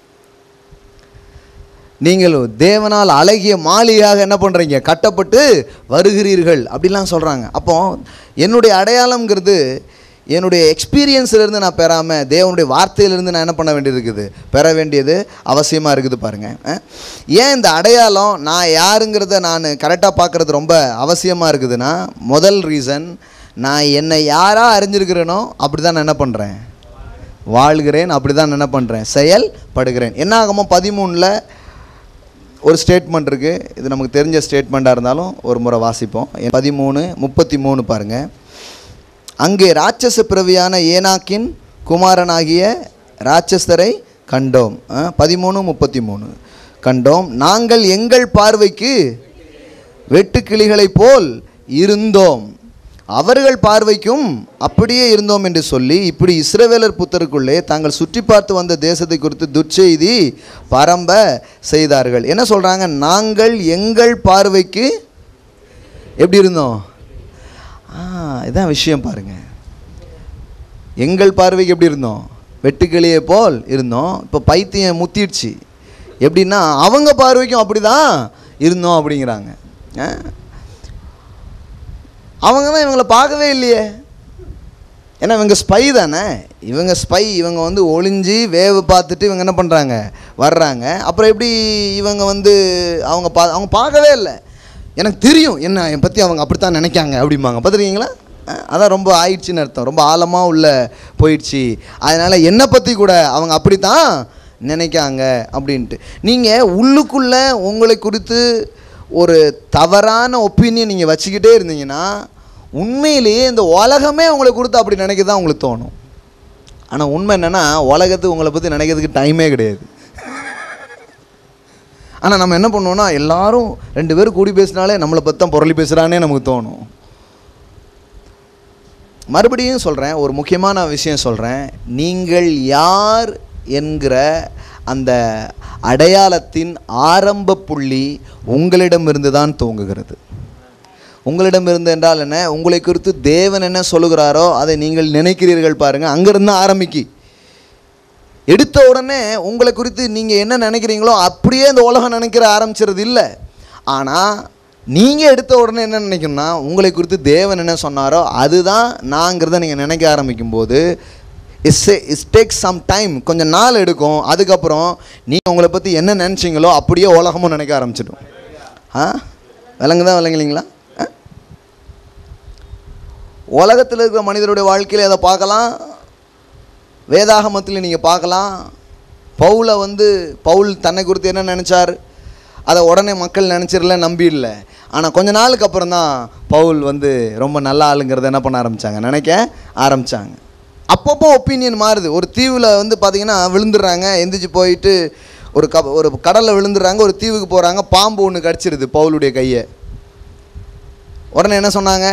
நீங்கள் தேவனால் அழகிய மாளிகையாக என்ன பண்ணுறீங்க, கட்டப்பட்டு வருகிறீர்கள் அப்படிலாம் சொல்கிறாங்க. அப்போ என்னுடைய அடையாளம்ங்கிறது என்னுடைய எக்ஸ்பீரியன்ஸிலேருந்து நான் பெறாமல் தேவனுடைய வார்த்தையிலேருந்து நான் என்ன பண்ண வேண்டியது இருக்குது, பெற வேண்டியது அவசியமாக இருக்குது பாருங்கள். ஏன் இந்த அடையாளம் நான் யாருங்கிறத நான் கரெக்டாக பார்க்குறது ரொம்ப அவசியமாக இருக்குதுன்னா, முதல் ரீசன், நான் என்னை யாராக அறிஞ்சிருக்கிறேனோ அப்படி தான் நான் என்ன பண்ணுறேன், வாழ்கிறேன், அப்படி தான் என்ன பண்ணுறேன், செயல்படுகிறேன். என்ன ஆகுமோ பதிமூணில் ஒரு ஸ்டேட்மெண்ட் இருக்குது, இது நமக்கு தெரிஞ்ச ஸ்டேட்மெண்ட்டாக இருந்தாலும் ஒரு முறை வாசிப்போம். பதிமூணு முப்பத்தி மூணு பாருங்கள். அங்கே ராட்சச பிறவியான ஏனாக்கின் குமாரனாகிய ராட்சசரை கண்டோம். பதிமூணு முப்பத்தி மூணு கண்டோம். நாங்கள் எங்கள் பார்வைக்கு வெட்டுக்கிளிகளைப் போல் இருந்தோம், அவர்கள் பார்வைக்கும் அப்படியே இருந்தோம் என்று சொல்லி, இப்படி இஸ்ரவேலர் புத்தருக்குள்ளே தாங்கள் சுற்றி பார்த்து வந்த தேசத்தை குறித்து துர்ச்செய்தி பரம்ப செய்தார்கள். என்ன சொல்கிறாங்க, நாங்கள் எங்கள் பார்வைக்கு எப்படி இருந்தோம், ஆ இதான் விஷயம் பாருங்கள். எங்கள் பார்வைக்கு எப்படி இருந்தோம், வெட்டுக்கிளியை போல் இருந்தோம். இப்போ பைத்தியம் முத்திடுச்சு, எப்படின்னா அவங்க பார்வைக்கும் அப்படி தான் இருந்தோம் அப்படிங்கிறாங்க. அவங்க தான் இவங்களை பார்க்கவே இல்லையே, ஏன்னா இவங்க ஸ்பை தானே, இவங்க ஸ்பை, இவங்க வந்து ஒளிஞ்சு வேவு பார்த்துட்டு இவங்க என்ன பண்ணுறாங்க, வர்றாங்க. அப்புறம் எப்படி இவங்க வந்து அவங்க பா அவங்க பார்க்கவே இல்லை, எனக்கு தெரியும் என்ன என் பற்றி அவங்க அப்படித்தான் நினைக்காங்க அப்படிம்பாங்க. பார்த்துருக்கீங்களா, அதான் ரொம்ப ஆயிடுச்சுன்னு அர்த்தம், ரொம்ப ஆழமாக உள்ள போயிடுச்சு, அதனால் என்னை பற்றி கூட அவங்க அப்படித்தான் நினைக்காங்க அப்படின்ட்டு. நீங்கள் உள்ளுக்குள்ளே உங்களை குறித்து ஒரு தவறான ஒப்பீனியன் நீங்கள் வச்சுக்கிட்டே இருந்தீங்கன்னா உண்மையிலேயே இந்த உலகமே உங்களை கொடுத்து அப்படி நினைக்க தான் உங்களுக்கு தோணும். ஆனால் உண்மை என்னென்னா, உலகத்துக்கு உங்களை பற்றி நினைக்கிறதுக்கு டைமே கிடையாது. ஆனால் நம்ம என்ன பண்ணுவோன்னா, எல்லாரும் ரெண்டு பேரும் கூடி பேசினாலே நம்மளை பற்றி தான் பொருளி பேசுகிறானே நமக்கு தோணும். மறுபடியும் சொல்கிறேன், ஒரு முக்கியமான விஷயம் சொல்கிறேன். நீங்கள் யார் என்கிற அந்த அடையாளத்தின் ஆரம்ப புள்ளி உங்களிடமிருந்து தான் துவங்குகிறது. உங்களிடமிருந்து என்றால் என்ன, உங்களை குறித்து தேவன் என்ன சொல்லுகிறாரோ அதை நீங்கள் நினைக்கிறீர்கள் பாருங்கள், அங்கேருந்து ஆரம்பிக்கி. எடுத்த உடனே உங்களை குறித்து நீங்கள் என்ன நினைக்கிறீங்களோ அப்படியே இந்த உலகம் நினைக்கிற ஆரம்பிச்சிறது இல்லை. ஆனால் நீங்கள் எடுத்த உடனே என்ன நினைக்கணும்னா, உங்களை குறித்து தேவன் என்ன சொன்னாரோ அதுதான் நாங்கிறத நீங்கள் நினைக்க ஆரம்பிக்கும் போது it's it's take some time, கொஞ்சம் நாள் எடுக்கும். அதுக்கப்புறம் நீங்கள் உங்களை பற்றி என்ன நினச்சிங்களோ அப்படியே உலகமும் நினைக்க ஆரம்பிச்சிடும். ஆ விளங்குதான் விளங்கலிங்களா? உலகத்தில் இருக்கிற மனிதருடைய வாழ்க்கையில் அதை பார்க்கலாம், வேதாகமத்தில் நீங்கள் பார்க்கலாம். பவுலை வந்து பவுல் தன்னை குறித்து என்ன நினச்சார் அதை உடனே மக்கள் நினச்சிடல, நம்பிடல. ஆனால் கொஞ்ச நாளுக்கு அப்புறம் தான் பவுல் வந்து ரொம்ப நல்ல ஆளுங்கிறத என்ன பண்ண ஆரம்பித்தாங்க, நினைக்க ஆரம்பித்தாங்க. அப்பப்போ ஒப்பீனியன் மாறுது. ஒரு தீவில் வந்து பார்த்திங்கன்னா விழுந்துடுறாங்க, எந்திரிச்சு போயிட்டு ஒரு க ஒரு கடலில் விழுந்துடுறாங்க, ஒரு தீவுக்கு போகிறாங்க, பாம்பு ஒன்று கடிச்சிருது பவுலுடைய கையை. உடனே என்ன சொன்னாங்க,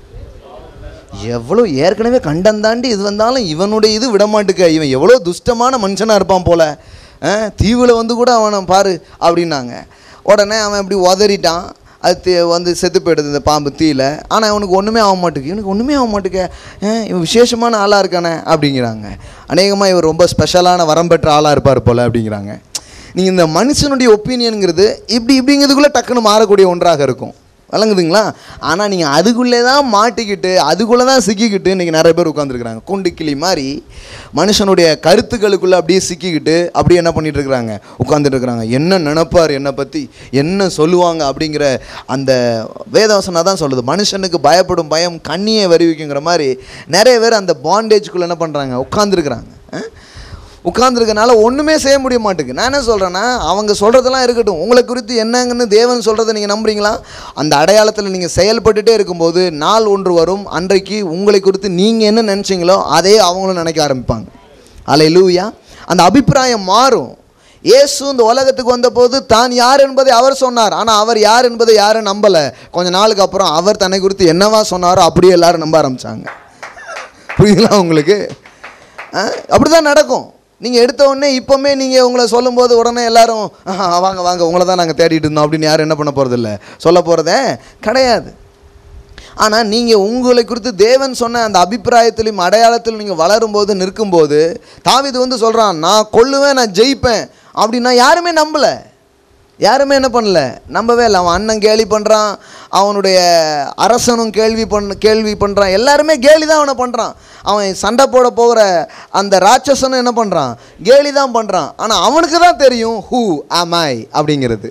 எவ்வளோ ஏற்கனவே கண்டம் தாண்டி இது வந்தாலும் இவனுடைய இது விடமாட்டுக்க, இவன் எவ்வளோ துஷ்டமான மனுஷனாக இருப்பான் போல், தீவில் வந்து கூட அவனை பாரு அப்படின்னாங்க. உடனே அவன் இப்படி உதறிட்டான், அது வந்து செத்து போயிடுது இந்த பாம்பு தீயில். ஆனால் இவனுக்கு ஒன்றுமே ஆக மாட்டேக்கு, இவனுக்கு ஒன்றுமே ஆக மாட்டேக்க, இவன் விசேஷமான ஆளாக இருக்கானே அப்படிங்கிறாங்க. அநேகமாக இவர் ரொம்ப ஸ்பெஷலான வரம் பெற்ற ஆளாக இருப்பார் போல் அப்படிங்கிறாங்க. நீங்கள் இந்த மனுஷனுடைய ஒப்பீனியனுங்கிறது இப்படி இப்படிங்கிறதுக்குள்ளே டக்குன்னு மாறக்கூடிய ஒன்றாக இருக்கும், வழங்குதுங்களா? ஆனால் நீங்கள் அதுக்குள்ளே தான் மாட்டிக்கிட்டு அதுக்குள்ளே தான் சிக்கிக்கிட்டு இன்றைக்கி நிறைய பேர் உட்காந்துருக்குறாங்க. குண்டு கிளி மாதிரி மனுஷனுடைய கருத்துக்களுக்குள்ளே அப்படியே சிக்கிக்கிட்டு அப்படியே என்ன பண்ணிகிட்டு இருக்கிறாங்க, உட்காந்துட்டு இருக்கிறாங்க. என்ன நினைப்பார் என்னை பற்றி, என்ன சொல்லுவாங்க அப்படிங்கிற அந்த வேதவசனம் தான் சொல்லுது. மனுஷனுக்கு பயப்படும் பயம் கண்ணியை வருவிக்குங்கிற மாதிரி நிறைய பேர் அந்த பாண்டேஜுக்குள்ளே என்ன பண்ணுறாங்க, உட்காந்துருக்குறாங்க. உட்கார்ந்துருக்கனால ஒன்றுமே செய்ய முடிய மாட்டேங்குது. நான் என்ன சொல்கிறேன்னா, அவங்க சொல்கிறதெல்லாம் இருக்கட்டும், உங்களை குறித்து என்னங்கன்னு தேவன் சொல்கிறத நீங்கள் நம்புறீங்களா? அந்த அடையாளத்தில் நீங்கள் செயல்பட்டுகிட்டே இருக்கும்போது நாள் ஒன்று வரும், அன்றைக்கு உங்களை குறித்து நீங்கள் என்ன நினச்சிங்களோ அதே அவங்களும் நினைக்க ஆரம்பிப்பாங்க. அல்லேலூயா. அந்த அபிப்பிராயம் மாறும். இயேசு இந்த உலகத்துக்கு வந்தபோது தான் யார் என்பதை அவர் சொன்னார், ஆனால் அவர் யார் என்பதை யாரும் நம்பலை. கொஞ்ச நாளுக்கு அப்புறம் அவர் தன்னை குறித்து என்னவா சொன்னாரோ அப்படியே எல்லாரும் நம்ப ஆரம்பித்தாங்க. புரியுதுங்களா உங்களுக்கு? அப்படி தான் நடக்கும். நீங்கள் எடுத்த உடனே இப்போவுமே நீங்கள் உங்களை சொல்லும்போது உடனே எல்லோரும் வாங்க வாங்க உங்களை தான் நாங்கள் தேடிட்டு இருந்தோம் அப்படின்னு யாரும் என்ன பண்ண போகிறதில்ல, சொல்ல போகிறதே கிடையாது. ஆனால் நீங்கள் உங்களை குறித்து தேவன் சொன்ன அந்த அபிப்பிராயத்திலும் அடையாளத்திலும் நீங்கள் வளரும்போது நிற்கும்போது, தாவீது வந்து சொல்கிறான், நான் கொல்லுவேன், நான் ஜெயிப்பேன் அப்படின்னா யாருமே நம்பலை, யாருமே என்ன பண்ணல, நம்பவே இல்லை. அவன் அண்ணன் கேலி பண்ணுறான், அவனுடைய அரசனும் கேள்வி பண்ண கேள்வி பண்ணுறான், எல்லாருமே கேலி தான் அவனை பண்ணுறான். அவன் சண்டை போட போகிற அந்த ராட்சசனும் என்ன பண்ணுறான், கேலி தான் பண்ணுறான். ஆனால் அவனுக்கு தான் தெரியும் ஹூ ஆம் ஐ அப்படிங்கிறது.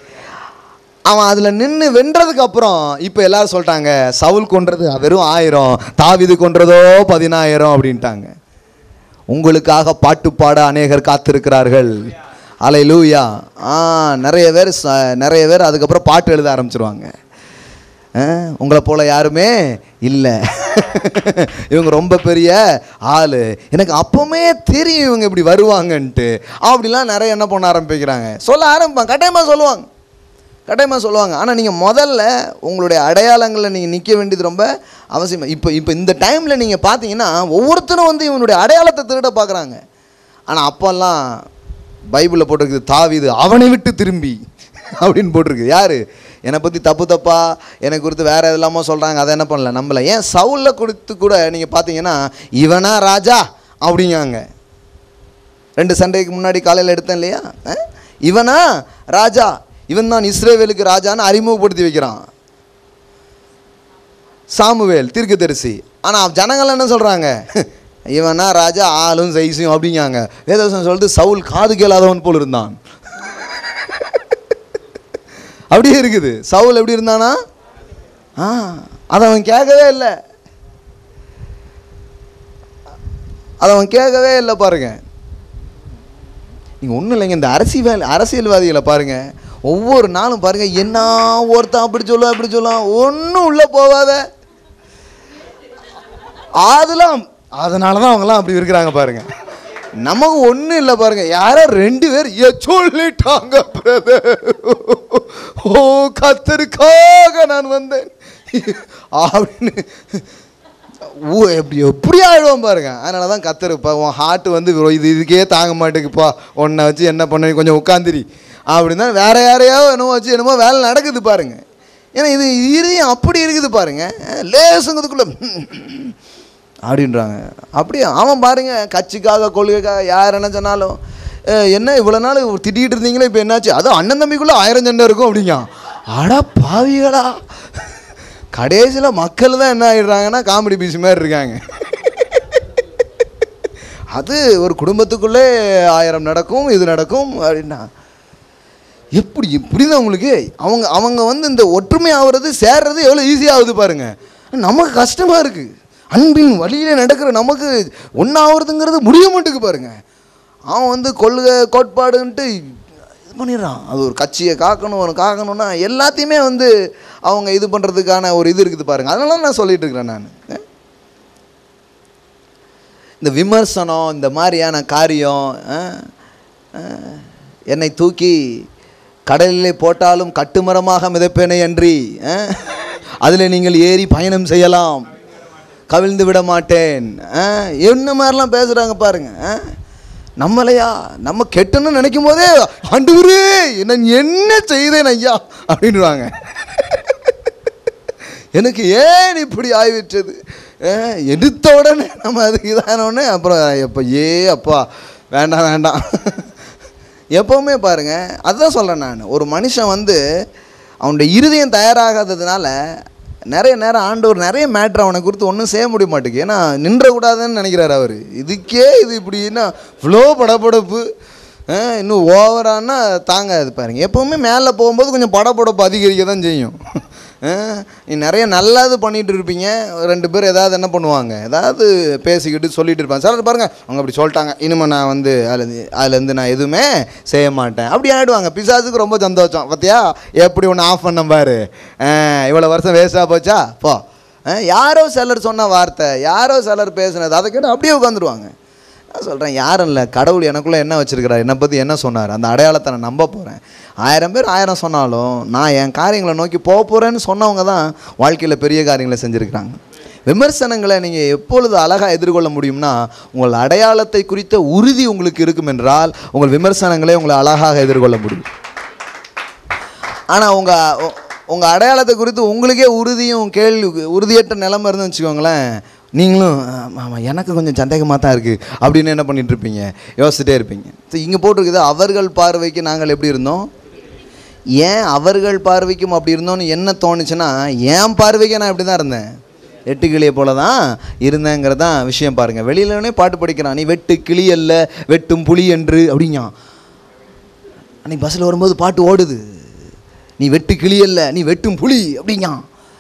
அவன் அதில் நின்று வென்றதுக்கு அப்புறம் இப்போ எல்லாரும் சொல்லிட்டாங்க, சவுல் கொன்றது வெறும் ஆயிரம், தாவீது கொன்றதோ பதினாயிரம் அப்படின்ட்டாங்க. உங்களுக்காக பாட்டு பாட அநேகர் காத்திருக்கிறார்கள். அல்லேலூயா. ஆ நிறைய பேர் நிறைய பேர் அதுக்கப்புறம் பாட்டு எழுத ஆரம்பிச்சிருவாங்க. உங்களை போல் யாருமே இல்லை, இவங்க ரொம்ப பெரிய ஆள், எனக்கு அப்போவுமே தெரியும் இவங்க இப்படி வருவாங்கன்ட்டு அப்படிலாம் நிறைய என்ன பண்ண ஆரம்பிக்கிறாங்க, சொல்ல ஆரம்பிப்பாங்க. கட்டாயமாக சொல்லுவாங்க, கட்டாயமாக சொல்லுவாங்க. ஆனால் நீங்கள் முதல்ல உங்களுடைய அடையாளங்களில் நீங்கள் நிற்க வேண்டியது ரொம்ப அவசியம். இப்போ இப்போ இந்த டைமில் நீங்கள் பார்த்தீங்கன்னா ஒவ்வொருத்தரும் வந்து இவனுடைய அடையாளத்தை திருட பார்க்குறாங்க. ஆனால் அப்போல்லாம் பைபிளில் போட்டிருக்குது, தாவீது அவனை விட்டு திரும்பி அப்படின்னு போட்டிருக்கு. யார் என்னை பற்றி தப்பு தப்பா எனக்கு குறித்து வேறு எதெல்லாமோ சொல்கிறாங்க, அதை என்ன பண்ணல, நம்மளை. ஏன் சவுலில் கொடுத்து கூட நீங்கள் பார்த்தீங்கன்னா இவனா ராஜா அப்படிங்காங்க. ரெண்டு சண்டைக்கு முன்னாடி காலையில் எடுத்தேன் இல்லையா, இவனா ராஜா, இவன் தான் இஸ்ரவேலுக்கு ராஜான்னு அறிமுகப்படுத்தி வைக்கிறான் சாமுவேல் தீர்க்கதரிசி. ஆனால் ஜனங்கள் என்ன சொல்கிறாங்க, இவனா ராஜா ஆளும் சைஸும் அப்படிங்காங்க. வேதவசனம் சொல்லிட்டு சவுல் காது கேளாதவன் போல் இருந்தான். அப்படியே இருக்குது. சவுல் எப்படி இருந்தானா, ஆ அதை அவன் கேட்கவே இல்லை, அதை அவன் கேட்கவே இல்லை. பாருங்க, நீங்கள் ஒன்றும் இல்லைங்க, இந்த அரசியல் அரசியல்வாதிகளை பாருங்க, ஒவ்வொரு நாளும் பாருங்க, என்ன ஒருத்தன் அப்படி சொல்லுவான் அப்படி சொல்லுவான், ஒன்றும் உள்ளே போவாத. அதெல்லாம் அதனால தான் அவங்களாம் அப்படி இருக்கிறாங்க பாருங்க. நமக்கு ஒன்றும் இல்லை பாருங்க, யாரோ ரெண்டு பேர் சொல்லிட்டாங்க, ஓ கத்தருக்காக நான் வந்தேன் அப்படின்னு ஓ எப்படி எப்படி ஆயிடுவோம் பாருங்க. அதனால தான் கத்தருப்பா உன் ஹார்ட் வந்து இது இதுக்கே தாங்க மாட்டேங்குப்பா, உன்னை வச்சு என்ன பண்ண, கொஞ்சம் உட்காந்துரி அப்படின்னு தான் வேற யாரையோ என்னமோ வச்சு என்னமோ வேலை நடக்குது பாருங்க. ஏன்னா இது இறுதியும் அப்படி இருக்குது பாருங்க, லேசுங்கிறதுக்குள்ள அப்படின்றாங்க. அப்படியே அவன் பாருங்க, கட்சிக்காக கொள்கைக்காக யார் என்ன சொன்னாலும் என்ன இவ்வளோ நாள் திட்டிகிட்டு இருந்தீங்களே இப்போ என்னாச்சு, அதுவும் அண்ணன் தம்பிக்குள்ளே ஆயிரம் சண்டை இருக்கும் அப்படிங்க. அட பாவிகளா, கடைசியில் மக்கள் தான் என்ன ஆகிடுறாங்கன்னா காமெடி பீஸ் மாதிரி இருக்காங்க. அது ஒரு குடும்பத்துக்குள்ளே ஆயிரம் நடக்கும், இது நடக்கும் அப்படின்னா எப்படி இப்படி தான் உங்களுக்கு. அவங்க அவங்க வந்து இந்த ஒற்றுமை ஆகுறது சேர்றது எவ்வளோ ஈஸியாகுது பாருங்க. நமக்கு கஷ்டமாக இருக்குது, அன்பின் வழியில் நடக்கிற நமக்கு ஒன்றாகிறதுங்கிறது முடிய மாட்டுக்கு பாருங்க. அவன் வந்து கொள்கை கோட்பாடுன்ட்டு இது பண்ணிடுறான். அது ஒரு கட்சியை காக்கணும், ஒரு காக்கணும்னா எல்லாத்தையுமே வந்து அவங்க இது பண்ணுறதுக்கான ஒரு இது இருக்குது பாருங்கள். அதனால நான் சொல்லிட்டு இருக்கிறேன். நான் இந்த விமர்சனம், இந்த மாதிரியான காரியம், என்னை தூக்கி கடலிலே போட்டாலும் கட்டுமரமாக மிதப்பேனே அன்றி அதில் நீங்கள் ஏறி பயணம் செய்யலாம், கவிழ்ந்து விட மாட்டேன், என்ன மாதிரிலாம் பேசுகிறாங்க பாருங்க. நம்மளையா நம்ம கெட்டன்னு நினைக்கும் போதே ஆண்டவரே நான் என்ன செய்தேன் ஐயா அப்படின்வாங்க. எனக்கு ஏன் இப்படி ஆகிவிட்டது, எடுத்த உடனே நம்ம அதுக்கு இதானோடனே அப்புறம் எப்போ ஏ அப்பா வேண்டாம் வேண்டாம். எப்போவுமே பாருங்கள், அதுதான் சொல்கிறேன் நான். ஒரு மனுஷன் வந்து அவனுடைய இருதயம் தயாராகாததுனால நிறைய நேரம் ஆண்டவர் நிறைய மேட்ரு அவனை குறித்து ஒன்றும் செய்ய முடிய மாட்டேங்குது. ஏன்னா நின்றக்கூடாதுன்னு நினைக்கிறார் அவர். இதுக்கே இது இப்படின்னா இவ்வளோ படப்படப்பு, இன்னும் ஓவரானா தாங்காது பாருங்கள். எப்போவுமே மேலே போகும்போது கொஞ்சம் படப்படப்பு அதிகரிக்க தான் செய்யும். நீ நிறைய நல்லது பண்ணிகிட்டு இருப்பீங்க, ரெண்டு பேர் ஏதாவது என்ன பண்ணுவாங்க, ஏதாவது பேசிக்கிட்டு சொல்லிகிட்டு இருப்பாங்க. சிலர் பாருங்கள் அவங்க அப்படி சொல்லிட்டாங்க, இனிமேல் நான் வந்து அதுலேருந்து அதுலேருந்து நான் எதுவுமே செய்ய மாட்டேன் அப்படி ஆகிடுவாங்க. பிசாசுக்கு ரொம்ப சந்தோஷம். பார்த்தியா எப்படி ஒன்று ஆஃப் பண்ண பாரு, இவ்வளோ வருஷம் வேஸ்ட்டாக போச்சா போ. யாரோ சிலர் சொன்ன வார்த்தை, யாரோ சிலர் பேசுனது, அதை கேட்டு அப்படியே உட்காந்துருவாங்க. நான் சொல்கிறேன், யாரும் இல்லை, கடவுள் எனக்குள்ளே என்ன வச்சுருக்கிறார், என்னை பற்றி என்ன சொன்னார், அந்த அடையாளத்தை நான் நம்ப போகிறேன். ஆயிரம் பேர் ஆயிரம் சொன்னாலும் நான் என் காரியங்களை நோக்கி போக போகிறேன்னு சொன்னவங்க தான் வாழ்க்கையில் பெரிய காரியங்களை செஞ்சுருக்கிறாங்க. விமர்சனங்களை நீங்கள் எப்பொழுது அழகாக எதிர்கொள்ள முடியும்னா, உங்கள் அடையாளத்தை குறித்த உறுதி உங்களுக்கு இருக்கும் என்றால் உங்கள் விமர்சனங்களை உங்களை அழகாக எதிர்கொள்ள முடியும். ஆனால் உங்கள் உங்கள் அடையாளத்தை குறித்து உங்களுக்கே உறுதியும் கேள்வி உறுதியற்ற நிலைமை இருந்துன்னு வச்சுக்கோங்களேன், நீங்களும் ஆமாம் எனக்கு கொஞ்சம் சந்தேகமாக தான் இருக்குது அப்படின்னு என்ன பண்ணிகிட்டு இருப்பீங்க, யோசிச்சுட்டே இருப்பீங்க. ஸோ இங்கே போட்டிருக்குது, அவர்கள் பார்வைக்கு நாங்கள் எப்படி இருந்தோம். ஏன் அவர்கள் பார்வைக்கும் அப்படி இருந்தோன்னு என்ன தோணுச்சுன்னா, என் பார்வைக்கு நான் இப்படி தான் இருந்தேன், எட்டு கிளியை போல தான் இருந்தேங்கிறது தான் விஷயம். பாருங்கள், வெளியிலனே பாட்டு படிக்கிறான், நீ வெட்டு கிளி அல்ல வெட்டும் புலி என்று அப்படிங்க. அன்னைக்கு பஸ்ஸில் வரும்போது பாட்டு ஓடுது, நீ வெட்டு கிளி அல்ல நீ வெட்டும் புலி அப்படிங்க.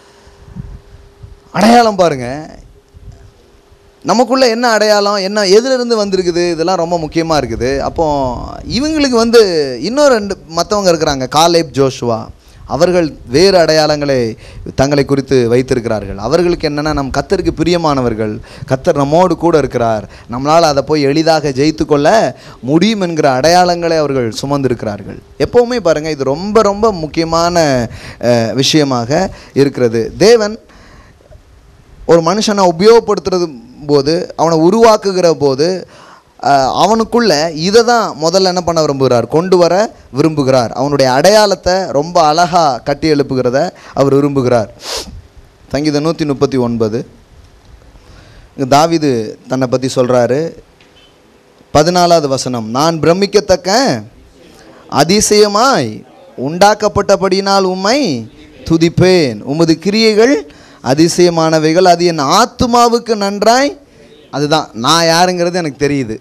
அடையாளம் பாருங்கள், நமக்குள்ளே என்ன அடையாளம், என்ன எதிலிருந்து வந்திருக்குது, இதெல்லாம் ரொம்ப முக்கியமாக இருக்குது. அப்போது இவங்களுக்கு வந்து இன்னும் ரெண்டு மற்றவங்க இருக்கிறாங்க, காலேப் ஜோஷுவா. அவர்கள் வேறு அடையாளங்களை தங்களை குறித்து வைத்திருக்கிறார்கள். அவர்களுக்கு என்னென்னா, நம் கர்த்தருக்கு பிரியமானவர்கள், கர்த்தர் நம்மோடு கூட இருக்கிறார், நம்மளால் அதை போய் எளிதாக ஜெயித்து கொள்ள முடியும் என்கிற அடையாளங்களை அவர்கள் சுமந்திருக்கிறார்கள். எப்போவுமே பாருங்கள், இது ரொம்ப ரொம்ப முக்கியமான விஷயமாக இருக்கிறது. தேவன் ஒரு மனுஷனை உபயோகப்படுத்துறது போது, அவனை உருவாக்குகிற போது அவனுக்குள்ள இதை தான் முதல்ல என்ன பண்ண விரும்புகிறார், கொண்டு வர விரும்புகிறார். அவனுடைய அடையாளத்தை ரொம்ப அழகாக கட்டி எழுப்புகிறத அவர் விரும்புகிறார். சங்கீதம் நூற்றி முப்பத்தி ஒன்பது தாவீது தன்னை பற்றி சொல்கிறாரு. பதினாலாவது வசனம், நான் பிரமிக்கத்தக்க அதிசயமாய் உண்டாக்கப்பட்டபடியினால் உம்மை துதிப்பேன், உமது கிரியைகள் அதிசயமானவைகள், அது என் ஆத்துமாவுக்கு நன்றாய். அதுதான் நான் யாருங்கிறது எனக்கு தெரியுது.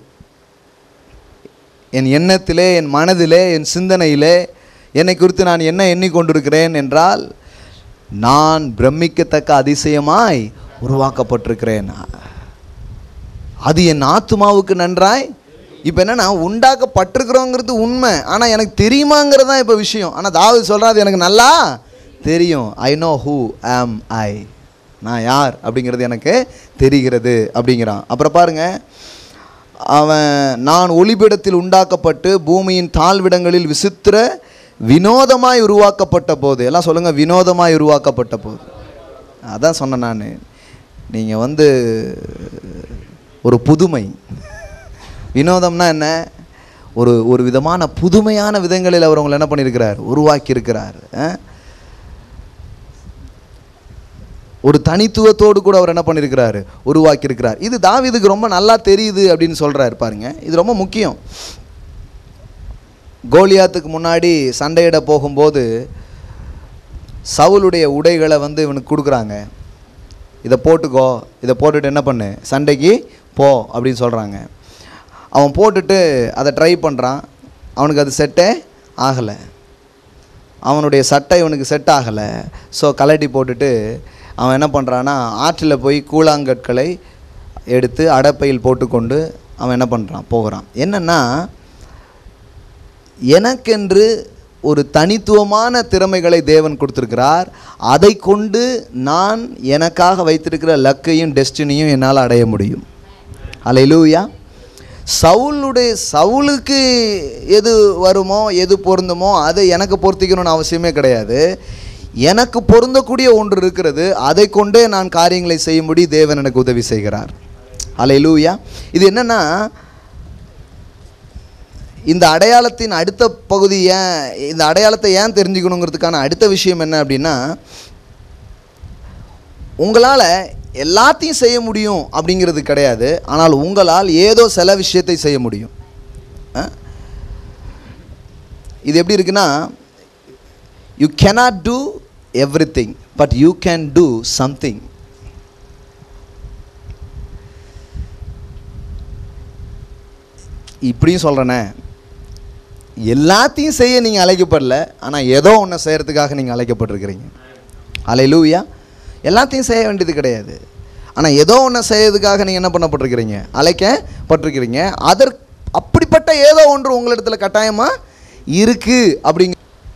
என் எண்ணத்திலே, என் மனதிலே, என் சிந்தனையிலே என்னை குறித்து நான் என்ன எண்ணிக்கொண்டிருக்கிறேன் என்றால், நான் பிரமிக்கத்தக்க அதிசயமாய் உருவாக்கப்பட்டிருக்கிறேன், அது என் ஆத்துமாவுக்கு நன்றாய். இப்போ என்னென்னா, உண்டாக்கப்பட்டிருக்கிறோங்கிறது உண்மை, ஆனால் எனக்கு தெரியுமாங்கிறது தான் இப்போ விஷயம். ஆனால் தாவீது சொல்கிறாது, எனக்கு நல்லா தெரியும். ஐ நோ ஹூ ஆம் ஐ, நான் யார் அப்படிங்கிறது எனக்கு தெரிகிறது அப்படிங்கிறான். அப்புறம் பாருங்கள், அவன் நான் ஒளிபிடத்தில் உண்டாக்கப்பட்டு பூமியின் தாழ்விடங்களில் விசித்திர வினோதமாய் உருவாக்கப்பட்ட போது, எல்லாம் சொல்லுங்கள், வினோதமாய் உருவாக்கப்பட்ட போது. அதான் சொன்னேன் நான், நீங்கள் வந்து ஒரு புதுமை. வினோதம்னா என்ன, ஒரு ஒரு விதமான புதுமையான விதங்களில் அவர் உங்களை என்ன பண்ணியிருக்கிறார், உருவாக்கி இருக்கிறார். ஒரு தனித்துவத்தோடு கூட அவர் என்ன பண்ணியிருக்கிறாரு, உருவாக்கியிருக்கிறார். இது தாவீதுக்கு ரொம்ப நல்லா தெரியுது அப்படின்னு சொல்கிறார். பாருங்க, இது ரொம்ப முக்கியம். கோலியாத்துக்கு முன்னாடி சண்டையிட போகும்போது சவுலுடைய உடைகளை வந்து இவனுக்கு கொடுக்குறாங்க, இதை போட்டுக்கோ, இதை போட்டுட்டு என்ன பண்ணு, சண்டைக்கு போ அப்படின்னு சொல்கிறாங்க. அவன் போட்டுட்டு அதை ட்ரை பண்ணுறான், அவனுக்கு அது செட்டே ஆகலை, அவனுடைய சட்டை இவனுக்கு செட் ஆகலை. ஸோ கலட்டி போட்டுட்டு அவன் என்ன பண்ணுறான்னா, ஆற்றில் போய் கூழாங்கற்களை எடுத்து அடப்பையில் போட்டுக்கொண்டு அவன் என்ன பண்ணுறான், போகிறான். என்னென்னா, எனக்கென்று ஒரு தனித்துவமான திறமைகளை தேவன் கொடுத்துருக்கிறார். அதை கொண்டு நான் எனக்காக வைத்திருக்கிற லக்கையும் டெஸ்டினியும் என்னால் அடைய முடியும். அல்லேலூயா. சவுலுடைய சவுலுக்கு எது வருமோ எது பொருந்துமோ அதை எனக்கு பொருத்திக்கணும்னு அவசியமே கிடையாது. எனக்கு பொருந்தக்கூடிய ஒன்று இருக்கிறது, அதை கொண்டே நான் காரியங்களை செய்யும்படி தேவன் எனக்கு உதவி செய்கிறார். அல்லேலூயா. இது என்னன்னா, இந்த அடையாளத்தின் அடுத்த பகுதி ஏன், இந்த அடையாளத்தை ஏன் தெரிஞ்சுக்கணுங்கிறதுக்கான அடுத்த விஷயம் என்ன அப்படின்னா, உங்களால் எல்லாத்தையும் செய்ய முடியும் அப்படிங்கிறது கிடையாது. ஆனால் உங்களால் ஏதோ சில விஷயத்தை செய்ய முடியும். இது எப்படி இருக்குன்னா, you cannot do everything but you can do something. இப்படியும் சொல்கிறேனே, எல்லாத்தையும் செய்ய நீங்கள் அழைக்கப்படல, ஆனால் ஏதோ ஒன்று செய்கிறதுக்காக நீங்கள் அழைக்கப்பட்டிருக்கிறீங்க. அல்லேலூயா. எல்லாத்தையும் செய்ய வேண்டியது கிடையாது, ஆனால் ஏதோ ஒன்று செய்யறதுக்காக நீங்கள் என்ன பண்ணப்பட்டிருக்கிறீங்க, அழைக்கப்பட்டிருக்கிறீங்க. அதற்கு அப்படிப்பட்ட ஏதோ ஒன்று உங்களிடத்தில் கட்டாயமாக இருக்குது அப்படிங்க.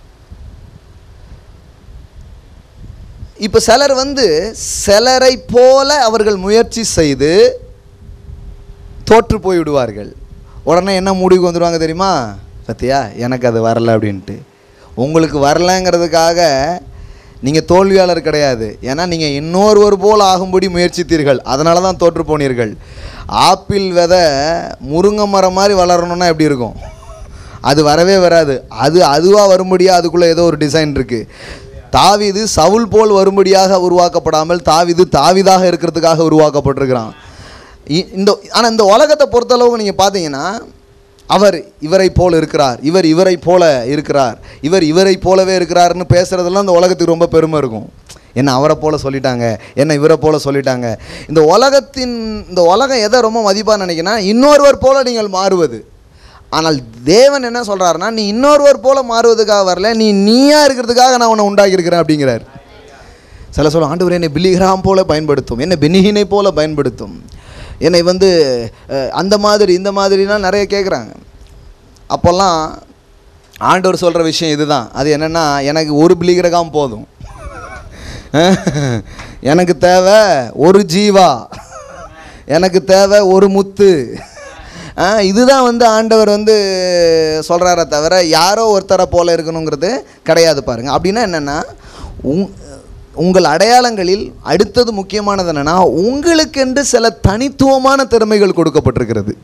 இப்போ சிலர் வந்து சிலரை போல அவர்கள் முயற்சி செய்து தோற்று போய் விடுவார்கள். உடனே என்ன முடிவுக்கு வந்துடுவாங்க தெரியுமா, பத்தியா எனக்கு அது வரல அப்படின்ட்டு. உங்களுக்கு வரலைங்கிறதுக்காக நீங்கள் தோல்வியாளர் கிடையாது. ஏன்னா நீங்கள் இன்னொருவர் போல் ஆகும்படி முயற்சித்தீர்கள், அதனால தான் தோற்று போனீர்கள். ஆப்பிள் விதை முருங்கை மரம் மாதிரி வளரணுன்னா எப்படி இருக்கும், அது வரவே வராது. அது அதுவாக வரும்படியாக அதுக்குள்ளே ஏதோ ஒரு டிசைன் இருக்குது. தாவீது சவுல் போல் வரும்படியாக உருவாக்கப்படாமல் தாவீது தாவீதாக இருக்கிறதுக்காக உருவாக்கப்பட்டிருக்கிறான். இந்த ஆனால் இந்த உலகத்தை பொறுத்தளவு நீங்கள் பார்த்தீங்கன்னா, அவர் இவரை போல் இருக்கிறார், இவர் இவரை போல இருக்கிறார், இவர் இவரை போலவே இருக்கிறார்னு பேசுகிறதெல்லாம் இந்த உலகத்துக்கு ரொம்ப பெருமை இருக்கும். என்ன அவரை போல சொல்லிட்டாங்க, என்ன இவரை போல சொல்லிட்டாங்க. இந்த உலகத்தின் இந்த உலகம் எதை ரொம்ப மதிப்பாக நினைக்கினா, இன்னொருவர் போல நீங்கள் மாறுவது. ஆனால் தேவன் என்ன சொல்கிறாருன்னா, நீ இன்னொருவர் போல மாறுவதுக்காக வரல, நீ நீயா இருக்கிறதுக்காக நான் உன்னை உண்டாக்கியிருக்கிறேன் அப்படிங்கிறார். சில சொல்ல, ஆண்டவர் என்னை பில்லிகிராம் போல பயன்படுத்தும், என்னை பெனிஹினை போல பயன்படுத்தும், என்னை வந்து அந்த மாதிரி இந்த மாதிரிலாம் நிறைய கேட்குறாங்க. அப்போல்லாம் ஆண்டவர் சொல்கிற விஷயம் இதுதான். அது என்னென்னா, எனக்கு ஒரு பில்லிகிராம் போதும், எனக்கு தேவை ஒரு ஜீவா, எனக்கு தேவை ஒரு முத்து. இதுதான் வந்து ஆண்டவர் வந்து சொல்கிறார தவிர யாரோ ஒருத்தரை போல இருக்கணுங்கிறது கிடையாது. பாருங்கள், அப்படின்னா என்னென்னா, உங் உங்கள் அடையாளங்களில் அடுத்தது முக்கியமானது என்னென்னா, உங்களுக்கென்று சில தனித்துவமான திறமைகள் கொடுக்கப்பட்டிருக்கிறது.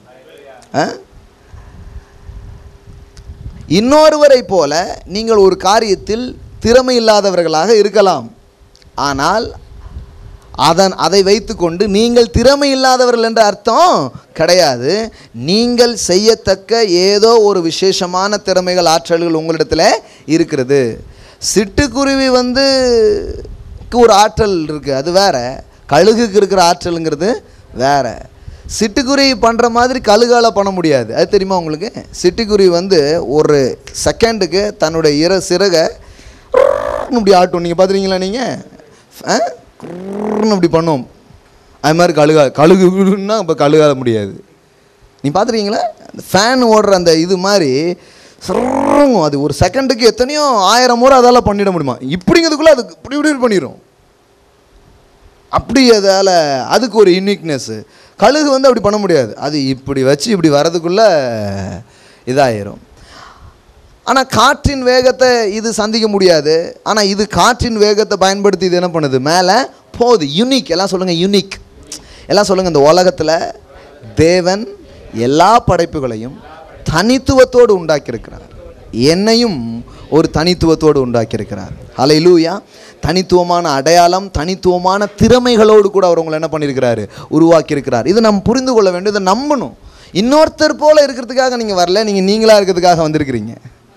இன்னொருவரை போல நீங்கள் ஒரு காரியத்தில் திறமை இல்லாதவர்களாக இருக்கலாம், ஆனால் அதன் அதை வைத்துக்கொண்டு நீங்கள் திறமை இல்லாதவர்கள் என்ற அர்த்தம் கிடையாது. நீங்கள் செய்யத்தக்க ஏதோ ஒரு விசேஷமான திறமைகள் ஆற்றல்கள் உங்களிடத்தில் இருக்கிறது. சிட்டுக்குருவி வந்து ஒரு ஆற்றல் இருக்குது, அது வேற. கழுகுக்கு இருக்கிற ஆற்றலுங்கிறது வேற. சிட்டுக்குருவி பண்ணுற மாதிரி கழுகால் பண்ண முடியாது, அது தெரியுமா உங்களுக்கு? சிட்டுக்குருவி வந்து ஒரு செகண்டுக்கு தன்னுடைய இர சிறகை இப்படி ஆட்டும். நீங்கள் பார்த்துருக்கீங்களா? நீங்கள் அப்படி பண்ணும். அது மாதிரி கழுகா கழுகுன்னா இப்போ கழுகாத முடியாது. நீ பார்த்துருக்கீங்களா? அந்த ஃபேன் ஓடுற அந்த இது மாதிரி சிறங்கும். அது ஒரு செகண்டுக்கு எத்தனையோ ஆயிரம் முறை அதால் பண்ணிட முடியுமா? இப்படிங்கிறதுக்குள்ளே அது இப்படி இப்படி பண்ணிடும். அப்படி அதால் அதுக்கு ஒரு யூனிக்னஸ்ஸு. கழுகு வந்து அப்படி பண்ண முடியாது, அது இப்படி வச்சு இப்படி வர்றதுக்குள்ளே இதாயிரும். ஆனால் காற்றின் வேகத்தை இது சந்திக்க முடியாது. ஆனால் இது காற்றின் வேகத்தை பயன்படுத்தி இது என்ன பண்ணுது, மேலே போகுது. யூனிக். எல்லாம் சொல்லுங்கள் யூனிக். எல்லாம் சொல்லுங்கள். இந்த உலகத்தில் தேவன் எல்லா படைப்புகளையும் தனித்துவத்தோடு உண்டாக்கியிருக்கிறார். என்னையும் ஒரு தனித்துவத்தோடு உண்டாக்கியிருக்கிறார். ஹல்லேலூயா. தனித்துவமான அடையாளம், தனித்துவமான திறமைகளோடு கூட அவர் உங்களை என்ன பண்ணியிருக்கிறாரு, உருவாக்கியிருக்கிறார். இதை நம்ம புரிந்து கொள்ள வேண்டும், இதை நம்பணும். இன்னொருத்தர் போல இருக்கிறதுக்காக நீங்கள் வரல, நீங்கள் நீங்களாக இருக்கிறதுக்காக வந்திருக்கிறீங்க.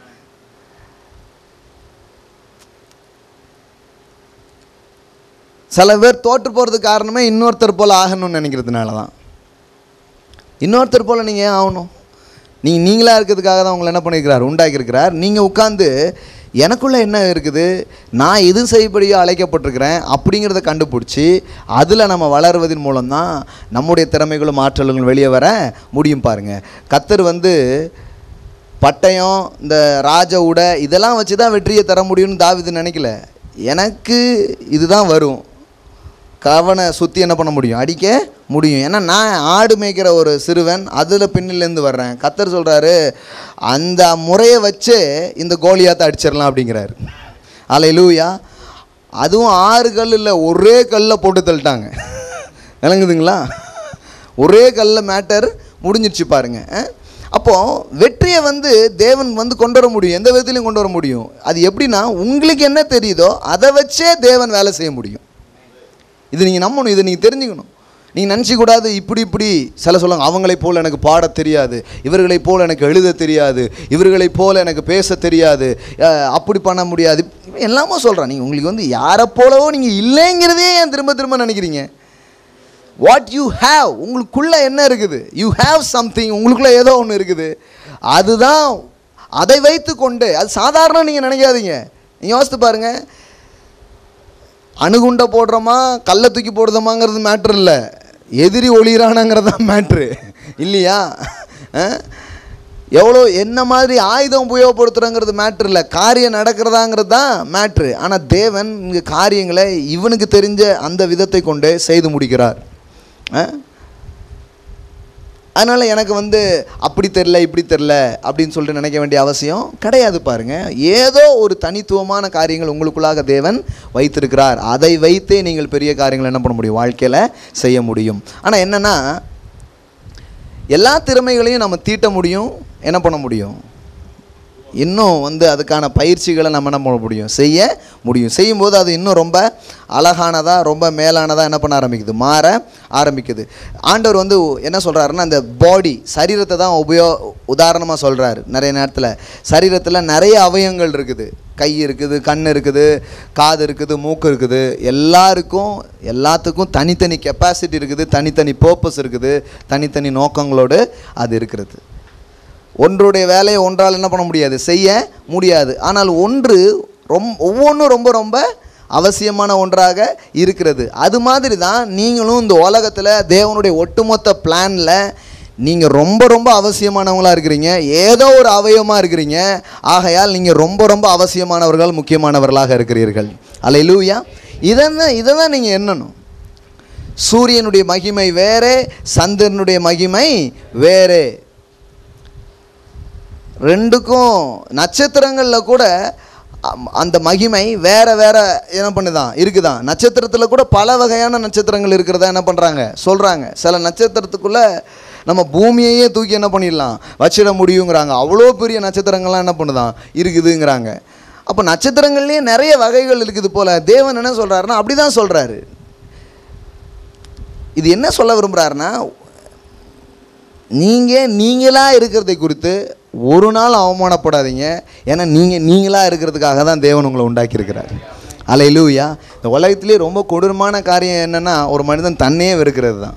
சில பேர் தோற்று போகிறதுக்கு காரணமே இன்னொருத்தர் போல் ஆகணும்னு நினைக்கிறதுனால தான். இன்னொருத்தர் போல் நீங்கள் ஏன் ஆகணும்? நீங்கள் நீங்களாக இருக்கிறதுக்காக தான் உங்களை என்ன பண்ணியிருக்கிறார், உண்டாக்கியிருக்கிறார். நீங்கள் உட்காந்து எனக்குள்ளே என்ன இருக்குது, நான் எது செய்யப்படியோ அழைக்கப்பட்டிருக்கிறேன் அப்படிங்கிறத கண்டுபிடிச்சி அதில் நம்ம வளருவதன் மூலம்தான் நம்முடைய திறமைகளும் ஆற்றல்களும் வெளியே வர முடியும். பாருங்கள், கர்த்தர் வந்து பட்டயம், இந்த ராஜ உடை இதெல்லாம் வச்சு தான் வெற்றியை தர முடியும்னு தாவீது நினைக்கல. எனக்கு இதுதான் வரும், கவனை சுற்றி என்ன பண்ண முடியும், அடிக்க முடியும். ஏன்னா நான் ஆடு மேய்க்கிற ஒரு சிறுவன், அதில் பின்னிலேருந்து வர்றேன். கர்த்தர் சொல்கிறாரு, அந்த முறையை வச்சு இந்த கோலியாத்தை அடிச்சிடலாம் அப்படிங்கிறாரு. அல்லேலூயா. அதுவும் ஆறு கல் இல்லை, ஒரே கல்லில் போட்டு தள்ளிட்டாங்க. விளங்குதுங்களா? ஒரே கல்லில் மேட்டர் முடிஞ்சிடுச்சு பாருங்க. அப்போது வெற்றியை வந்து தேவன் வந்து கொண்டு வர முடியும், எந்த விதத்துலையும் கொண்டு வர முடியும். அது எப்படின்னா, உங்களுக்கு என்ன தெரியுதோ அதை வச்சே தேவன் வேலை செய்ய முடியும். இது நீங்கள் நம்பணும், இதை நீங்கள் தெரிஞ்சுக்கணும். நீங்கள் நினச்சிக்கூடாது இப்படி இப்படி சில சொல்லுவாங்க, அவங்களைப் போல் எனக்கு பாட தெரியாது, இவர்களைப் போல் எனக்கு எழுத தெரியாது, இவர்களைப் போல் எனக்கு பேச தெரியாது, அப்படி பண்ண முடியாது, எல்லாமே சொல்கிறேன். நீங்கள் உங்களுக்கு வந்து யாரை போலவோ நீங்கள் இல்லைங்கிறதே ஏன் திரும்ப திரும்ப நினைக்கிறீங்க? வாட் யூ ஹேவ், உங்களுக்குள்ளே என்ன இருக்குது, யூ ஹேவ் சம்திங், உங்களுக்குள்ளே ஏதோ ஒன்று இருக்குது. அதுதான், அதை வைத்து கொண்டு, அது சாதாரண நீங்கள் நினைக்காதீங்க. நீங்கள் யோசித்து பாருங்கள், அணுகுண்டை போடுறோமா கல்லை தூக்கி போடுறோமாங்கிறது மேட்ரு இல்லை, எதிரி ஒளிகிறானாங்கிறது தான் மேட்ரு இல்லையா? எவ்வளோ என்ன மாதிரி ஆயுதம் உபயோகப்படுத்துகிறோங்கிறது மேட்ரு இல்லை, காரியம் நடக்கிறதாங்கிறது தான் மேட்ரு. ஆனால் தேவன் இங்கே காரியங்களை இவனுக்கு தெரிஞ்ச அந்த விதத்தை கொண்டு செய்து முடிக்கிறார். அதனால் எனக்கு வந்து அப்படி தெரில இப்படி தெரில அப்படின்னு சொல்லிட்டு நினைக்க வேண்டிய அவசியம் கிடையாது. பாருங்கள், ஏதோ ஒரு தனித்துவமான காரியங்கள் உங்களுக்குள்ளாக தேவன் வைத்திருக்கிறார். அதை வைத்தே நீங்கள் பெரிய காரியங்கள் என்ன பண்ண முடியும், வாழ்க்கையில் செய்ய முடியும். ஆனால் என்னென்னா, எல்லா திறமைகளையும் நம்ம தீட்ட முடியும், என்ன பண்ண முடியும், இன்னும் வந்து அதுக்கான பயிற்சிகளை நம்ம என்ன பண்ண முடியும், செய்ய முடியும். செய்யும்போது அது இன்னும் ரொம்ப அழகானதாக, ரொம்ப மேலானதாக என்ன பண்ண ஆரம்பிக்குது, மாற ஆரம்பிக்குது. ஆண்டவர் வந்து என்ன சொல்கிறாருன்னா, அந்த பாடி சரீரத்தை தான் உபயோ உதாரணமாக சொல்கிறாரு. நிறைய நேரத்தில் சரீரத்தில் நிறைய அவயங்கள் இருக்குது, கை இருக்குது, கண் இருக்குது, காது இருக்குது, மூக்கு இருக்குது. எல்லாருக்கும் எல்லாத்துக்கும் தனித்தனி கெப்பாசிட்டி இருக்குது, தனித்தனி பர்பஸ் இருக்குது, தனித்தனி நோக்கங்களோடு அது இருக்கிறது. ஒன்றுடைய வேலையை ஒன்றால் என்ன பண்ண முடியாது, செய்ய முடியாது. ஆனால் ஒன்று ரொம்ப ஒவ்வொன்றும் ரொம்ப ரொம்ப அவசியமான ஒன்றாக இருக்கிறது. அது மாதிரி தான் நீங்களும் இந்த உலகத்தில் தேவனுடைய ஒட்டுமொத்த பிளானில் நீங்கள் ரொம்ப ரொம்ப அவசியமானவங்களாக இருக்கிறீங்க, ஏதோ ஒரு அவயவமாக இருக்கிறீங்க. ஆகையால் நீங்கள் ரொம்ப ரொம்ப அவசியமானவர்கள், முக்கியமானவர்களாக இருக்கிறீர்கள். அல்லேலூயா. இதை தான் இதை தான் நீங்கள் எண்ணணும். சூரியனுடைய மகிமை வேறே, சந்திரனுடைய மகிமை வேறே. ரெண்டுக்கும் நட்சத்திரங்களில் கூட அந்த மகிமை வேறு வேறு என்ன பண்ணுதான் இருக்குதான். நட்சத்திரத்தில் கூட பல வகையான நட்சத்திரங்கள் இருக்கிறதா என்ன பண்ணுறாங்க, சொல்கிறாங்க. சில நட்சத்திரத்துக்குள்ளே நம்ம பூமியையே தூக்கி என்ன பண்ணிடலாம், வச்சிட முடியுங்கிறாங்க. அவ்வளோ பெரிய நட்சத்திரங்கள்லாம் என்ன பண்ணுதான் இருக்குதுங்கிறாங்க. அப்போ நட்சத்திரங்கள்லேயே நிறைய வகைகள் இருக்குது போல். தேவன் என்ன சொல்கிறாருன்னா, அப்படி தான் சொல்கிறாரு. இது என்ன சொல்ல விரும்புகிறாருன்னா, நீங்கள் நீங்களாக இருக்கிறதை குறித்து ஒரு நாள் அவமானப்படாதீங்க. ஏன்னா நீங்கள் நீங்களாக இருக்கிறதுக்காக தான் தேவன் உங்களை உண்டாக்கியிருக்கிறார். அல்லேலூயா. இந்த உலகத்திலே ரொம்ப கொடூரமான காரியம் என்னென்னா, ஒரு மனிதன் தன்னையே வெறுக்கிறது தான்.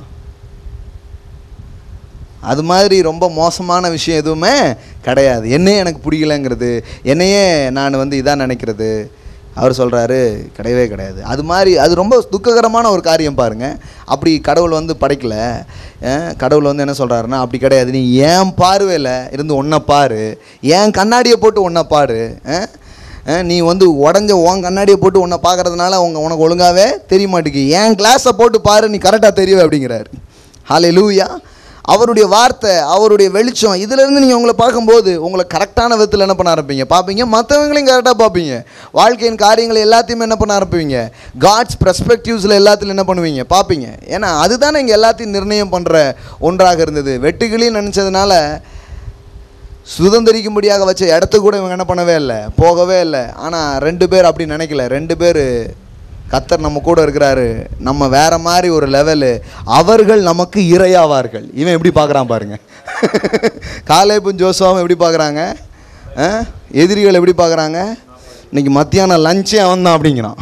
அது மாதிரி ரொம்ப மோசமான விஷயம் எதுவுமே கிடையாது. என்னையே எனக்கு பிடிக்கலைங்கிறது, என்னையே நான் வந்து இதாக நினைக்கிறது, அவர் சொல்கிறாரு கிடையவே கிடையாது. அது மாதிரி அது ரொம்ப துக்ககரமான ஒரு காரியம் பாருங்கள். அப்படி கடவுள் வந்து படைக்கலை. கடவுள் வந்து என்ன சொல்கிறாருன்னா, அப்படி கிடையாது. நீ ஏன் பார்வையில் இருந்து ஒன்றை பாரு, ஏன் கண்ணாடியை போட்டு ஒன்றை பாரு. நீ வந்து உடஞ்ச உன் கண்ணாடியை போட்டு ஒன்றை பார்க்குறதுனால உங்க உனக்கு ஒழுங்காகவே தெரிய மாட்டேங்குது. ஏன் கிளாஸை போட்டு பாரு, நீ கரெக்டாக தெரியவே அப்படிங்கிறாரு. ஹல்லேலூயா. அவருடைய வார்த்தை, அவருடைய வெளிச்சம், இதிலேருந்து நீங்கள் உங்களை பார்க்கும்போது உங்களை கரெக்டான விதத்தில் என்ன பண்ண ஆரம்பிப்பீங்க, பார்ப்பீங்க. மற்றவங்களையும் கரெக்டாக பார்ப்பீங்க. வாழ்க்கையின் காரியங்களை எல்லாத்தையுமே என்ன பண்ண ஆரம்பிப்பீங்க, காட்ஸ் பெர்ஸ்பெக்டிவ்ஸில் எல்லாத்துலையும் என்ன பண்ணுவீங்க, பார்ப்பீங்க. ஏன்னா அதுதானே இங்கே எல்லாத்தையும் நிர்ணயம் பண்ணுற ஒன்றாக இருந்தது. வெட்டுக்கிளின்னு நினச்சதுனால சுதந்திரிக்கும்படியாக வச்ச இடத்துக்கு கூட இவங்க என்ன பண்ணவே இல்லை, போகவே இல்லை. ஆனால் ரெண்டு பேர் அப்படி நினைக்கல. ரெண்டு பேர், கர்த்தர் நம்ம கூட இருக்கிறாரு, நம்ம வேற மாதிரி ஒரு லெவலு, அவர்கள் நமக்கு இரையாவார்கள். இவன் எப்படி பார்க்குறான் பாருங்க. காலேபும் ஜோசுவாவும் எப்படி பார்க்குறாங்க, எதிரிகள் எப்படி பார்க்குறாங்க. இன்னைக்கு மத்தியானம் லஞ்சே அவன் தான் அப்படிங்கிறான்.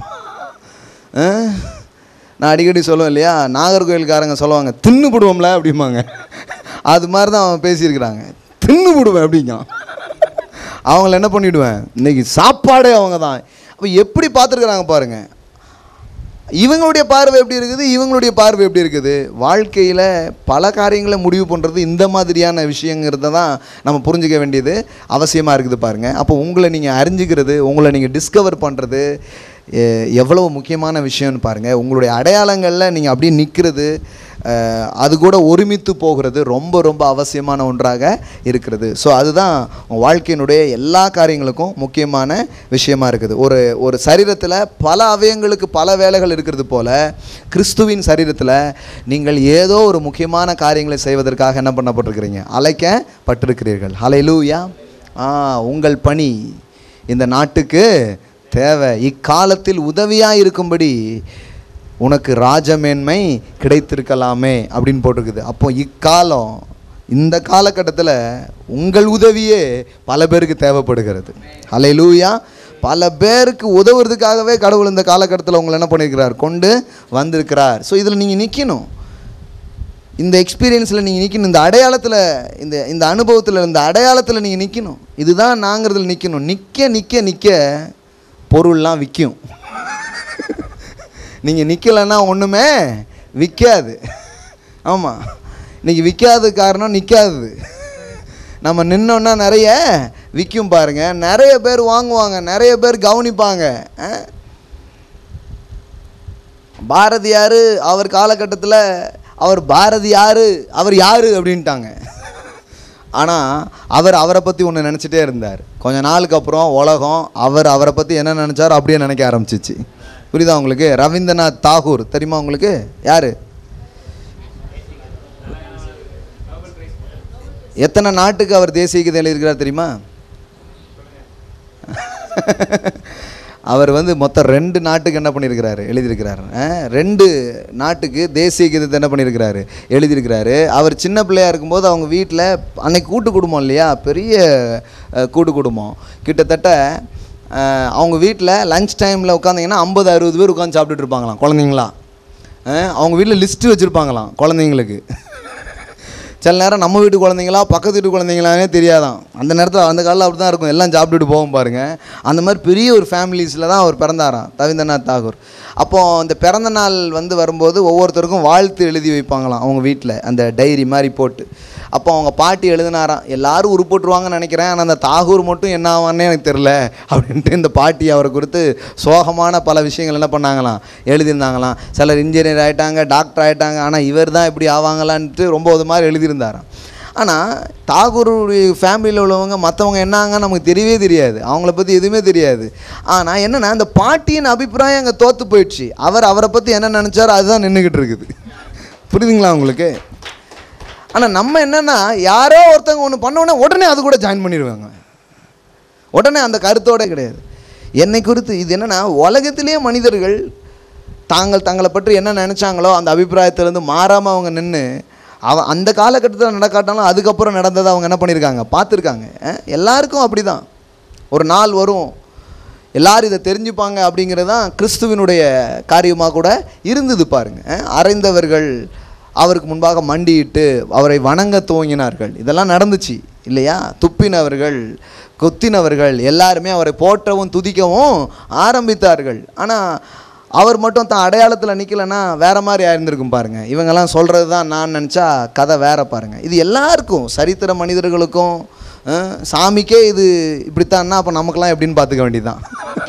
நான் அடிக்கடி சொல்லுவேன் இல்லையா, நாகர்கோயில்காரங்க சொல்லுவாங்க தின்னு போடுவோம்ல அப்படிம்பாங்க. அது மாதிரி தான் அவன் பேசியிருக்கிறாங்க. தின்னு போடுவேன் அப்படிங்கிறான். அவங்கள என்ன பண்ணிவிடுவேன், இன்னைக்கு சாப்பாடே அவங்க தான். அப்போ எப்படி பார்த்துருக்குறாங்க பாருங்கள். இவங்களுடைய பார்வை எப்படி இருக்குது, இவங்களுடைய பார்வை எப்படி இருக்குது. வாழ்க்கையில் பல காரியங்களை முடிவு பண்ணுறது இந்த மாதிரியான விஷயங்கிறத தான் நம்ம புரிஞ்சிக்க வேண்டியது அவசியமாக இருக்குது பாருங்கள். அப்போ உங்களை நீங்கள் அறிஞ்சிக்கிறது, உங்களை நீங்கள் டிஸ்கவர் பண்ணுறது எவ்வளோ முக்கியமான விஷயம்னு பாருங்கள். உங்களுடைய அடையாளங்களில் நீங்கள் அப்படியே நிற்கிறது, அது கூட ஒருமித்து போகிறது ரொம்ப ரொம்ப அவசியமான ஒன்றாக இருக்கிறது. ஸோ அதுதான் வாழ்க்கையினுடைய எல்லா காரியங்களுக்கும் முக்கியமான விஷயமா இருக்குது. ஒரு ஒரு சரீரத்தில் பல அவயங்களுக்கு பல வேலைகள் இருக்கிறது போல் கிறிஸ்துவின் சரீரத்தில் நீங்கள் ஏதோ ஒரு முக்கியமான காரியங்களை செய்வதற்காக என்ன பண்ணப்பட்டிருக்கிறீங்க, அழைக்கப்பட்டிருக்கிறீர்கள். ஹல்லேலூயா. ஆ உங்கள் பணி இந்த நாட்டுக்கு தேவை, இக்காலத்தில் உதவியாக இருக்கும்படி உனக்கு ராஜமேன்மை கிடைத்திருக்கலாமே அப்படின்னு போட்டிருக்குது. அப்போ இக்காலம், இந்த காலகட்டத்தில் உங்கள் உதவியே பல பேருக்கு தேவைப்படுகிறது. ஹல்லேலூயா. பல பேருக்கு உதவுறதுக்காகவே கடவுள் இந்த காலகட்டத்தில் உங்களை என்ன பண்ணியிருக்கிறார், கொண்டு வந்திருக்கிறார். ஸோ இதில் நீங்கள் நிற்கணும், இந்த எக்ஸ்பீரியன்ஸில் நீங்கள் நிற்கணும், இந்த அடையாளத்தில், இந்த இந்த அனுபவத்தில், இந்த அடையாளத்தில் நீங்கள் நிற்கணும். இதுதான் நாங்கிறதுல நிற்கணும். நிற்க நிற்க நிற்க பொருள்லாம் விற்கும். நீங்கள் நிற்கலைன்னா ஒன்றுமே விற்காது. ஆமாம், இன்றைக்கி விற்காத காரணம் நிற்காது. நம்ம நின்னோன்னா நிறைய விற்கும் பாருங்கள். நிறைய பேர் வாங்குவாங்க, நிறைய பேர் கவனிப்பாங்க. பாரதியார் அவர் காலகட்டத்தில் அவர் பாரதியார் அவர் யார் அப்படின்ட்டாங்க. ஆனால் அவர் அவரை பற்றி ஒன்று நினச்சிட்டே இருந்தார். கொஞ்ச நாளுக்கு அப்புறம் உலகம் அவர் அவரை பற்றி என்ன நினச்சாரோ அப்படியே நினைக்க ஆரம்பிச்சிச்சு. புரியுதா உங்களுக்கு? ரவீந்திரநாத் தாகூர் தெரியுமா உங்களுக்கு? யார்? எத்தனை நாட்டுக்கு அவர் தேசிய கீதம் எழுதியிருக்கிறார் தெரியுமா? அவர் வந்து மொத்தம் ரெண்டு நாட்டுக்கு என்ன பண்ணியிருக்கிறாரு, எழுதியிருக்கிறார். ரெண்டு நாட்டுக்கு தேசிய கீதத்தை என்ன பண்ணியிருக்கிறாரு, எழுதியிருக்கிறாரு. அவர் சின்ன பிள்ளையாக இருக்கும்போது அவங்க வீட்டில் அன்னைக்கு கூட்டு குடும்பம் இல்லையா, பெரிய கூட்டு குடும்பம். கிட்டத்தட்ட அவங்க வீட்டில் லஞ்ச் டைமில் உட்காந்திங்கன்னா ஐம்பது அறுபது பேர் உட்காந்து சாப்பிட்டுட்டு இருப்பாங்களாம் குழந்தைங்களாம். அவங்க வீட்டில் லிஸ்ட்டு வச்சுருப்பாங்களாம் குழந்தைங்களுக்கு. சில நேரம் நம்ம வீட்டு குழந்தைங்களா பக்கத்து வீட்டு குழந்தைங்களானே தெரியாதான். அந்த நேரத்தில் அந்த காலையில் அப்படி தான் இருக்கும், எல்லாம் சாப்பிட்டுட்டு போகும் பாருங்கள். அந்த மாதிரி பெரிய ஒரு ஃபேமிலிஸில் தான் அவர் பிறந்தாராம், ரவீந்திரநாத் தாகூர். அப்போது அந்த பிறந்த நாள் வந்து வரும்போது ஒவ்வொருத்தருக்கும் வாழ்த்து எழுதி வைப்பாங்களாம் அவங்க வீட்டில், அந்த டைரி மாதிரி போட்டு. அப்போ அவங்க பாட்டி எழுதினாராம், எல்லோரும் உருப்போட்டுருவாங்கன்னு நினைக்கிறேன், ஆனால் அந்த தாகூர் மட்டும் என்ன ஆவான்னே எனக்கு தெரில அப்படின்ட்டு இந்த பாட்டி அவரை குறித்து சோகமான பல விஷயங்கள் என்ன பண்ணாங்களாம், எழுதியிருந்தாங்களாம். சிலர் இன்ஜினியர் ஆகிட்டாங்க, டாக்டர் ஆகிட்டாங்க, ஆனால் இவர் தான் இப்படி ஆவாங்களான்ட்டு ரொம்ப ஒரு மாதிரி எழுதியிருந்தாராம். ஆனால் தாகூருடைய ஃபேமிலியில் உள்ளவங்க மற்றவங்க என்னாங்கன்னு நமக்கு தெரியவே தெரியாது, அவங்கள பற்றி எதுவுமே தெரியாது. ஆனால் என்னென்னா அந்த பாட்டியின் அபிப்பிராயம் அங்கே தோற்று போயிடுச்சு. அவர் அவரை பற்றி என்ன நினச்சாரோ அதுதான் நின்றுக்கிட்டு இருக்குது. புரியுதுங்களா உங்களுக்கு? ஆனால் நம்ம என்னென்னா யாரோ ஒருத்தவங்க ஒன்று பண்ணோன்னே உடனே அது கூட ஜாயின் பண்ணிடுவாங்க, உடனே அந்த கருத்தோடு கிடையாது. என்னை குறித்து இது என்னென்னா, உலகத்திலேயே மனிதர்கள் தாங்கள் தங்களை பற்றி என்ன நினச்சாங்களோ அந்த அபிப்பிராயத்திலேருந்து மாறாமல் அவங்க நின்று அவ அந்த காலகட்டத்தில் நடக்காட்டாலும் அதுக்கப்புறம் நடந்ததை அவங்க என்ன பண்ணியிருக்காங்க, பார்த்துருக்காங்க. எல்லாருக்கும் அப்படி தான் ஒரு நாள் வரும், எல்லோரும் இதை தெரிஞ்சுப்பாங்க அப்படிங்கிறது தான் கிறிஸ்துவினுடைய காரியமாக கூட இருந்தது பாருங்கள். அறைந்தவர்கள் அவருக்கு முன்பாக மண்டியிட்டு அவரை வணங்க துவங்கினார்கள், இதெல்லாம் நடந்துச்சு இல்லையா? துப்பினவர்கள், கொத்தினவர்கள் எல்லாருமே அவரை போற்றவும் துதிக்கவும் ஆரம்பித்தார்கள். ஆனால் அவர் மட்டும் தான் அடையாளத்தில் நிற்கலைன்னா வேறு மாதிரி ஆயிருந்திருக்கும் பாருங்கள். இவங்கெல்லாம் சொல்கிறது தான் நான் நினச்சா கதை வேறு பாருங்கள். இது எல்லாருக்கும், சரித்திர மனிதர்களுக்கும், சாமிக்கே இது இப்படித்தான்னா அப்போ நமக்கெல்லாம் எப்படின்னு பார்த்துக்க வேண்டியதுதான்.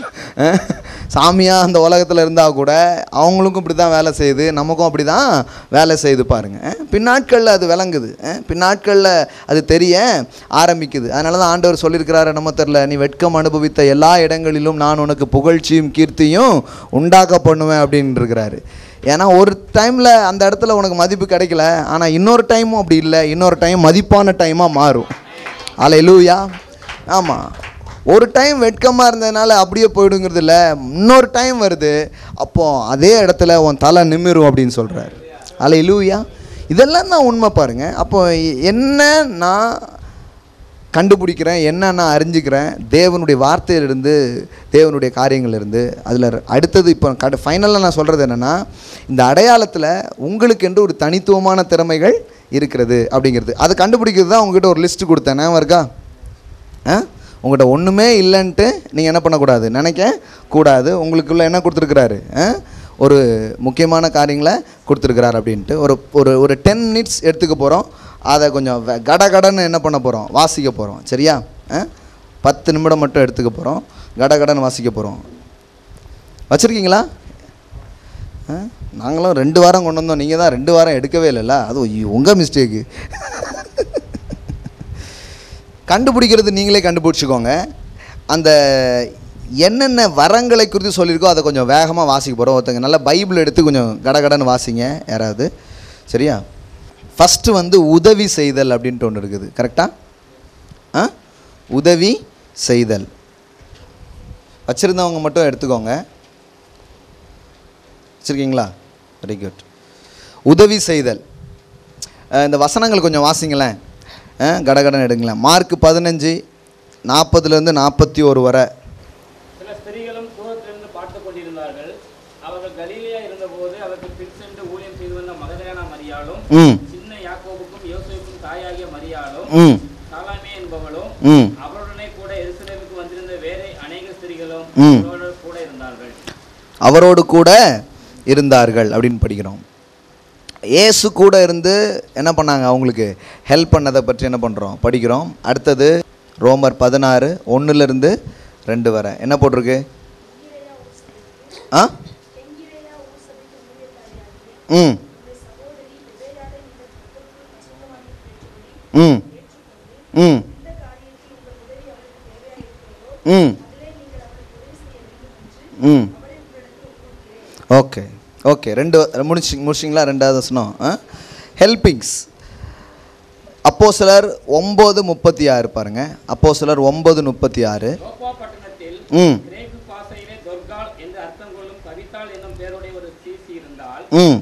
சாமியாக அந்த உலகத்தில் இருந்தால் கூட அவங்களுக்கும் இப்படி தான் வேலை செய்யுது, நமக்கும் அப்படி தான் வேலை செய்யுது பாருங்கள். பின்னாட்களில் அது விளங்குது, பின்னாட்களில் அது தெரிய ஆரம்பிக்குது. அதனால தான் ஆண்டவர் சொல்லியிருக்கிறாரு நம்ம தெரியல, நீ வெட்கம் அனுபவித்த எல்லா இடங்களிலும் நான் உனக்கு புகழ்ச்சியும் கீர்த்தியும் உண்டாக்க பண்ணுவேன் அப்படின்னு இருக்கிறாரு. ஏன்னா ஒரு டைமில் அந்த இடத்துல உனக்கு மதிப்பு கிடைக்கல, ஆனால் இன்னொரு டைமும் அப்படி இல்லை, இன்னொரு டைம் மதிப்பான டைமாக மாறும். அல்லேலூயா. ஆமாம், ஒரு டைம் வெட்கமாக இருந்ததுனால அப்படியே போயிடுங்கிறது இல்லை, இன்னொரு டைம் வருது, அப்போது அதே இடத்துல உன் தலை நிமிரும் அப்படின்னு சொல்கிறார். அல்லேலூயா. இதெல்லாம் தான் உண்மை பாருங்கள். அப்போ என்ன நான் கண்டுபிடிக்கிறேன், என்ன நான் அறிஞ்சிக்கிறேன் தேவனுடைய வார்த்தையிலிருந்து, தேவனுடைய காரியங்கள்லேருந்து. அதில் அடுத்தது இப்போ கட ஃபைனலாக நான் சொல்கிறது என்னென்னா, இந்த அடையாளத்தில் உங்களுக்கு என்று ஒரு தனித்துவமான திறமைகள் இருக்கிறது அப்படிங்கிறது. அதை கண்டுபிடிக்கிறது தான் உங்கள்கிட்ட ஒரு லிஸ்ட்டு கொடுத்தேன், நான் இருக்கா? ஆ உங்கள்கிட்ட ஒன்றுமே இல்லைன்ட்டு நீங்கள் என்ன பண்ணக்கூடாது, நினைக்க கூடாது. உங்களுக்குள்ள என்ன கொடுத்துருக்குறாரு, ஒரு முக்கியமான காரியங்களை கொடுத்துருக்கிறார் அப்படின்ட்டு ஒரு ஒரு ஒரு டென் மினிட்ஸ் எடுத்துக்க போகிறோம். அதை கொஞ்சம் கட கடன்னு என்ன பண்ண போகிறோம், வாசிக்க போகிறோம். சரியா? பத்து நிமிடம் மட்டும் எடுத்துக்க போகிறோம், கட கடன்னு வாசிக்க போகிறோம். வச்சுருக்கீங்களா? நாங்களும் ரெண்டு வாரம் கொண்டு வந்தோம், நீங்கள் தான் ரெண்டு வாரம் எடுக்கவே இல்லைல்ல. அது உங்கள் மிஸ்டேக்கு. கண்டுபிடிக்கிறது நீங்களே கண்டுபிடிச்சிக்கோங்க. அந்த என்னென்ன வரங்களை குறித்து சொல்லியிருக்கோ அதை கொஞ்சம் வேகமாக வாசிக்க போகிறோம். ஒருத்தங்க நல்லா பைபிள் எடுத்து கொஞ்சம் கடகடன்னு வாசிங்க யாராவது. சரியா? ஃபஸ்ட்டு வந்து உதவி செய்தல் அப்படின்ட்டு ஒன்று இருக்குது. கரெக்டாக? ஆ உதவி செய்தல் வச்சுருந்தவங்க மட்டும் எடுத்துக்கோங்க. வச்சுருக்கீங்களா? Very good. உதவி செய்தல். இந்த வசனங்கள் கொஞ்சம் வாசிங்களேன், கடகடன் எடுங்களேன். மார்க் பதினஞ்சு நாற்பதுலேருந்து நாற்பத்தி ஒரு வரை. சில ஸ்திரீகளும் தூரத்திலிருந்து பார்த்து கொண்டிருந்தார்கள். அவர்கள் கலிலேயா இருந்தபோது அவர்கள் பின் சென்று ஊழியம் செய்து வந்த மகதலேனா மரியாளும் சின்ன யாக்கோபுக்கும் யோசேப்புக்கும் தாயாகிய மரியாளும் சாலமே என்பவளும் அவருடனே கூட எருசலேமுக்கு வந்திருந்த வேறு அநேக ஸ்திரீகளும் அவரோடு கூட இருந்தார்கள் அவரோடு கூட இருந்தார்கள் அப்படின்னு படிக்கிறோம். இயேசு கூட இருந்து என்ன பண்ணாங்க, அவங்களுக்கு ஹெல்ப் பண்ணதை பற்றி என்ன பண்ணுறோம், படிக்கிறோம். அடுத்தது ரோமர் பதினாறு ஒன்றுலேருந்து ரெண்டு வரை என்ன போட்டிருக்கு? ஆ ம் ம் ம் ம் ம் ஓகே ஓகே ரெண்டு முடிச்சு முடிச்சிங்களா? ரெண்டாவது வசனம் ஹெல்பிங்ஸ். அப்போஸ்தலர் ஒன்பது முப்பத்தி ஆறு பாருங்க. அப்போஸ்தலர் ஒன்பது முப்பத்தி ஆறு. ம் ம்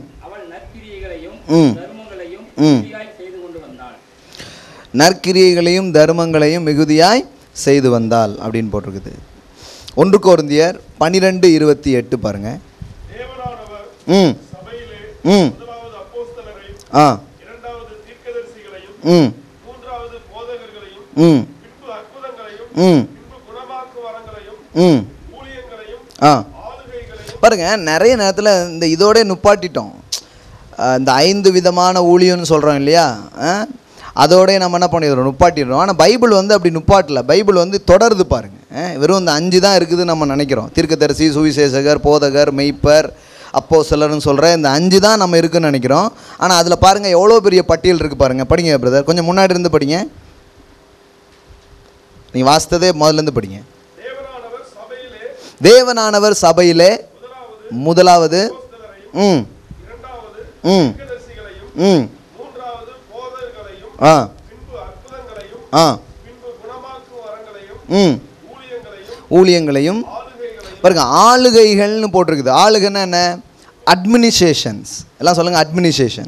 நற்கிரியைகளையும் தர்மங்களையும் மிகுதியாய் செய்து வந்தாள் அப்படின்னு போட்டிருக்குது. ஒன்று கொரிந்தியர் பன்னிரெண்டு இருபத்தி எட்டு பாருங்க. ம் ம் ஆ ம் ம் ம் ம் ஆ பாருங்க, நிறைய நேரத்தில் இந்த இதோட நுப்பாட்டிட்டோம். இந்த ஐந்து விதமான ஊழியம்னு சொல்கிறோம் இல்லையா, அதோடய நம்ம என்ன பண்ணிடுறோம், நுப்பாட்டிடுறோம். ஆனால் பைபிள் வந்து அப்படி நுப்பாட்டல. பைபிள் வந்து தொடருது பாருங்கள். வெறும் இந்த அஞ்சு தான் இருக்குதுன்னு நம்ம நினைக்கிறோம். தீர்க்கதரிசி, சுவிசேஷகர், போதகர், மெய்ப்பர், அப்போஸ்தலர்னு சொல்கிற இந்த அஞ்சு தான் நம்ம இருக்குதுன்னு நினைக்கிறோம். ஆனால் அதில் பாருங்கள் எவ்வளோ பெரிய பட்டியல் இருக்குது பாருங்கள். படிங்க பிரதர், கொஞ்சம் முன்னாடி இருந்து படிங்க. நீங்கள் வாசித்ததே முதல்லேருந்து படிங்க. தேவனானவர் சபையிலே முதலாவது ம் ம் ம் ஆ ஆ ம் ஊழியங்களையும் பாருங்க. ஆளுகைகள்னு போட்டிருக்குது. ஆளுகைன்னா என்ன? அட்மினிஸ்ட்ரேஷன்ஸ். எல்லாம் சொல்லுங்கள், அட்மினிஸ்ட்ரேஷன்.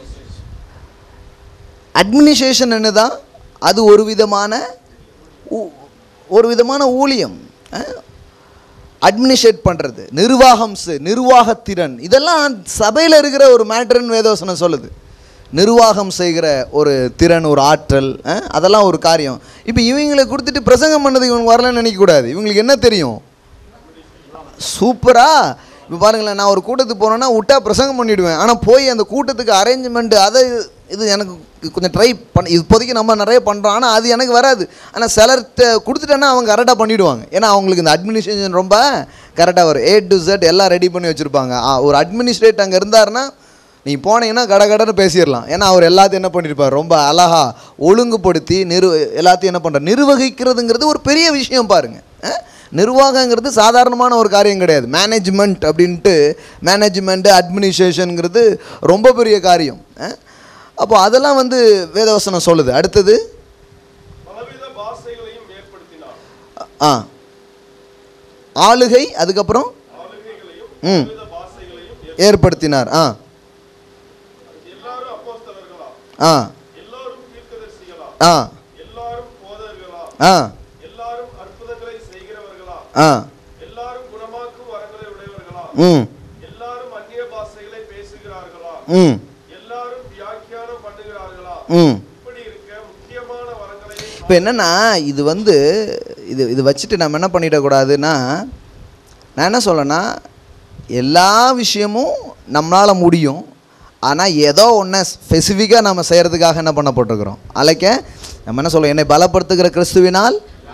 அட்மினிஸ்ட்ரேஷன் என்னதான்? அது ஒரு விதமான ஒரு விதமான ஊழியம். அட்மினிஸ்ட்ரேட் பண்ணுறது, நிர்வாகம், நிர்வாகத்திறன், இதெல்லாம் சபையில் இருக்கிற ஒரு மேட்டர்னு வேதவசனம் சொல்லுது. நிர்வாகம் செய்கிற ஒரு திறன், ஒரு ஆற்றல், அதெல்லாம் ஒரு காரியம். இப்போ இவங்களை கொடுத்துட்டு பிரசங்கம் பண்ணது இவங்க வரலன்னு நினைக்கக்கூடாது. இவங்களுக்கு என்ன தெரியும்? சூப்பரா. இப்போ பாருங்களேன், நான் ஒரு கூட்டத்துக்கு போனேன்னா விட்டா பிரசங்கம் பண்ணிவிடுவேன். ஆனால் போய் அந்த கூட்டத்துக்கு அரேஞ்ச்மெண்ட்டு அதை இது எனக்கு கொஞ்சம் ட்ரை பண்ண, இப்போதைக்கு நம்ம நிறைய பண்ணுறோம். ஆனால் அது எனக்கு வராது. ஆனால் சிலர்கிட்ட கொடுத்துட்டேன்னா அவங்க கரெக்டாக பண்ணிவிடுவாங்க. ஏன்னா அவங்களுக்கு இந்த அட்மினிஸ்ட்ரேஷன் ரொம்ப கரெக்டாக வரும். ஏ டு செட் எல்லாம் ரெடி பண்ணி வச்சுருப்பாங்க. ஒரு அட்மினிஸ்ட்ரேட் அங்கே இருந்தாருன்னா நீங்கள் போனீங்கன்னா கட கடன்னு பேசிடலாம். ஏன்னா அவர் எல்லாத்தையும் என்ன பண்ணியிருப்பார், ரொம்ப அழகாக ஒழுங்குபடுத்தி நிறு எல்லாத்தையும் என்ன பண்ணுறார், நிர்வகிக்கிறதுங்கிறது ஒரு பெரிய விஷயம் பாருங்கள். நிர்வாகங்கிறது சாதாரணமான ஒரு காரியம் கிடையாது. மேனேஜ்மெண்ட் அப்படின்ட்டு, மேனேஜ்மெண்ட்டு அட்மினிஸ்ட்ரேஷனுங்கிறது ரொம்ப பெரிய காரியம். அப்போ அதெல்லாம் வந்து வேதவசனம் சொல்லுது. அடுத்தது ஆ ஆளுகை, அதுக்கப்புறம் ம் ஏற்படுத்தினார். ஆ ஆ ஆ ஆ ஆ ம் ம் ம் இப்போ என்னென்னா, இது வந்து இது இது வச்சுட்டு நம்ம என்ன பண்ணிடக்கூடாதுன்னா, நான் என்ன சொல்லனா, எல்லா விஷயமும் நம்மளால் முடியும். ஆனால் ஏதோ ஒன்று ஸ்பெசிஃபிக்காக நம்ம செய்கிறதுக்காக என்ன பண்ணப்பட்டிருக்கிறோம், அழைக்க நம்ம என்ன சொல்லுவோம், என்னை பலப்படுத்துகிற கிறிஸ்துவினால்.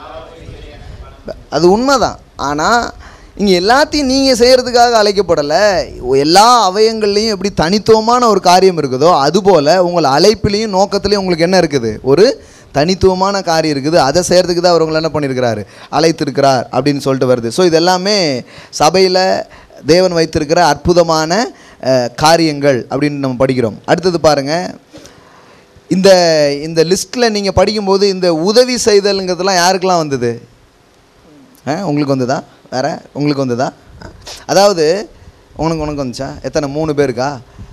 அது உண்மைதான். ஆனால் இங்கே எல்லாத்தையும் நீங்கள் செய்கிறதுக்காக அழைக்கப்படலை. எல்லா அவயங்கள்லேயும் எப்படி தனித்துவமான ஒரு காரியம் இருக்குதோ அதுபோல் உங்கள் அழைப்பிலையும் நோக்கத்துலேயும் உங்களுக்கு என்ன இருக்குது, ஒரு தனித்துவமான காரியம் இருக்குது. அதை செய்கிறதுக்கு தான் அவர் உங்களை என்ன பண்ணியிருக்கிறாரு, அழைத்திருக்கிறார் அப்படின்னு சொல்லிட்டு வருது. ஸோ இது எல்லாமே சபையில் தேவன் வைத்திருக்கிற அற்புதமான காரியங்கள் அப்படின்னு நம்ம படிக்கிறோம். அடுத்தது பாருங்கள், இந்த இந்த லிஸ்ட்டில் நீங்கள் படிக்கும்போது இந்த உதவி செய்தல்ங்கிறதுலாம் யாருக்கெல்லாம் வந்தது? உங்களுக்கு வந்ததா? வேறு உங்களுக்கு வந்ததா? அதாவது உனக்கு உனக்கு வந்துச்சா? எத்தனை? மூணு பேருக்கா?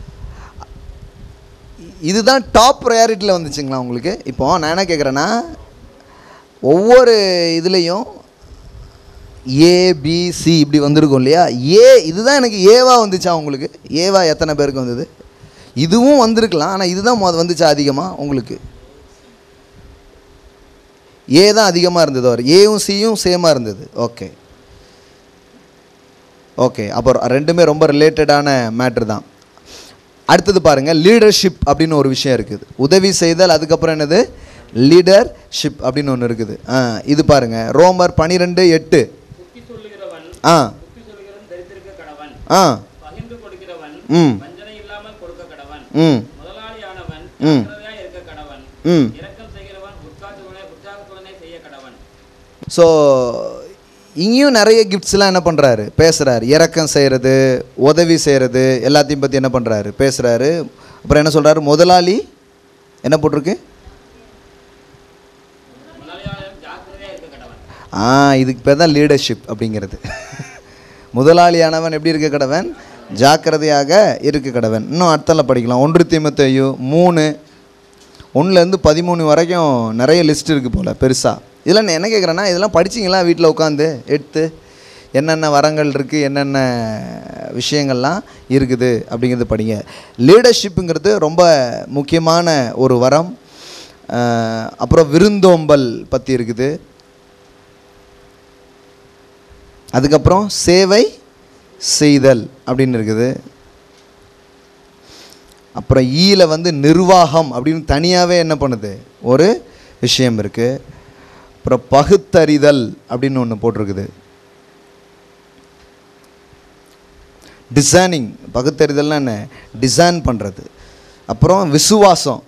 இதுதான் டாப் ப்ரையாரிட்டியில் வந்துச்சுங்களா உங்களுக்கு? இப்போ நான் என்ன கேட்குறேன்னா, ஒவ்வொரு இதுலேயும் ஏபிசி இப்படி வந்திருக்கும் இல்லையா? ஏ இதுதான் எனக்கு ஏவா வந்துச்சா உங்களுக்கு? ஏவா எத்தனை பேருக்கு வந்தது? இதுவும் வந்திருக்கலாம், ஆனால் இதுதான் மொதல் வந்துச்சா அதிகமாக உங்களுக்கு? ஏ தான் அதிகமாக இருந்தது. அவர் ஏவும் சியும் சேமாக இருந்தது. ஓகே ஓகே அப்புறம் ரெண்டுமே ரொம்ப ரிலேட்டடான மேட்ரு தான். அடுத்தது பாருங்கள், லீடர்ஷிப் அப்படின்னு ஒரு விஷயம் இருக்குது. உதவி செய்தல், அதுக்கப்புறம் என்னது, லீடர்ஷிப் அப்படின்னு ஒன்று இருக்குது. ஆ இது பாருங்கள், ரோமர் பனிரெண்டு எட்டு. ஆ ஆ ம் ம் ம் ம் ஸோ இங்கேயும் நிறைய கிஃப்ட்ஸ்லாம் என்ன பண்ணுறாரு, பேசுகிறாரு. இரக்கம் செய்கிறது, உதவி செய்கிறது, எல்லாத்தையும் பற்றி என்ன பண்ணுறாரு, பேசுகிறாரு. அப்புறம் என்ன சொல்கிறாரு, முதலாளி என்ன போட்டிருக்கு? ஆ இதுக்கு பேர் தான் லீடர்ஷிப் அப்படிங்கிறது. முதலாளியானவன் எப்படி இருக்க கடவன், ஜாக்கிரதையாக இருக்க கடவன். இன்னும் அர்த்தம்ல படிக்கலாம். ஒன்று தீமோத்தேயு மூணு ஒன்றுலேருந்து பதிமூணு வரைக்கும் நிறைய லிஸ்ட் இருக்குது போல் பெருசாக. இதெல்லாம் நான் என்ன கேட்குறேன்னா, இதெல்லாம் படிச்சிங்களா வீட்டில் உட்காந்து எடுத்து, என்னென்ன வரங்கள் இருக்குது, என்னென்ன விஷயங்கள்லாம் இருக்குது அப்படிங்கிறது படிங்க. லீடர்ஷிப்புங்கிறது ரொம்ப முக்கியமான ஒரு வரம். அப்புறம் விருந்தோம்பல் பற்றி இருக்குது. அதுக்கப்புறம் சேவை செய்தல் அப்படின்னு இருக்குது. அப்புறம் ஈல வந்து நிர்வாகம் அப்படின்னு தனியாகவே என்ன பண்ணுது, ஒரு விஷயம் இருக்குது. அப்புறம் பகுத்தறிதல் அப்படின்னு ஒன்று போட்டிருக்குது. டிசைனிங், பகுத்தறிதல்னா என்ன, டிசைன் பண்ணுறது. அப்புறம் விசுவாசம்.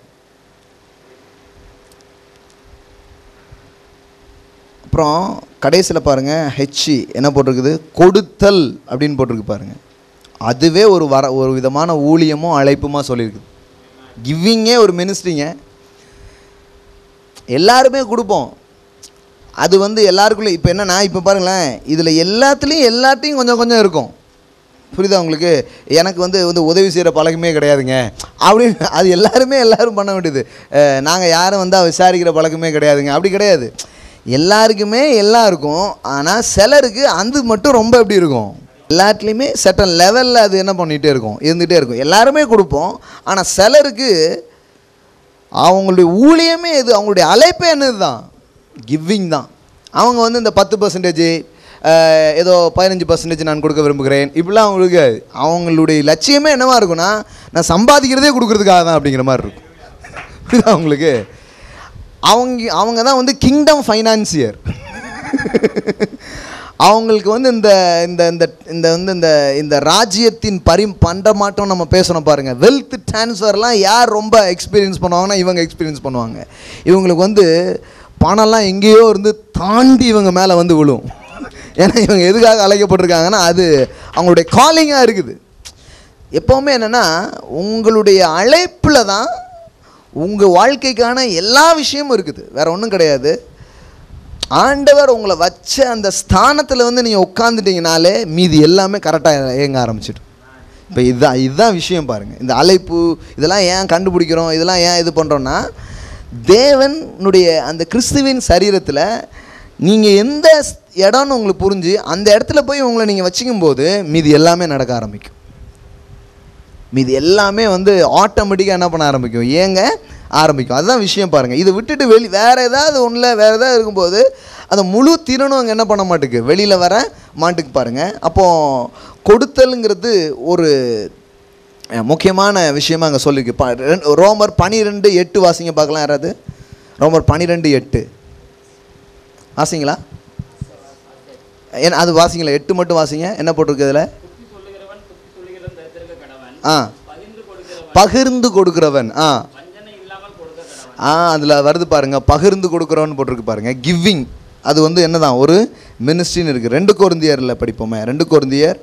அப்புறம் கடைசியில் பாருங்கள், ஹெச்சி என்ன போட்டிருக்குது, கொடுத்தல் அப்படின்னு போட்டிருக்கு பாருங்கள். அதுவே ஒரு வர ஒரு விதமான ஊழியமும் அழைப்புமா சொல்லியிருக்குது. கிவிங்கே ஒரு மினிஸ்ட்ரிங்க. எல்லாருமே கொடுப்போம். அது வந்து எல்லாருக்குள்ளே இப்போ என்னென்னா, இப்போ பாருங்களேன், இதில் எல்லாத்துலேயும் எல்லாத்தையும் கொஞ்சம் கொஞ்சம் இருக்கும். புரியுதா உங்களுக்கு? எனக்கு வந்து வந்து உதவி செய்கிற பழக்கமே கிடையாதுங்க அப்படின்னு அது எல்லாருமே எல்லோரும் பண்ண வேண்டியது. நாங்கள் யாரும் வந்தால் விசாரிக்கிற பழக்கமே கிடையாதுங்க, அப்படி கிடையாது. எல்லாருக்குமே எல்லாம் இருக்கும். ஆனால் சிலருக்கு அது மட்டும் ரொம்ப எப்படி இருக்கும், எல்லாத்துலேயுமே சட்டன் லெவலில் அது என்ன பண்ணிகிட்டே இருக்கும், இருந்துகிட்டே இருக்கும். எல்லாருமே கொடுப்போம். ஆனால் சிலருக்கு அவங்களுடைய ஊழியமே இது, அவங்களுடைய அழைப்பே என்னது தான், கிவிங் தான். அவங்க வந்து இந்த பத்து பர்சன்டேஜ் ஏதோ பதினஞ்சு பர்சன்டேஜ் நான் கொடுக்க விரும்புகிறேன் இப்படிலாம் அவங்களுக்கு அவங்களுடைய லட்சியமே என்னவா இருக்குன்னா, நான் சம்பாதிக்கிறதே கொடுக்குறதுக்காக தான் அப்படிங்கிற மாதிரி இருக்கும். புரியுதா உங்களுக்கு? அவங்க அவங்க தான் வந்து கிங்டம் ஃபைனான்சியர். அவங்களுக்கு வந்து இந்த இந்த இந்த வந்து இந்த இந்த ராஜ்யத்தின் பரி பண்ணுற மாட்டோம் நம்ம பேசணும் பாருங்கள். வெல்த் ட்ரான்ஸ்ஃபர்லாம் யார் ரொம்ப எக்ஸ்பீரியன்ஸ் பண்ணுவாங்கன்னா இவங்க எக்ஸ்பீரியன்ஸ் பண்ணுவாங்க. இவங்களுக்கு வந்து பணம்லாம் எங்கேயோ இருந்து தாண்டி இவங்க மேலே வந்து விழும். ஏன்னா இவங்க எதுக்காக அழைக்கப்பட்டிருக்காங்கன்னா அது அவங்களுடைய காலிங்காக இருக்குது. எப்போவுமே என்னென்னா, உங்களுடைய அழைப்பில் தான் உங்கள் வாழ்க்கைக்கான எல்லா விஷயமும் இருக்குது, வேறு ஒன்றும் கிடையாது. ஆண்டவர் உங்களை வச்ச அந்த ஸ்தானத்தில் வந்து நீங்கள் உட்காந்துட்டிங்கனாலே மீதி எல்லாமே கரெக்டாக இயங்க ஆரம்பிச்சிடும். இப்போ இதுதான் இதுதான் விஷயம் பாருங்கள். இந்த அழைப்பு இதெல்லாம் ஏன் கண்டுபிடிக்கிறோம், இதெல்லாம் ஏன் இது பண்ணுறோன்னா, தேவனுடைய அந்த கிறிஸ்துவின் சரீரத்தில் நீங்கள் எந்த இடம்னு உங்களுக்கு புரிஞ்சு அந்த இடத்துல போய் உங்களை நீங்கள் வச்சுக்கும் போது மீதி எல்லாமே நடக்க ஆரம்பிக்கும். மீதி எல்லாமே வந்து ஆட்டோமேட்டிக்காக என்ன பண்ண ஆரம்பிக்கும், ஏங்க ஆரம்பிக்கும். அதுதான் விஷயம் பாருங்கள். இதை விட்டுட்டு வெளி வேறு ஏதாவது ஒன்றில் வேறு ஏதாவது இருக்கும்போது அந்த முழு திறனும் அங்கே என்ன பண்ண மாட்டுக்கு வெளியில் வர மாட்டுக்கு பாருங்கள். அப்போது கொடுத்தலுங்கிறது ஒரு முக்கியமான விஷயமா அங்கே சொல்லியிருக்கு. ப ரோமர் பனிரெண்டு எட்டு வாசிங்க பார்க்கலாம். யாராவது ரோமர் பனிரெண்டு எட்டு வாசிங்களா? ஏன்னா அது வாசிங்களா? எட்டு மட்டும் வாசிங்க. என்ன போட்டிருக்கு அதில்? ஆ பகிர்ந்து கொடுக்குறவன். ஆ ஆ அதில் வருது பாருங்கள், பகிர்ந்து கொடுக்குறவன் போட்டிருக்கு பாருங்கள். கிவிங் அது வந்து என்னதான் ஒரு மினிஸ்ட்ரின்னு இருக்குது. ரெண்டு கொரிந்தியரில் படிப்போமே. ரெண்டு கொரிந்தியர்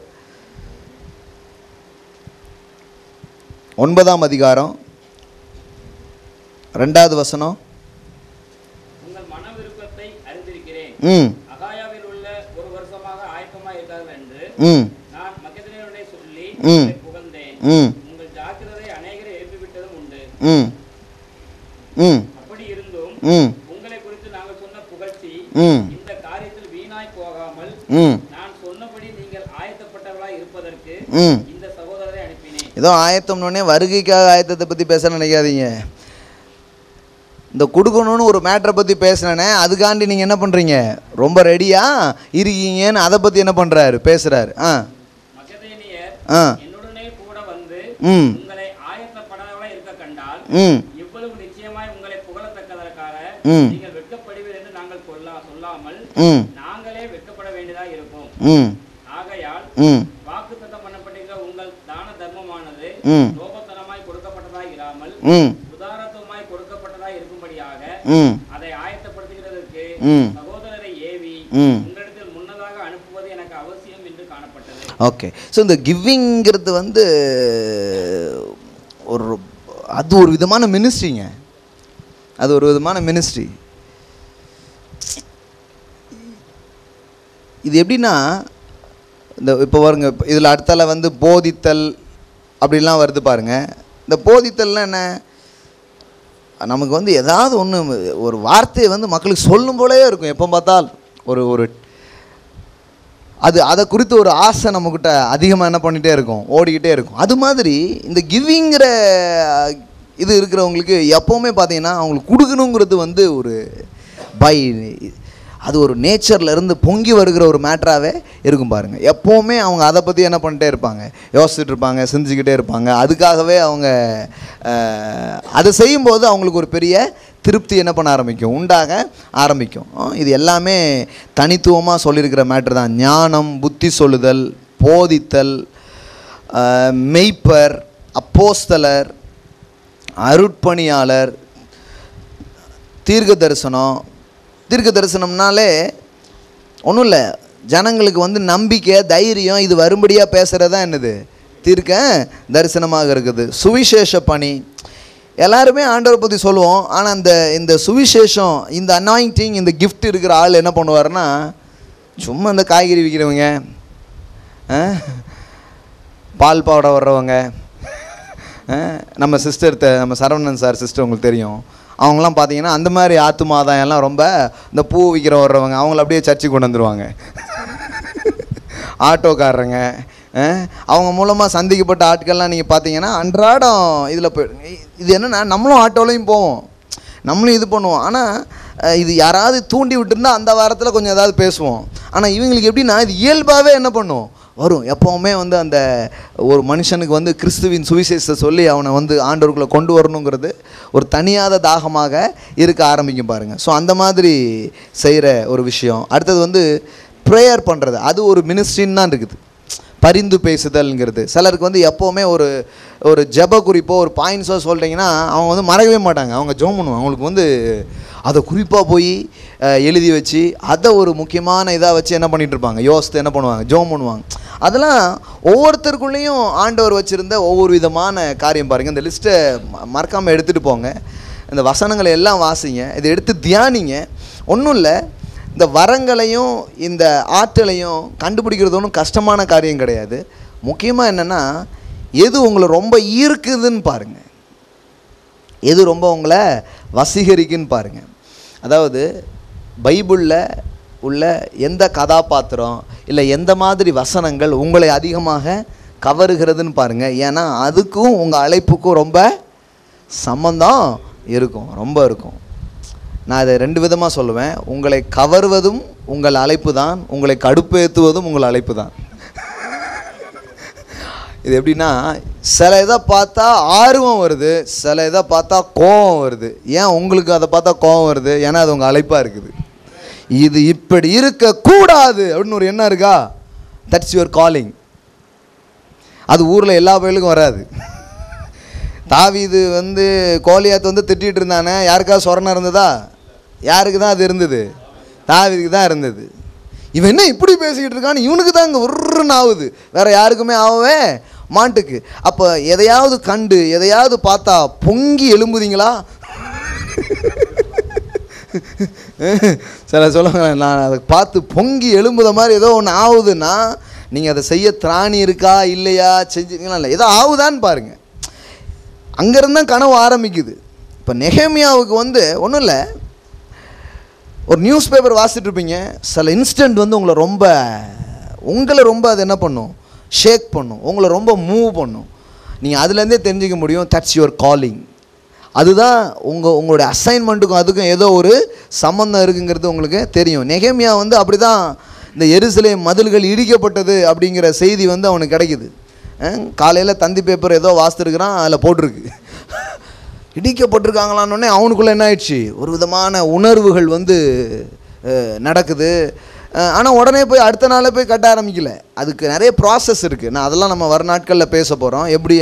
ஒன்பதாம் அதிகாரம் ரெண்டாவது வசனம். உங்கள் மன விருப்பத்தை அறிந்திருக்கிறேன். ம் அகாயாவில் உள்ள ஒரு வருஷமாக ஆயத்தமாக இருக்கிறார்கள் என்று ம் நான் மக்கெதோனியருடனே சொல்லி ம் புகழ்ந்தேன். ம் உங்கள் ஜாக்கிரதை அநேகரை எழுப்பிவிட்டதும் உண்டு. ம் ம் அப்படி இருந்தும் ம் உங்களை குறித்து நாங்கள் சொன்ன புகழ்ச்சி ம் இந்த காரியத்தில் வீணாய் போகாமல் ம் நான் சொன்னபடி நீங்கள் ஆயத்தப்பட்டவர்களாய் இருப்பதற்கு ம் இந்த சகோதரரை அனுப்பினேன். ஏதோ ஆயத்தம்னோடனே வருகைக்காக ஆயத்தத்தை பற்றி பேச நினைக்காதீங்க. இந்த கொடுக்கணும்னு ஒரு மேட்டரை பற்றி பேசுனேனே, அதுக்காண்டி நீங்கள் என்ன பண்ணுறீங்க, ரொம்ப ரெடியாக இருக்கீங்கன்னு அதை பற்றி என்ன பண்ணுறாரு, பேசுகிறாரு. ஆ மக்கெதோனியர் ஆ என்னுடனே கூட வந்து ம் உங்களை ஆயத்தப்படாதவர்களாய் இருக்க கண்டால் ம் இவ்வளவு நிச்சயமாய் உங்களை புகழத்தக்கதற்காக ம் நீங்கள் வெட்கப்படுவீர் என்று நாங்கள் கொல்லா சொல்லாமல் ம் நாங்களே வெட்கப்பட வேண்டியதா இருக்கும். ம் ஆகையால் ம் வாக்குத்தத்தம் பண்ணப்பட்டிருக்கிற உங்கள் தான தர்மமானது ம் லோபத்தனமாய் கொடுக்கப்பட்டதாய் இராமல் ம் உதாரத்துவமாய் கொடுக்கப்பட்டதாய் இருக்கும்படியாக ம் அதை ஆயத்தப்படுத்துகிறதற்கு ம் சகோதரரை ஏவி ம் உங்களிடத்தில் முன்னதாக அனுப்புவது எனக்கு அவசியம் என்று காணப்பட்டது. ஓகே. ஸோ இந்த கிவிங்கிறது வந்து ஒரு அது ஒரு விதமான மினிஸ்ட்ரிங்க. அது ஒரு விதமான மினிஸ்ட்ரி. இது எப்படின்னா, இந்த இப்போ வருங்க, இதில் அடுத்தால வந்து போதித்தல் அப்படிலாம் வருது பாருங்கள். இந்த போதித்தல்னால் என்ன, நமக்கு வந்து ஏதாவது ஒன்று ஒரு வார்த்தையை வந்து மக்களுக்கு சொல்லும் போலவே இருக்கும். எப்போ பார்த்தால் ஒரு ஒரு அது அதை குறித்து ஒரு ஆசை நம்மக்கிட்ட அதிகமாக என்ன பண்ணிகிட்டே இருக்கும், ஓடிக்கிட்டே இருக்கும். அது மாதிரி இந்த கிவிங்கிற இது இருக்கிறவங்களுக்கு எப்போவுமே பார்த்தீங்கன்னா அவங்களுக்கு கொடுக்கணுங்கிறது வந்து ஒரு பை அது ஒரு நேச்சர்லேருந்து பொங்கி வருகிற ஒரு மேட்டராகவே இருக்கும் பாருங்கள். எப்போவுமே அவங்க அதை பற்றி என்ன பண்ணிட்டே இருப்பாங்க, யோசிச்சுட்டு இருப்பாங்க, சிந்திச்சுக்கிட்டே இருப்பாங்க. அதுக்காகவே அவங்க அதை செய்யும்போது அவங்களுக்கு ஒரு பெரிய திருப்தி என்ன பண்ண ஆரம்பிக்கும், உண்டாக ஆரம்பிக்கும். இது எல்லாமே தனித்துவமாக சொல்லியிருக்கிற மேட்ரு தான். ஞானம், புத்தி சொல்லுதல், போதித்தல், மெய்ப்பர், அப்போஸ்தலர், அருட்பணியாளர், தீர்க்க தரிசனம். தீர்க்க தரிசனம்னாலே ஒன்றும் இல்லை, ஜனங்களுக்கு வந்து நம்பிக்கை, தைரியம் இது வரும்படியாக பேசுகிறது தான் என்னது தீர்க்க தரிசனமாக இருக்குது. சுவிசேஷ பணி, எல்லாருமே ஆண்டவரை பற்றி சொல்லுவோம். ஆனால் இந்த இந்த சுவிசேஷம், இந்த அனாயிண்டிங், இந்த கிஃப்ட் இருக்கிற ஆள் என்ன பண்ணுவார்னா, சும்மா இந்த காய்கறி விற்கிறவங்க, பால் பாவடை வர்றவங்க, நம்ம சிஸ்டர், நம்ம சரவணன் சார் சிஸ்டர் உங்களுக்கு தெரியும், அவங்களாம் பார்த்தீங்கன்னா அந்த மாதிரி ஆத்துமாதான் எல்லாம் ரொம்ப இந்த பூ விற்கிற வர்றவங்க, அவங்கள அப்படியே சர்ச்சுக்கு கொண்டு வந்துடுவாங்க. ஆட்டோக்காரங்க, அவங்க மூலமாக சந்திக்கப்பட்ட ஆட்கள்லாம் நீங்கள் பார்த்தீங்கன்னா அன்றாடம் இதில் போய், இது என்னென்னா நம்மளும் ஆட்டோலையும் போவோம், நம்மளும் இது பண்ணுவோம். ஆனால் இது யாராவது தூண்டி விட்டுருந்தால் அந்த வாரத்தில் கொஞ்சம் ஏதாவது பேசுவோம். ஆனால் இவங்களுக்கு எப்படின்னா இது இயல்பாகவே என்ன பண்ணும், வரும். எப்போவுமே வந்து அந்த ஒரு மனுஷனுக்கு வந்து கிறிஸ்துவின் சுவிசேஷத்தை சொல்லி அவனை வந்து ஆண்டவர்களை கொண்டு வரணுங்கிறது ஒரு தனியாத தாகமாக இருக்க ஆரம்பிக்கும் பாருங்கள். ஸோ அந்த மாதிரி செய்கிற ஒரு விஷயம். அடுத்தது வந்து ப்ரேயர் பண்ணுறது, அது ஒரு மினிஸ்ட்ரின்னு தான் இருக்குது. பரிந்து பேசுதல்ங்கிறது சிலருக்கு வந்து எப்போவுமே ஒரு ஒரு ஜெப குறிப்போ ஒரு பாயிண்ட்ஸோ சொல்லிட்டிங்கன்னா அவங்க வந்து மறக்கவே மாட்டாங்க, அவங்க ஜெபம் பண்ணுவாங்க. அவங்களுக்கு வந்து அதை குறிப்பாக போய் எழுதி வச்சு அதை ஒரு முக்கியமான இதாக வச்சு என்ன பண்ணிகிட்டு இருப்பாங்க, யோசித்து என்ன பண்ணுவாங்க, ஜெபம் பண்ணுவாங்க. அதெல்லாம் ஒவ்வொருத்தருக்குள்ளேயும் ஆண்டவர் வச்சுருந்த ஒவ்வொரு விதமான காரியம் பாருங்கள். இந்த லிஸ்ட்டை மறக்காமல் எடுத்துகிட்டு போங்க, இந்த வசனங்களை எல்லாம் வாசிங்க, இதை எடுத்து தியானிங்க. ஒன்றும் இல்லை, இந்த வரங்களையும் இந்த ஆற்றலையும் கண்டுபிடிக்கிறது ஒன்றும் கஷ்டமான காரியம் கிடையாது. முக்கியமாக என்னென்னா எது உங்களை ரொம்ப ஈர்க்குதுன்னு பாருங்கள், எது ரொம்ப உங்களை வசீகரிக்குன்னு பாருங்கள். அதாவது பைபிளில் உள்ள எந்த கதாபாத்திரம் இல்லை எந்த மாதிரி வசனங்கள் உங்களை அதிகமாக கவருகிறதுன்னு பாருங்கள். ஏன்னா அதுக்கும் உங்கள் அழைப்புக்கும் ரொம்ப சம்பந்தம் இருக்கும், ரொம்ப இருக்கும். நான் அதை ரெண்டு விதமாக சொல்லுவேன். உங்களை கவர்வதும் உங்கள் அழைப்பு தான், உங்களை கடுப்பேற்றுவதும் உங்கள் அழைப்பு தான். இது எப்படின்னா, சில இதை பார்த்தா ஆர்வம் வருது, சில இதை பார்த்தா கோபம் வருது. ஏன் உங்களுக்கு அதை பார்த்தா கோபம் வருது? ஏன்னா அது உங்கள் அழைப்பாக இருக்குது. இது இப்படி இருக்கக்கூடாது அப்படின்னு ஒரு எண்ணம் இருக்கா? That's your calling. அது ஊரில் எல்லா பயலுக்கும் வராது. தாவீது வந்து கோலியாத் வந்து திட்டிகிட்டு இருந்தானே, யாருக்காவது சொரணம் இருந்ததா? யாருக்கு தான் அது இருந்தது? தாவீதுக்கு தான் இருந்தது. இவன் என்ன இப்படி பேசிக்கிட்டு இருக்கான்னு இவனுக்கு தான் இங்கே உருன்னு ஆகுது, வேற யாருக்குமே ஆகவே மாட்டுக்கு. அப்போ எதையாவது கண்டு எதையாவது பார்த்தா பொங்கி எழும்புதீங்களா? சில சொல்லுங்க, நான் அதை பார்த்து பொங்கி எழும்புத மாதிரி ஏதோ ஒன்று ஆகுதுன்னா நீங்கள் அதை செய்ய திராணி இருக்கா இல்லையா, செஞ்சுங்களா இல்லை, ஏதோ ஆகுதான்னு பாருங்கள். அங்கேருந்து தான் கனவு ஆரம்பிக்குது. இப்போ நெகேமியாவுக்கு வந்து ஒன்றும் இல்லை, ஒரு நியூஸ் பேப்பர் வாசிட்டுருப்பீங்க, சில இன்ஸ்டன்ட் வந்து உங்களை ரொம்ப உங்களை ரொம்ப அது என்ன பண்ணும், ஷேக் பண்ணும், உங்களை ரொம்ப மூவ் பண்ணும். நீங்கள் அதுலேருந்தே தெரிஞ்சிக்க முடியும், தட்ஸ் யுவர் காலிங். அதுதான் உங்கள் உங்களுடைய அசைன்மெண்ட்டுக்கும் அதுக்கும் ஏதோ ஒரு சம்மந்தம் இருக்குங்கிறது உங்களுக்கு தெரியும். நெகேமியா வந்து அப்படி தான் இந்த எருசலேம் மதில்கள் இடிக்கப்பட்டது அப்படிங்கிற செய்தி வந்து அவனுக்கு கிடைக்குது. காலையில் தந்தி பேப்பர் ஏதோ வாசித்துருக்கிறான், அதில் போட்டிருக்கு இடிக்கப்பட்டிருக்காங்களான்னொடனே அவனுக்குள்ளே என்ன ஆயிடுச்சு, ஒரு விதமான உணர்வுகள் வந்து நடக்குது. ஆனால் உடனே போய் அடுத்த நாளே போய் கட்ட ஆரம்பிக்கல, அதுக்கு நிறைய ப்ராசஸ் இருக்குது. நான் அதெல்லாம் நம்ம வர நாட்களில் பேச போகிறோம். எப்படி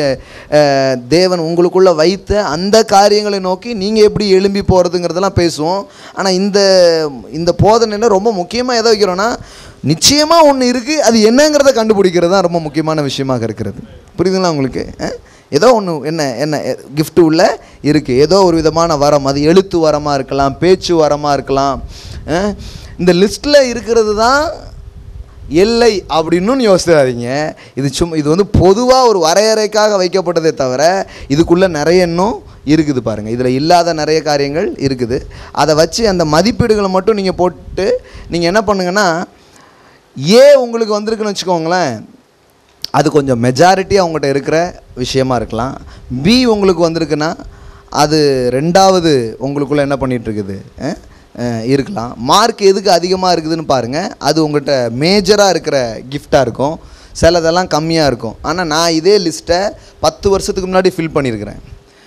தேவன் உங்களுக்குள்ளே வைத்த அந்த காரியங்களை நோக்கி நீங்கள் எப்படி எழும்பி போகிறதுங்கிறதெல்லாம் பேசுவோம். ஆனால் இந்த இந்த போதனையில் ரொம்ப முக்கியமாக எதை வைக்கிறோன்னா, நிச்சயமாக ஒன்று இருக்குது, அது என்னங்கிறத கண்டுபிடிக்கிறது தான் ரொம்ப முக்கியமான விஷயமாக இருக்கிறது. புரியுதுங்களா உங்களுக்கு? ஏதோ ஒன்று என்ன என்ன கிஃப்ட் உள்ள இருக்குது, ஏதோ ஒரு விதமான வரம், அது எழுத்து வரமாக இருக்கலாம், பேச்சு வரமாக இருக்கலாம். இந்த லிஸ்ட்டில் இருக்கிறது தான் எல்லை அப்படின்னு யோசிக்காதீங்க. இது சும்மா இது வந்து பொதுவாக ஒரு வரையறைக்காக வைக்கப்பட்டதே தவிர இதுக்குள்ளே நிறைய இன்னும் இருக்குது பாருங்கள். இதில் இல்லாத நிறைய காரியங்கள் இருக்குது. அதை வச்சு அந்த மதிப்பீடுகளை மட்டும் நீங்கள் போட்டு நீங்கள் என்ன பண்ணுங்கன்னா, ஏ உங்களுக்கு வந்திருக்குன்னு வச்சுக்கோங்களேன், அது கொஞ்சம் மெஜாரிட்டியாக அவங்ககிட்ட இருக்கிற விஷயமா இருக்கலாம். பி உங்களுக்கு வந்திருக்குன்னா அது ரெண்டாவது உங்களுக்குள்ளே என்ன பண்ணிகிட்ருக்குது இருக்கலாம். மார்க் எதுக்கு அதிகமாக இருக்குதுன்னு பாருங்கள், அது உங்கள்கிட்ட மேஜராக இருக்கிற கிஃப்டாக இருக்கும், சிலதெல்லாம் கம்மியாக இருக்கும். ஆனால் நான் இதே லிஸ்ட்டை பத்து வருஷத்துக்கு முன்னாடி ஃபில் பண்ணியிருக்கிறேன்.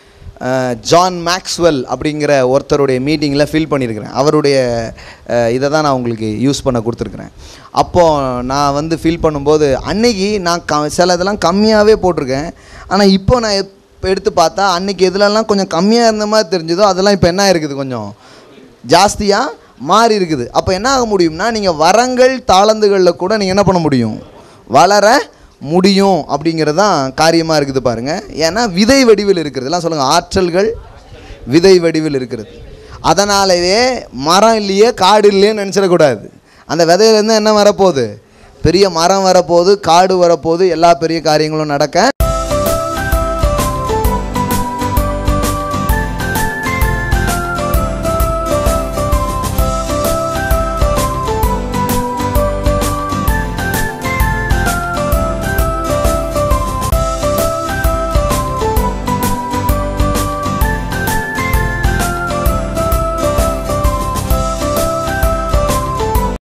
ஜான் மேக்ஸ்வெல் அப்படிங்கிற ஒருத்தருடைய மீட்டிங்கில் ஃபில் பண்ணியிருக்கிறேன். அவருடைய இதை தான் நான் உங்களுக்கு யூஸ் பண்ண கொடுத்துருக்குறேன். அப்போது நான் வந்து ஃபில் பண்ணும்போது அன்னைக்கு நான் க சில இதெல்லாம் கம்மியாகவே போட்டிருக்கேன். ஆனால் இப்போ நான் இப்போ எடுத்து பார்த்தா அன்றைக்கி எதுலெல்லாம் கொஞ்சம் கம்மியாக இருந்த மாதிரி தெரிஞ்சதோ அதெல்லாம் இப்போ என்ன இருக்குது, கொஞ்சம் ஜாஸ்தியாக மாறி இருக்குது. அப்போ என்ன ஆக முடியும்னா, நீங்கள் வரங்கள் தாளந்துகளில் கூட நீங்கள் என்ன பண்ண முடியும், வளர முடியும் அப்படிங்கிறது தான் காரியமாக இருக்குது பாருங்கள். ஏன்னா விதை வடிவில் இருக்கிறது எல்லாம் சொல்லுங்கள், ஆற்றல்கள் விதை வடிவில் இருக்கிறது. அதனாலேயே மரம் இல்லையே காடு இல்லையேன்னு நினச்சிடக்கூடாது. அந்த விதையிலேருந்து என்ன வரப்போகுது, பெரிய மரம் வரப்போகுது, காடு வரப்போகுது, எல்லா பெரிய காரியங்களும் நடக்க